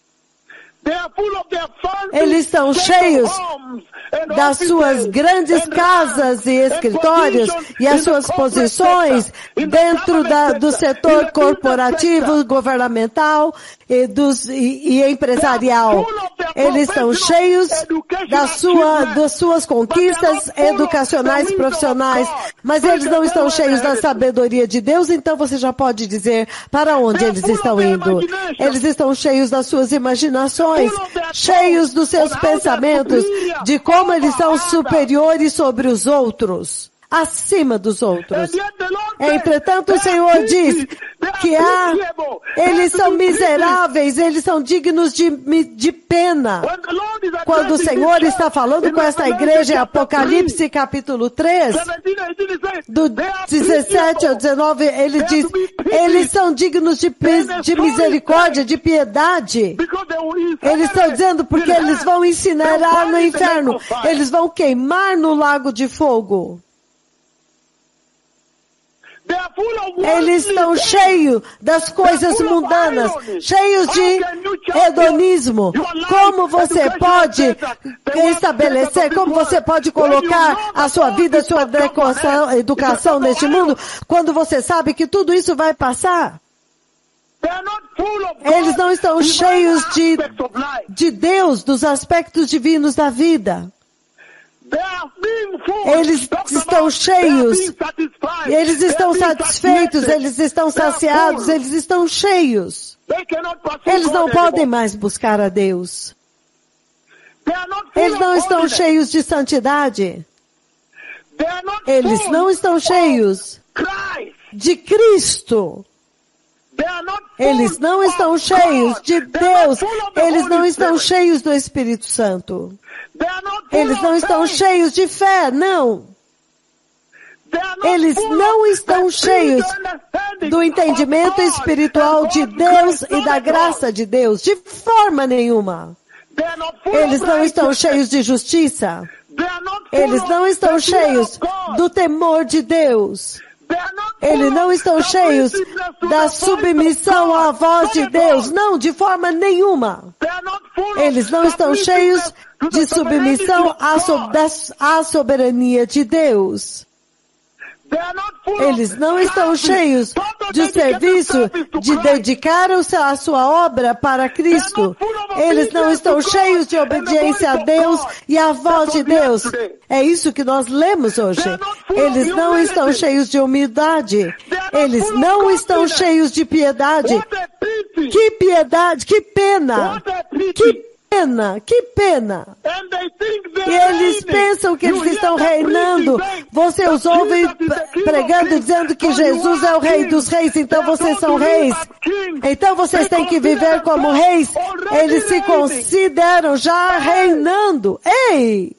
Eles estão cheios das suas grandes casas e escritórios e as suas posições dentro do setor corporativo, governamental e empresarial. Eles estão cheios das suas conquistas educacionais e profissionais, mas eles não estão cheios da sabedoria de Deus, então você já pode dizer para onde eles estão indo. Eles estão cheios das suas imaginações, cheios dos seus pensamentos, de como eles são superiores sobre os outros, acima dos outros. Entretanto, o Senhor diz que eles são miseráveis, eles são dignos de pena. Quando o Senhor está falando com essa igreja em Apocalipse capítulo 3, do 17 ao 19, ele diz, eles são dignos de misericórdia, de piedade. Eles estão dizendo porque eles vão incinerar no inferno, eles vão queimar no lago de fogo. Eles estão cheios das coisas mundanas, cheios de hedonismo. Como você pode estabelecer, como você pode colocar a sua vida, a sua educação neste mundo, quando você sabe que tudo isso vai passar? Eles não estão cheios de Deus, dos aspectos divinos da vida. Eles estão cheios, eles estão satisfeitos, eles estão saciados, eles estão cheios. Eles não podem mais buscar a Deus. Eles não estão cheios de santidade. Eles não estão cheios de Cristo. Eles não estão cheios de Deus. Eles não estão cheios do Espírito Santo. Eles não estão cheios de fé, não. Eles não estão cheios do entendimento espiritual de Deus e da graça de Deus, de forma nenhuma. Eles não estão cheios de justiça. Eles não estão cheios do temor de Deus. Eles não estão cheios da submissão à voz de Deus. Não, de forma nenhuma. Eles não estão cheios de submissão à soberania de Deus. Eles não estão cheios de serviço, de dedicar a sua obra para Cristo. Eles não estão cheios de obediência a Deus e à voz de Deus. É isso que nós lemos hoje. Eles não estão cheios de humildade. Eles não estão cheios de piedade. Que piedade, que pena! Que pena! E eles pensam que eles estão reinando. Você os ouve pregando, dizendo que Jesus é o Rei dos Reis, então vocês são reis. Então vocês têm que viver como reis. Eles se consideram já reinando. Ei!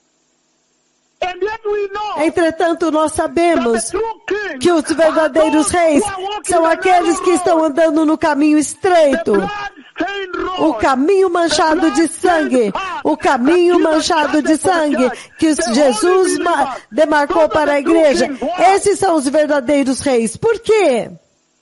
Entretanto, nós sabemos que os verdadeiros reis são aqueles que estão andando no caminho estreito. O caminho manchado de sangue, o caminho manchado de sangue que Jesus demarcou para a igreja. Esses são os verdadeiros reis. Por quê?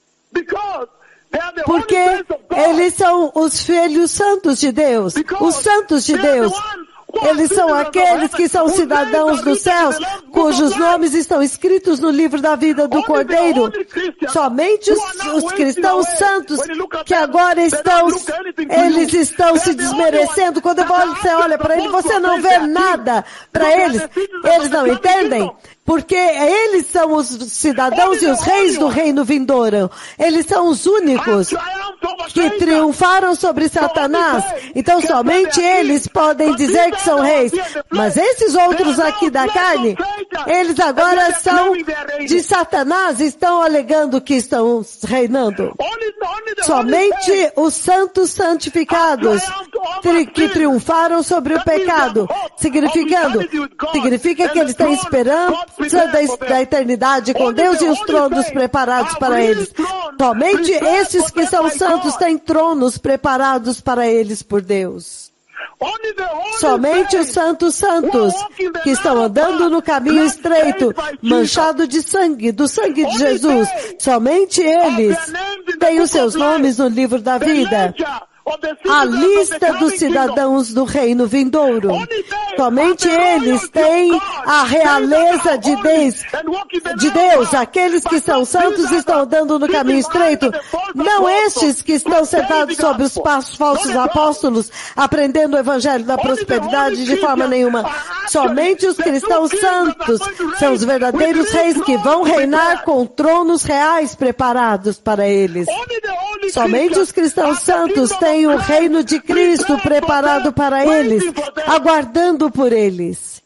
Porque eles são os filhos santos de Deus, os santos de Deus. Eles são aqueles que são cidadãos dos céus, cujos nomes estão escritos no livro da vida do Cordeiro. Somente os cristãos santos que agora eles estão se desmerecendo. Quando você olha para eles, você não vê nada para eles. Eles não entendem. Porque eles são os cidadãos e os reis do reino vindouro. Eles são os únicos que triunfaram sobre Satanás. Então somente eles podem dizer que são reis. Mas esses outros aqui da carne, eles agora são de Satanás, estão alegando que estão reinando. Somente os santos santificados que triunfaram sobre o pecado. Significa que eles têm esperança da eternidade com Deus e os tronos preparados para eles. Somente esses que são santos têm tronos preparados para eles por Deus. Somente os santos que estão andando no caminho estreito, manchado de sangue, do sangue de Jesus. Somente eles têm os seus nomes no livro da vida. A lista dos cidadãos do reino vindouro. Somente eles têm a realeza de Deus. Aqueles que são santos estão andando no caminho estreito. Não estes que estão sentados sobre os passos falsos apóstolos, aprendendo o evangelho da prosperidade de forma nenhuma. Somente os cristãos santos são os verdadeiros reis que vão reinar com tronos reais preparados para eles. Somente os cristãos santos têm o reino de Cristo preparado para eles, aguardando por eles.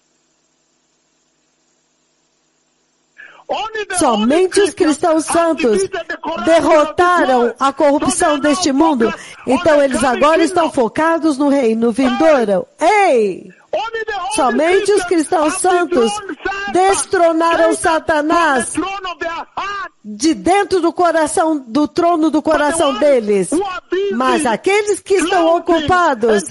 Somente os cristãos santos derrotaram a corrupção deste mundo. Então eles agora estão focados no reino vindouro. Ei! Somente os cristãos santos destronaram Satanás de dentro do trono do coração deles. Mas aqueles que estão ocupados,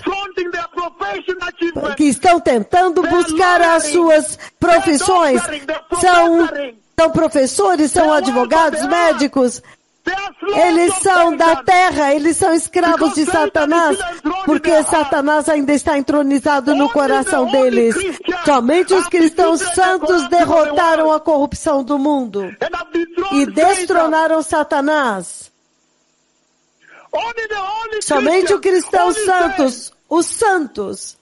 que estão tentando buscar as suas profissões, são São professores, são advogados, médicos. Eles são da terra, eles são escravos de Satanás, porque Satanás ainda está entronizado no coração deles. Somente os cristãos santos derrotaram a corrupção do mundo e destronaram Satanás. Somente os cristãos santos, os santos,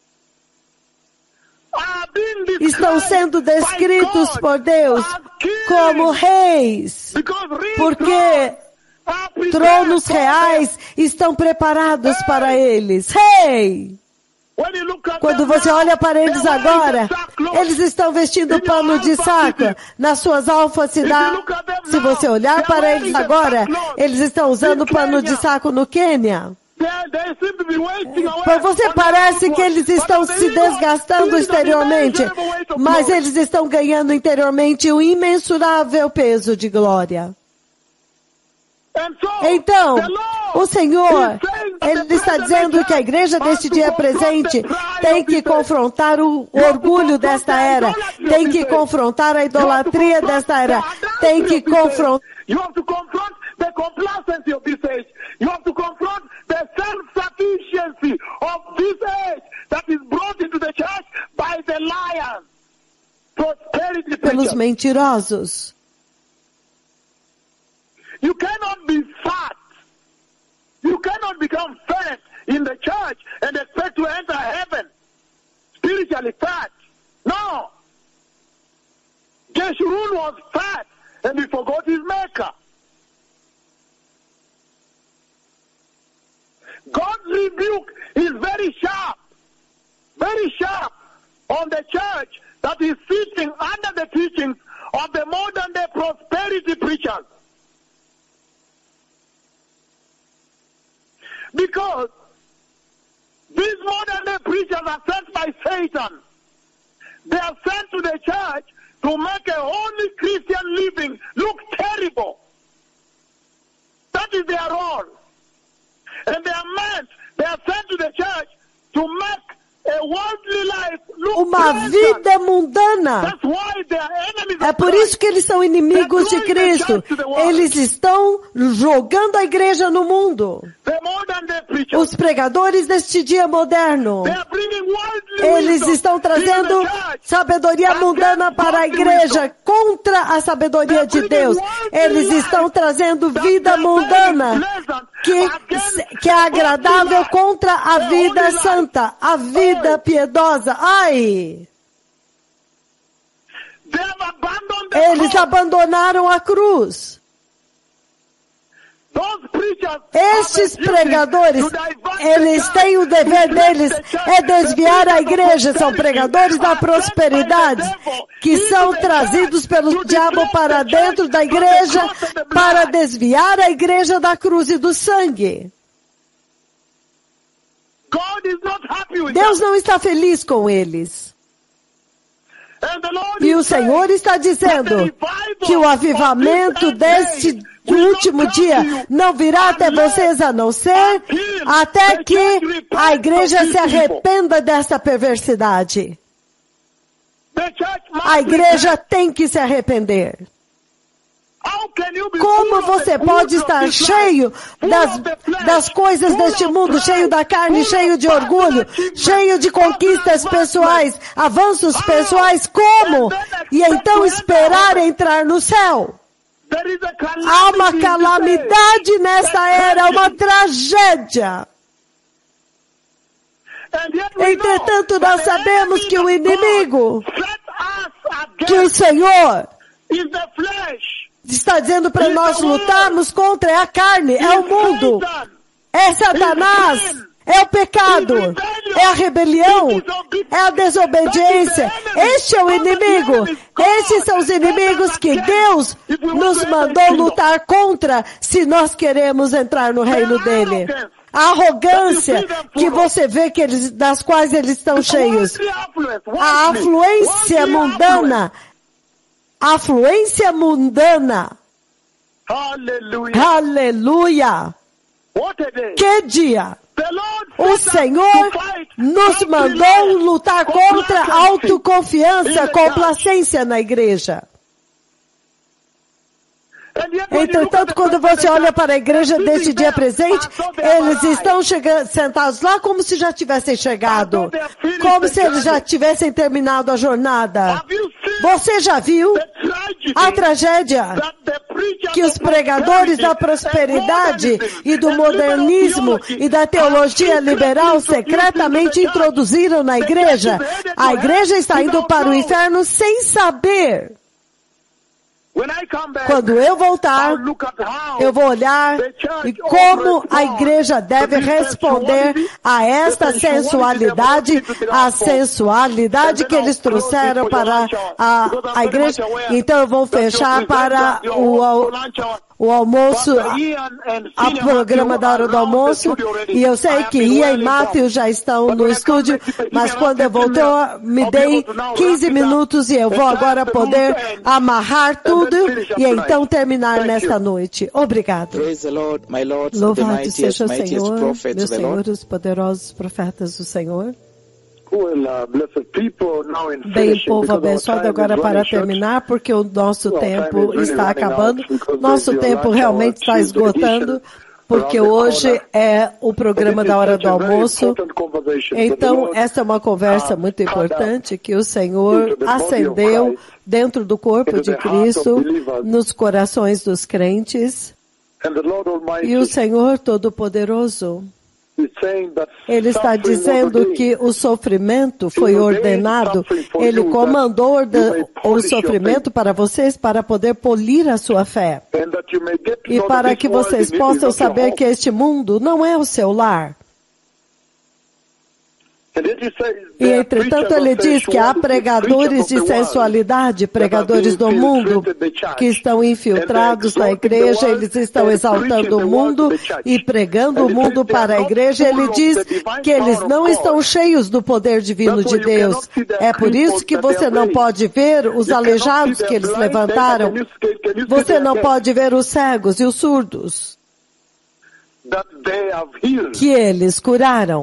estão sendo descritos por Deus como reis, porque tronos reais estão preparados para eles. Hey! Quando você olha para eles agora, eles estão vestindo pano de saco nas suas alfacidades. Se você olhar para eles agora, eles estão usando pano de saco no Quênia. Você parece que eles estão se desgastando exteriormente, mas eles estão ganhando interiormente um imensurável peso de glória. Então, o Senhor, Ele está dizendo que a igreja deste dia presente tem que confrontar o orgulho desta era, tem que confrontar a idolatria desta era, tem que confrontar the complacency of this age. You have to confront the self-sufficiency of this age that is brought into the church by the liars. Prosperity pelos mentirosos. You cannot be fat. You cannot become fat in the church and expect to enter heaven spiritually fat. No. Jeshurun was fat and he forgot his maker. God's rebuke is very sharp on the church that is sitting under the teachings of the modern day prosperity preachers. Because these modern day preachers are sent by Satan. They are sent to the church to make a holy Christian living look terrible. That is their role. And they are sent to the church to make a worldly life look uma vida mundana. That's why they are enemies É of por Christ. isso que eles são inimigos de Cristo. Eles estão jogando a igreja no mundo. The modern day preachers, Os pregadores deste dia moderno, they are bringing worldly eles wisdom estão trazendo into the church. sabedoria mundana para a igreja contra a sabedoria de Deus. Eles estão trazendo vida mundana que é agradável contra a vida santa, a vida piedosa. Ai! They have abandoned the Eles cross. abandonaram a cruz. Those preachers Estes have a duty pregadores, to divert eles the têm o church, dever to deles direct the church, é desviar a igreja. São the pregadores da prosperidade que são trazidos pelo diabo para dentro da igreja para desviar a igreja da cruz e do sangue. God is not happy with Deus them. não está feliz com eles. And the Lord E o is saying Senhor está dizendo que o avivamento deste último dia não virá até vocês a não ser até que a igreja se arrependa dessa perversidade. the church must A igreja repent. tem que se arrepender. How can you be Como full of você the pode goods of estar this life, cheio full das, of the flesh, das coisas full deste of mundo, pride, cheio da carne, full cheio of de orgulho, personal cheio de achievement, conquistas personal pessoais, avanços pessoais, como? E então esperar entrar no céu. There is a calamity Há uma in this calamidade nesta era, uma tragédia. age. And yet we Entretanto, know nós that the sabemos enemy que o of inimigo, God set us que o against Senhor is the flesh. está dizendo para nós lutarmos contra é a carne, é o mundo, Satan. é Satanás, é o pecado, é a rebelião, é a desobediência. Este é o inimigo. Esses são os inimigos que Deus nos mandou lutar contra se nós queremos entrar no reino dele. A arrogância que você vê que eles, das quais eles estão cheios. Worldly affluence, A worldly, afluência worldly mundana. Afluência mundana. affluence. Hallelujah. Aleluia. What a day. Que dia! The Lord O set us Senhor to fight nos mandou self-reliance, lutar contra a complacency. autoconfiança, complacência na igreja. Entretanto, quando você olha para a igreja deste dia presente, eles estão sentados lá como se já tivessem chegado, como se eles já tivessem terminado a jornada. Você já viu a tragédia que os pregadores da prosperidade e do modernismo e da teologia liberal secretamente introduziram na igreja? A igreja está indo para o inferno sem saber. Quando eu voltar, eu vou olhar e como a igreja deve responder a esta sensualidade, a sensualidade que eles trouxeram para a igreja. Então eu vou fechar para o almoço, a programa da hora do almoço, e eu sei que Ian e Matthew já estão no estúdio, mas quando eu voltar, me dei 15 minutos e eu vou agora poder amarrar tudo e então terminar nesta noite. Obrigado. Louvado seja o Senhor, meu Senhor, os poderosos profetas do Senhor. Bem, povo abençoado, agora para terminar, porque o nosso tempo está acabando, nosso tempo realmente está esgotando, porque hoje é o programa da hora do almoço. Então, essa é uma conversa muito importante que o Senhor acendeu dentro do corpo de Cristo, nos corações dos crentes. E o Senhor Todo-Poderoso, Ele está dizendo que o sofrimento foi ordenado, Ele comandou o sofrimento para vocês para poder polir a sua fé. E para que vocês possam saber que este mundo não é o seu lar. E, entretanto, ele diz que há pregadores de sensualidade, pregadores do mundo, que estão infiltrados na igreja, eles estão exaltando o mundo e pregando o mundo para a igreja. Ele diz que eles não estão cheios do poder divino de Deus. É por isso que você não pode ver os aleijados que eles levantaram. Você não pode ver os cegos e os surdos que eles curaram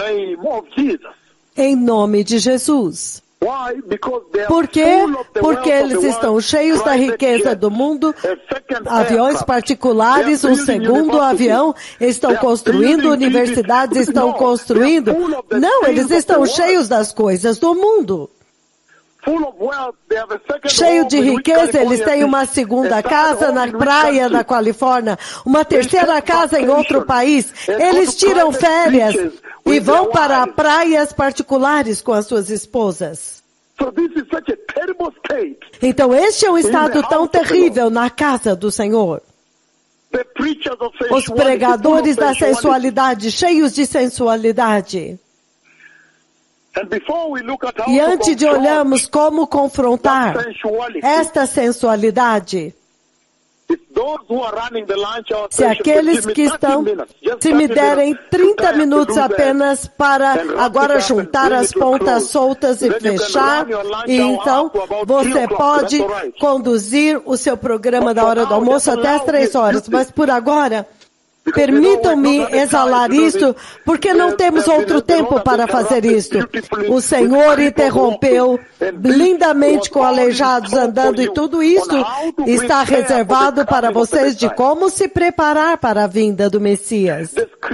em nome de Jesus. Por quê? Porque eles estão cheios da riqueza do mundo, aviões particulares, um segundo avião, estão construindo, universidades estão construindo. Não, eles estão cheios das coisas do mundo. Cheio de riqueza, eles têm uma segunda casa na praia da Califórnia, uma terceira casa em outro país. Eles tiram férias e vão para praias particulares com as suas esposas. Então este é um estado tão terrível na casa do Senhor. Os pregadores da sensualidade, cheios de sensualidade. E antes de olharmos como confrontar esta sensualidade, se aqueles que estão, se me derem 30 minutos apenas para agora juntar as pontas soltas e fechar, e então você pode conduzir o seu programa da hora do almoço até as 3 horas, mas por agora, permitam-me exalar isto, porque não temos outro tempo para fazer isto. O Senhor interrompeu lindamente com aleijados andando e tudo isso está reservado para vocês de como se preparar para a vinda do Messias.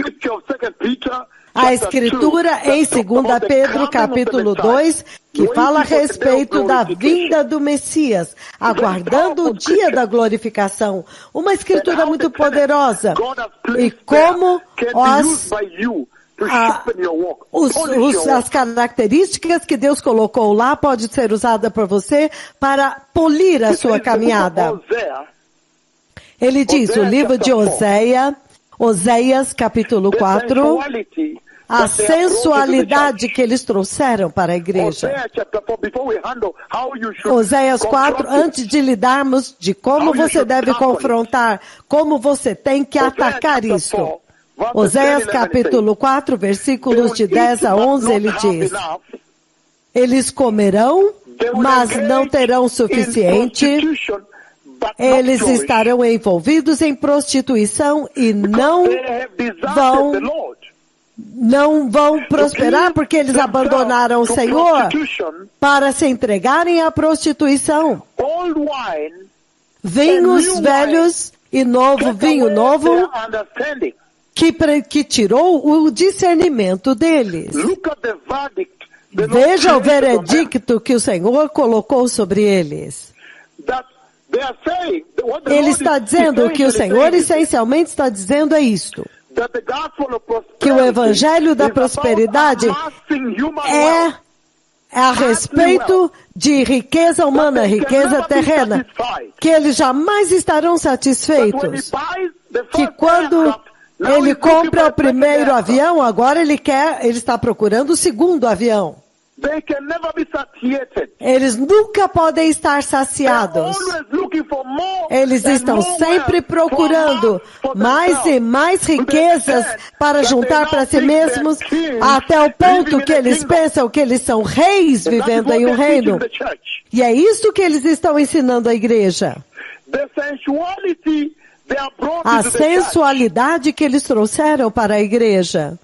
A Escritura em 2 Pedro capítulo 2, que fala a respeito da vinda do Messias, aguardando o dia da glorificação. Uma Escritura muito poderosa. E como as características que Deus colocou lá pode ser usada por você para polir a sua caminhada. Ele diz, o livro de Oséias capítulo 4, a sensualidade que eles trouxeram para a igreja. Oséias 4, antes de lidarmos de como você deve confrontar, como você tem que atacar isso. Oséias capítulo 4, versículos de 10 a 11, ele diz, eles comerão, mas não terão suficiente. Eles estarão envolvidos em prostituição e não vão prosperar porque eles abandonaram o Senhor para se entregarem à prostituição. vinhos velhos e novo vinho novo, que tirou o discernimento deles. Veja o veredicto que o Senhor colocou sobre eles. Ele está dizendo que o Senhor essencialmente está dizendo é isto. Que o evangelho da prosperidade é a respeito de riqueza humana, riqueza terrena, que eles jamais estarão satisfeitos. Que quando ele compra o primeiro avião, agora ele está procurando o segundo avião. Eles nunca podem estar saciados. Eles estão sempre procurando mais e mais riquezas para juntar para si mesmos, até o ponto que eles pensam que eles são reis vivendo em um reino. E é isso que eles estão ensinando à igreja. A sensualidade que eles trouxeram para a igreja.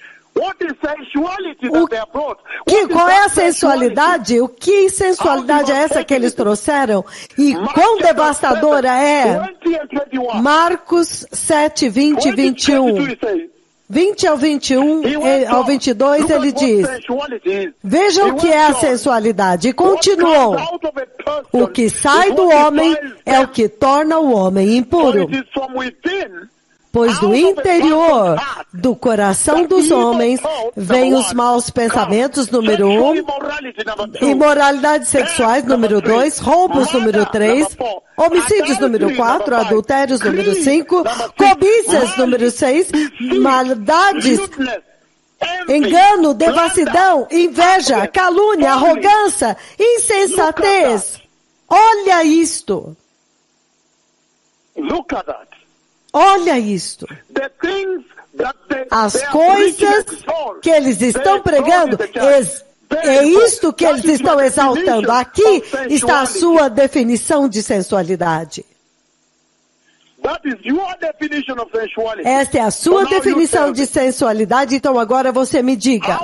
Qual é a sensualidade? Que sensualidade é essa que eles trouxeram? E quão devastadora é? Marcos 7, 20 e 21. 20 ao 21, ao 22, ele diz, vejam o que é a sensualidade. E continuou, o que sai do homem é o que torna o homem impuro. Pois do interior do coração dos homens vêm os maus pensamentos, número 1, imoralidades sexuais, número 2, roubos, número 3, homicídios, número 4, adultérios, número 5, cobiças, número 6, maldades, engano, devassidão, inveja, calúnia, arrogância, insensatez. Olha isto. Olha isto. As coisas que eles estão pregando, é isto que eles estão exaltando. Aqui está a sua definição de sensualidade. Esta é a sua definição de sensualidade, então agora você me diga.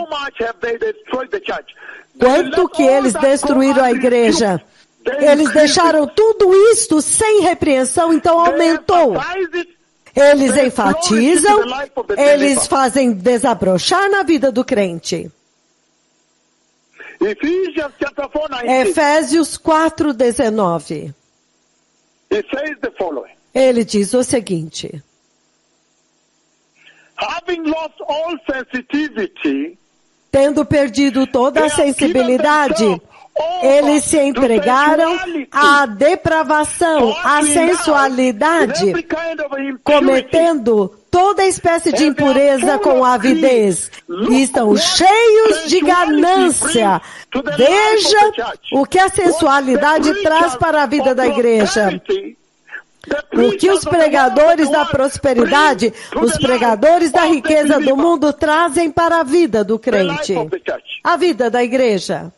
Quanto que eles destruíram a igreja? Eles deixaram tudo isto sem repreensão, então aumentou. Eles enfatizam, eles fazem desabrochar na vida do crente. Efésios 4:19. Ele diz o seguinte: tendo perdido toda a sensibilidade, eles se entregaram à depravação, à sensualidade, cometendo toda espécie de impureza com avidez. E estão cheios de ganância. Veja o que a sensualidade traz para a vida da igreja. O que os pregadores da prosperidade, os pregadores da riqueza do mundo trazem para a vida do crente, a vida da igreja.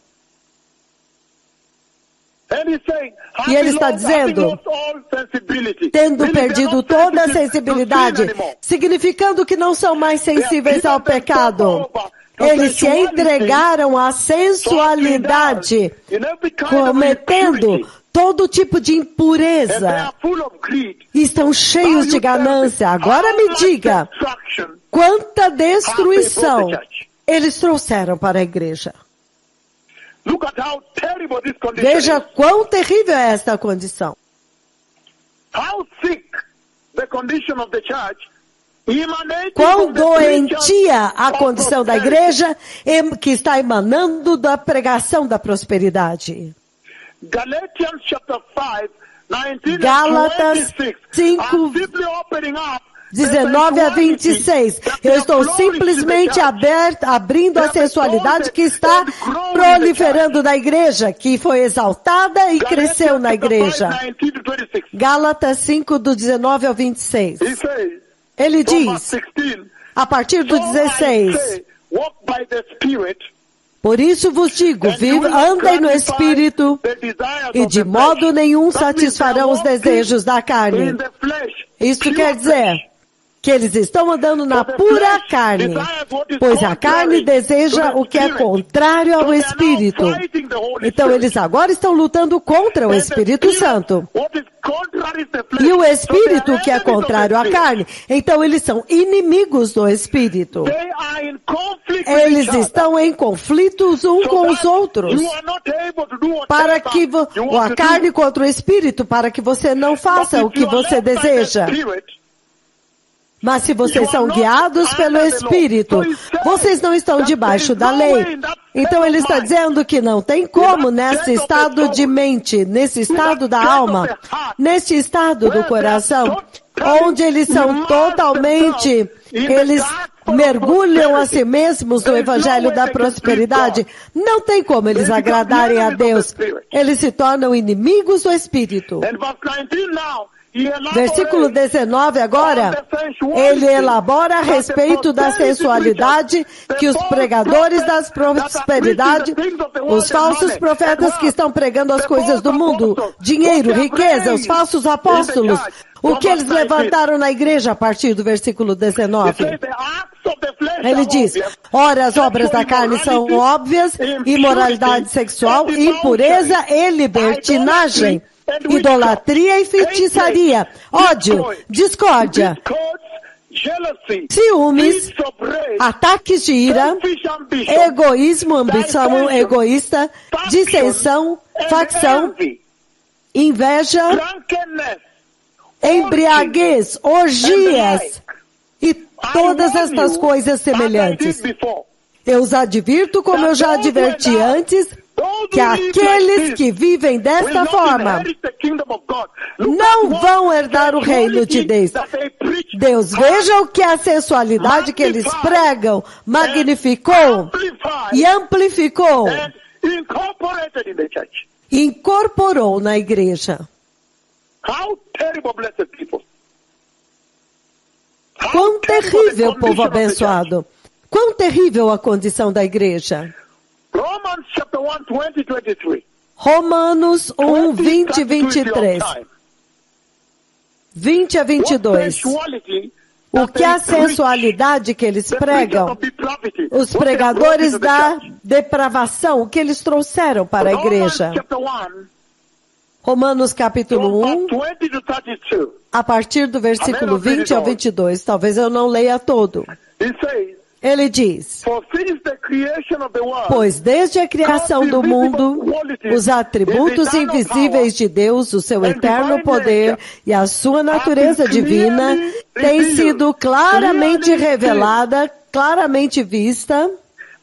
E ele está dizendo, tendo perdido toda a sensibilidade, significando que não são mais sensíveis ao pecado. Eles se entregaram à sensualidade, cometendo todo tipo de impureza. Estão cheios de ganância. Agora me diga, quanta destruição eles trouxeram para a igreja. Veja quão terrível é esta condição. Quão doentia a condição da igreja que está emanando da pregação da prosperidade. Gálatas 5, 19 a 26. Eu estou simplesmente abrindo a sensualidade que está proliferando na igreja, que foi exaltada e cresceu na igreja. Gálatas 5, do 19 ao 26. Ele diz, a partir do 16, por isso vos digo, andem no Espírito, e de modo nenhum satisfarão os desejos da carne. Isso quer dizer, que eles estão andando na pura carne, pois a carne deseja o que é contrário ao Espírito. Então eles agora estão lutando contra o Espírito Santo. E o Espírito que é contrário à carne, então eles são inimigos do Espírito. Eles estão em conflitos uns com os outros. Para que a carne contra o Espírito, para que você não faça o que você deseja. Mas se vocês são guiados pelo Espírito, vocês não estão debaixo da lei. Então ele está dizendo que não tem como nesse estado de mente, nesse estado da alma, nesse estado do coração, onde eles são totalmente, eles mergulham a si mesmos no evangelho da prosperidade. Não tem como eles agradarem a Deus. Eles se tornam inimigos do Espírito. Versículo 19 agora, ele elabora a respeito da sensualidade que os pregadores da prosperidade, os falsos profetas que estão pregando as coisas do mundo, dinheiro, riqueza, os falsos apóstolos, o que eles levantaram na igreja a partir do versículo 19. Ele diz, ora, as obras da carne são óbvias, imoralidade sexual, impureza e libertinagem, idolatria e feitiçaria, ódio, discórdia, ciúmes, ataques de ira, egoísmo, ambição egoísta, dissensão, facção, inveja, embriaguez, orgias e todas estas coisas semelhantes. Eu os advirto, como eu já adverti antes, que aqueles que vivem desta forma não vão herdar o reino de Deus. Deus, veja o que a sensualidade que eles pregam magnificou e amplificou e incorporou na igreja. Quão terrível, povo abençoado. Quão terrível a condição da igreja. Romanos 1, 20 e 23. 20 a 22. O que a sensualidade que eles pregam, os pregadores da depravação, o que eles trouxeram para a igreja. Romanos capítulo 1, a partir do versículo 20 ao 22. Talvez eu não leia todo. Ele diz, pois desde a criação do mundo, os atributos invisíveis de Deus, o seu eterno poder e a sua natureza divina, têm sido claramente revelada, claramente vista,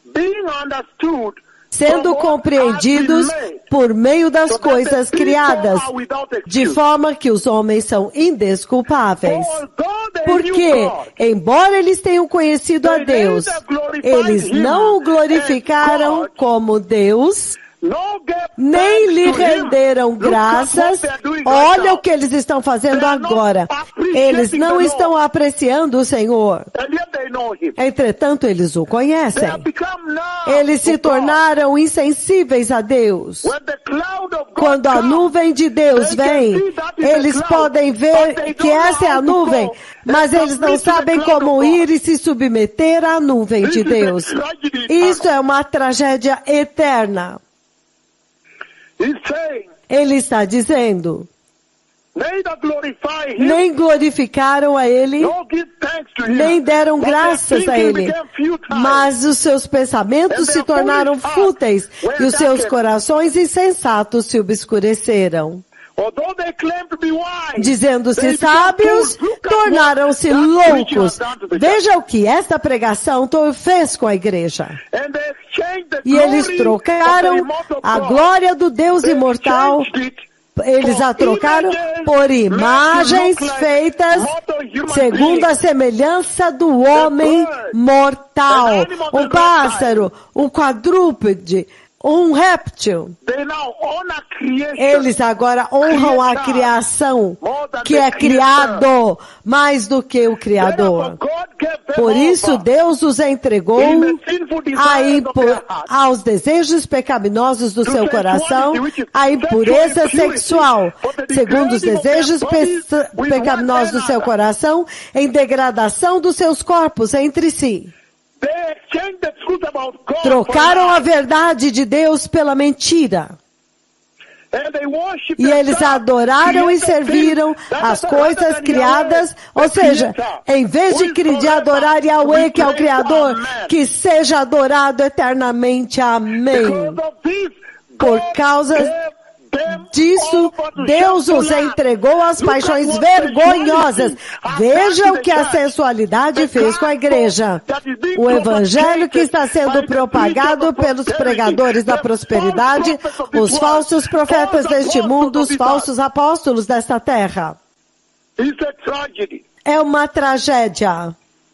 sendo compreendidos por meio das coisas criadas, de forma que os homens são indesculpáveis. Porque, embora eles tenham conhecido a Deus, eles não o glorificaram como Deus, nem lhe renderam graças. Olha o que eles estão fazendo agora. Eles não estão apreciando o Senhor. Entretanto, eles o conhecem. Eles se tornaram insensíveis a Deus. Quando a nuvem de Deus vem, eles podem ver que essa é a nuvem, mas eles não sabem como ir e se submeter à nuvem de Deus. Isso é uma tragédia eterna. Ele está dizendo, nem glorificaram a Ele, nem deram graças a Ele, mas os seus pensamentos se tornaram fúteis e os seus corações insensatos se obscureceram. Dizendo-se sábios, tornaram-se loucos. Veja o que esta pregação fez com a igreja. E eles trocaram a glória do Deus imortal, eles a trocaram por imagens feitas segundo a semelhança do homem mortal. Um pássaro, um quadrúpede, um réptil. Eles agora honram a criação, que é criado mais do que o Criador. Por isso Deus os entregou aos desejos pecaminosos do seu coração, à impureza sexual, segundo os desejos pecaminosos do seu coração, em degradação dos seus corpos entre si. Trocaram a verdade de Deus pela mentira. E eles adoraram e serviram as coisas criadas, ou seja, em vez de adorar Yahweh, que é o Criador, que seja adorado eternamente. Amém. Por causa disso, Deus os entregou às paixões vergonhosas. Veja o que a sensualidade fez com a igreja. O evangelho que está sendo propagado pelos pregadores da prosperidade, os falsos profetas deste mundo, os falsos apóstolos desta terra. É uma tragédia.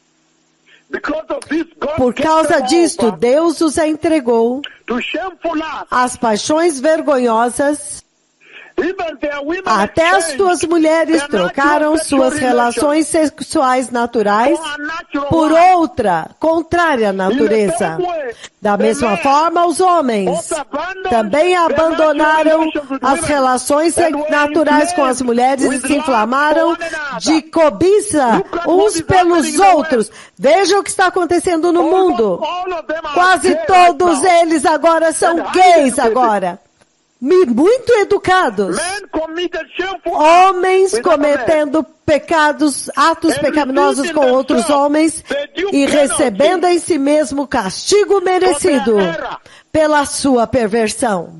Por causa disto, Deus os entregou às paixões vergonhosas. Até as tuas mulheres trocaram suas relações sexuais naturais por outra, contrária à natureza. Da mesma forma, os homens também abandonaram as relações naturais com as mulheres e se inflamaram de cobiça uns pelos outros. Veja o que está acontecendo no mundo. Quase todos eles agora são gays agora. Muito educados. Homens cometendo pecados, atos pecaminosos com outros homens e recebendo em si mesmo o castigo merecido pela sua perversão.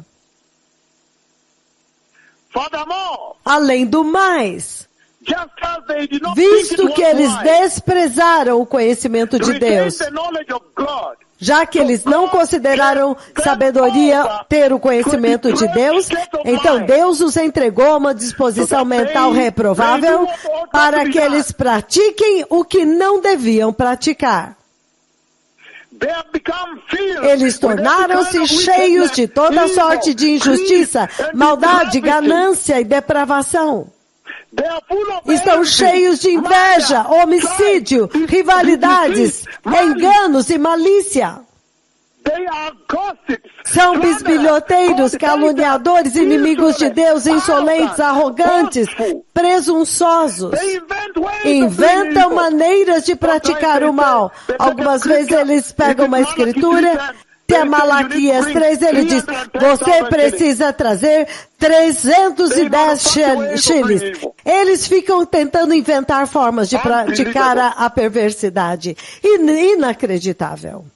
Além do mais, visto que eles desprezaram o conhecimento de Deus, já que eles não consideraram sabedoria ter o conhecimento de Deus, então Deus os entregou a uma disposição mental reprovável para que eles pratiquem o que não deviam praticar. Eles tornaram-se cheios de toda sorte de injustiça, maldade, ganância e depravação. Estão cheios de inveja, homicídio, rivalidades, enganos e malícia. São bisbilhoteiros, caluniadores, inimigos de Deus, insolentes, arrogantes, presunçosos. Inventam maneiras de praticar o mal. Algumas vezes eles pegam uma escritura. Se é Malaquias 3, ele diz, você precisa trazer 310 shekels. Eles ficam tentando inventar formas de praticar a perversidade. Inacreditável.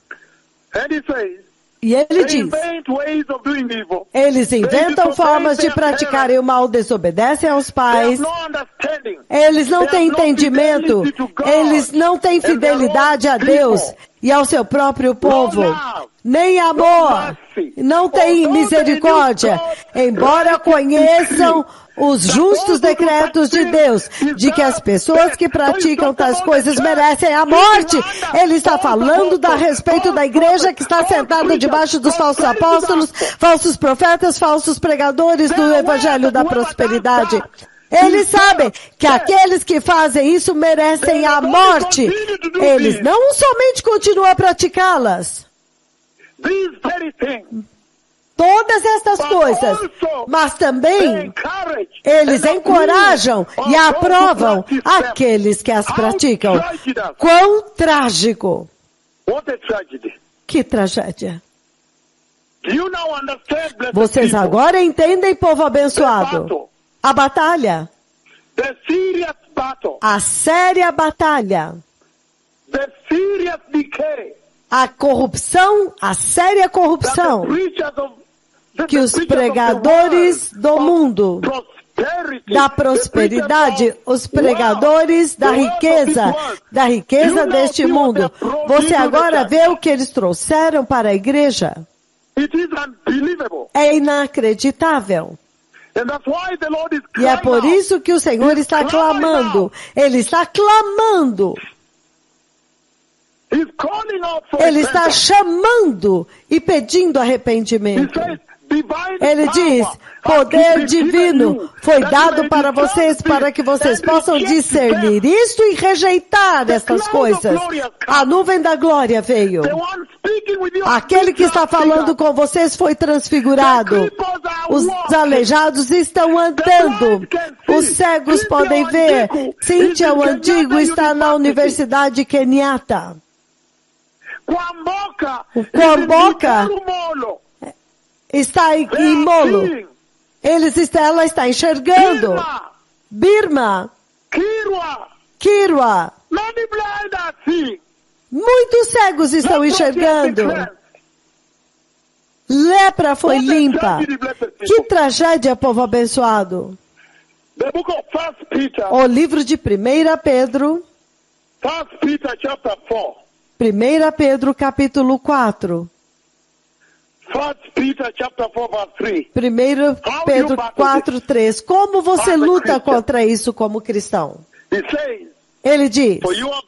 E ele diz, eles inventam formas de praticarem o mal, desobedecem aos pais, eles não têm entendimento, eles não têm fidelidade a Deus e ao seu próprio povo, nem amor, não têm misericórdia, embora conheçam os justos decretos de Deus, de que as pessoas que praticam tais coisas merecem a morte. Ele está falando a respeito da igreja que está sentada debaixo dos falsos apóstolos, falsos profetas, falsos pregadores do evangelho da prosperidade. Eles sabem que aqueles que fazem isso merecem a morte. Eles não somente continuam a praticá-las. Todas estas coisas, mas também eles encorajam e aprovam aqueles que as praticam. Quão trágico! Que tragédia! Vocês agora entendem, povo abençoado? A batalha. A séria batalha. A corrupção, a séria corrupção que os pregadores do mundo, da prosperidade, os pregadores da riqueza deste mundo. Você agora vê o que eles trouxeram para a igreja? É inacreditável. E é por isso que o Senhor está clamando. Ele está clamando. Ele está chamando e pedindo arrependimento. Ele diz, poder divino foi dado para vocês, para que vocês possam discernir isto e rejeitar estas coisas. A nuvem da glória veio. Aquele que está falando com vocês foi transfigurado. Os aleijados estão andando. Os cegos podem ver. Cíntia, o antigo, está na Universidade Kenyatta. O Kwamboka está em Molo. Ela está enxergando. Birma. Kirwa. Muitos cegos estão enxergando. Lepra foi limpa. Que tragédia, povo abençoado. O livro de 1 Pedro. 1 Pedro capítulo 4. 1 Pedro 4, 3. Como você luta contra isso como cristão? Ele diz,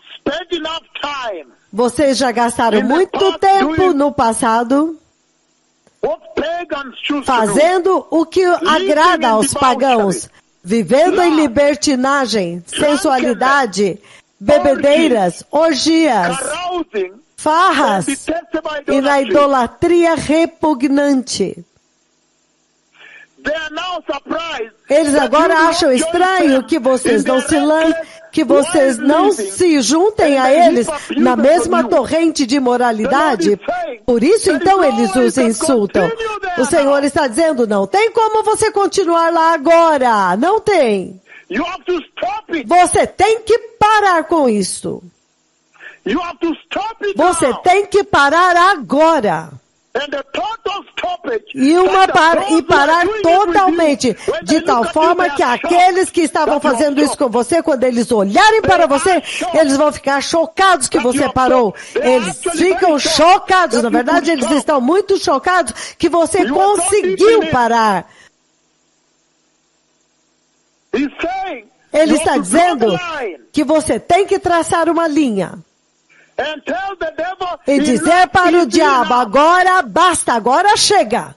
vocês já gastaram muito tempo no passado fazendo o que agrada aos pagãos, vivendo em libertinagem, sensualidade, bebedeiras, orgias, farras e na idolatria repugnante. Eles agora acham estranho que vocês não se juntem a eles na mesma torrente de imoralidade. Por isso, então, eles os insultam. O Senhor está dizendo, não tem como você continuar lá agora. Não tem. Você tem que parar com isso. Você tem que parar agora. E parar totalmente, de tal forma que aqueles que estavam fazendo isso com você, quando eles olharem para você, eles vão ficar chocados que você parou. Eles ficam chocados, na verdade eles estão muito chocados que você conseguiu parar. Ele está dizendo que você tem que traçar uma linha. E dizer para o diabo, agora basta, agora chega.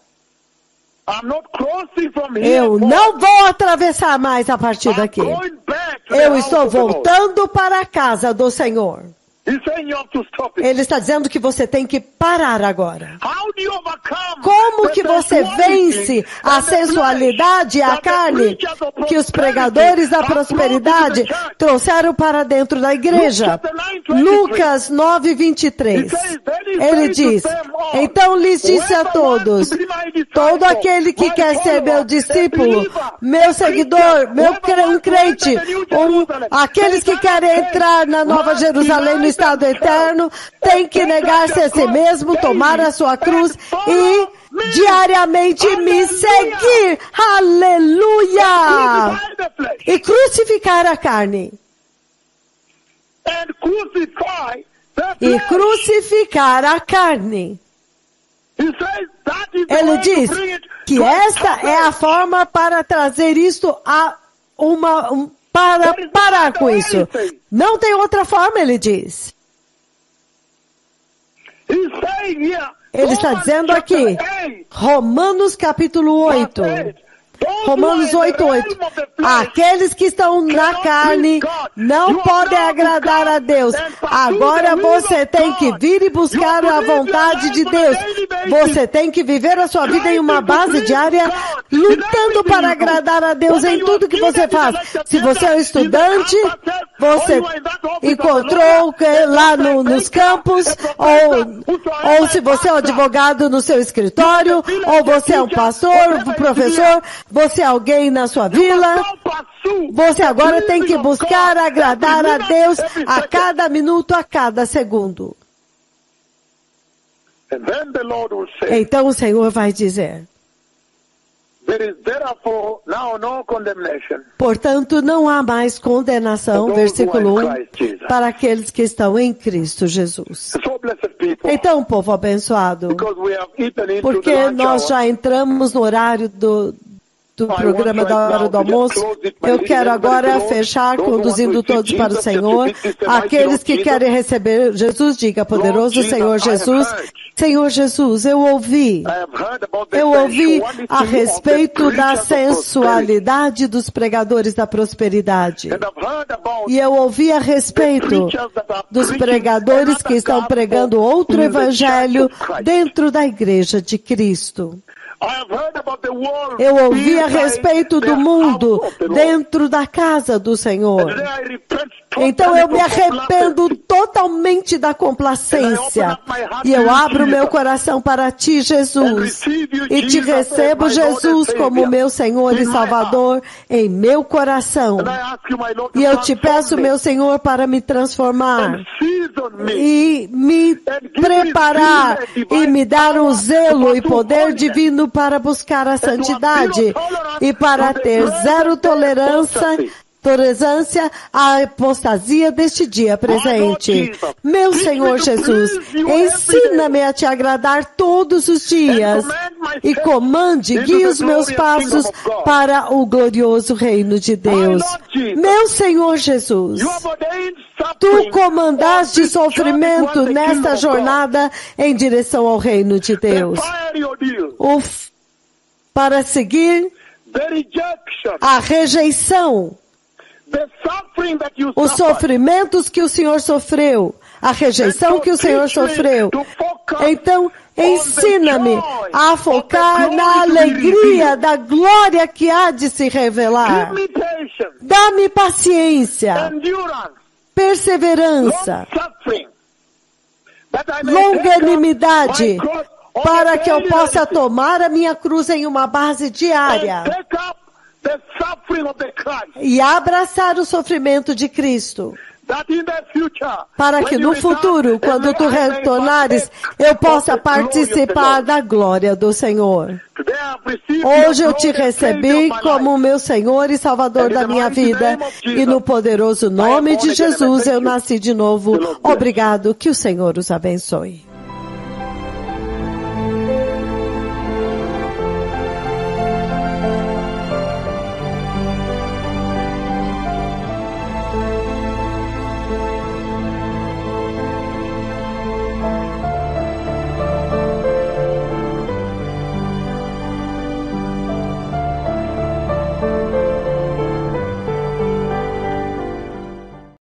Eu não vou atravessar mais a partir daqui. Eu estou voltando para a casa do Senhor. Ele está dizendo que você tem que parar agora. Como que você vence a sensualidade e a carne que os pregadores da prosperidade trouxeram para dentro da igreja? Lucas 9:23. Ele diz, então lhes disse a todos, todo aquele que quer ser meu discípulo, meu seguidor, um crente, aqueles que querem entrar na Nova Jerusalém, no estado eterno, tem que negar-se a si mesmo, tomar a sua cruz e diariamente me seguir. Aleluia! E crucificar a carne. E crucificar a carne. Ele diz que esta é a forma para trazer isto a para parar com isso. Não tem outra forma, ele diz. Ele está dizendo aqui, Romanos capítulo 8. Romanos 8:8. Aqueles que estão na carne não podem agradar a Deus. Agora você tem que vir e buscar a vontade de Deus. Você tem que viver a sua vida em uma base diária, lutando para agradar a Deus em tudo que você faz. Se você é um estudante, você encontrou lá nos campos, ou se você é um advogado no seu escritório, ou você é um pastor, um professor, você é alguém na sua vila, você agora tem que buscar agradar a Deus a cada minuto, a cada segundo. Então o Senhor vai dizer, portanto não há mais condenação, versículo 1, para aqueles que estão em Cristo Jesus. Então, povo abençoado, porque nós já entramos no horário do programa da hora do almoço, eu quero agora fechar conduzindo todos para o Senhor. Aqueles que querem receber Jesus, diga poderoso Senhor Jesus. Senhor Jesus, eu ouvi a respeito da sensualidade dos pregadores da prosperidade. E eu ouvi a respeito dos pregadores que estão pregando outro evangelho dentro da igreja de Cristo. Eu ouvi a respeito do mundo dentro da casa do Senhor. Então eu me arrependo totalmente da complacência. E eu abro meu coração para ti, Jesus. E te recebo, Jesus, como meu Senhor e Salvador em meu coração. E eu te peço, meu Senhor, para me transformar. E me preparar. E me dar um zelo e poder divino para buscar a santidade. E para ter zero tolerância à apostasia deste dia presente. Meu Senhor Jesus, ensina-me a te agradar todos os dias e comande, guie os meus passos para o glorioso reino de Deus. Meu Senhor Jesus, tu comandaste sofrimento nesta jornada em direção ao reino de Deus. Para seguir a rejeição, os sofrimentos que o Senhor sofreu, a rejeição que o Senhor sofreu. Então, ensina-me a focar na alegria da glória que há de se revelar. Dá-me paciência, perseverança, longanimidade, para que eu possa tomar a minha cruz em uma base diária e abraçar o sofrimento de Cristo, para que no futuro, quando tu retornares, eu possa participar da glória do Senhor. Hoje eu te recebi como meu Senhor e Salvador da minha vida, e no poderoso nome de Jesus eu nasci de novo. Obrigado, que o Senhor os abençoe.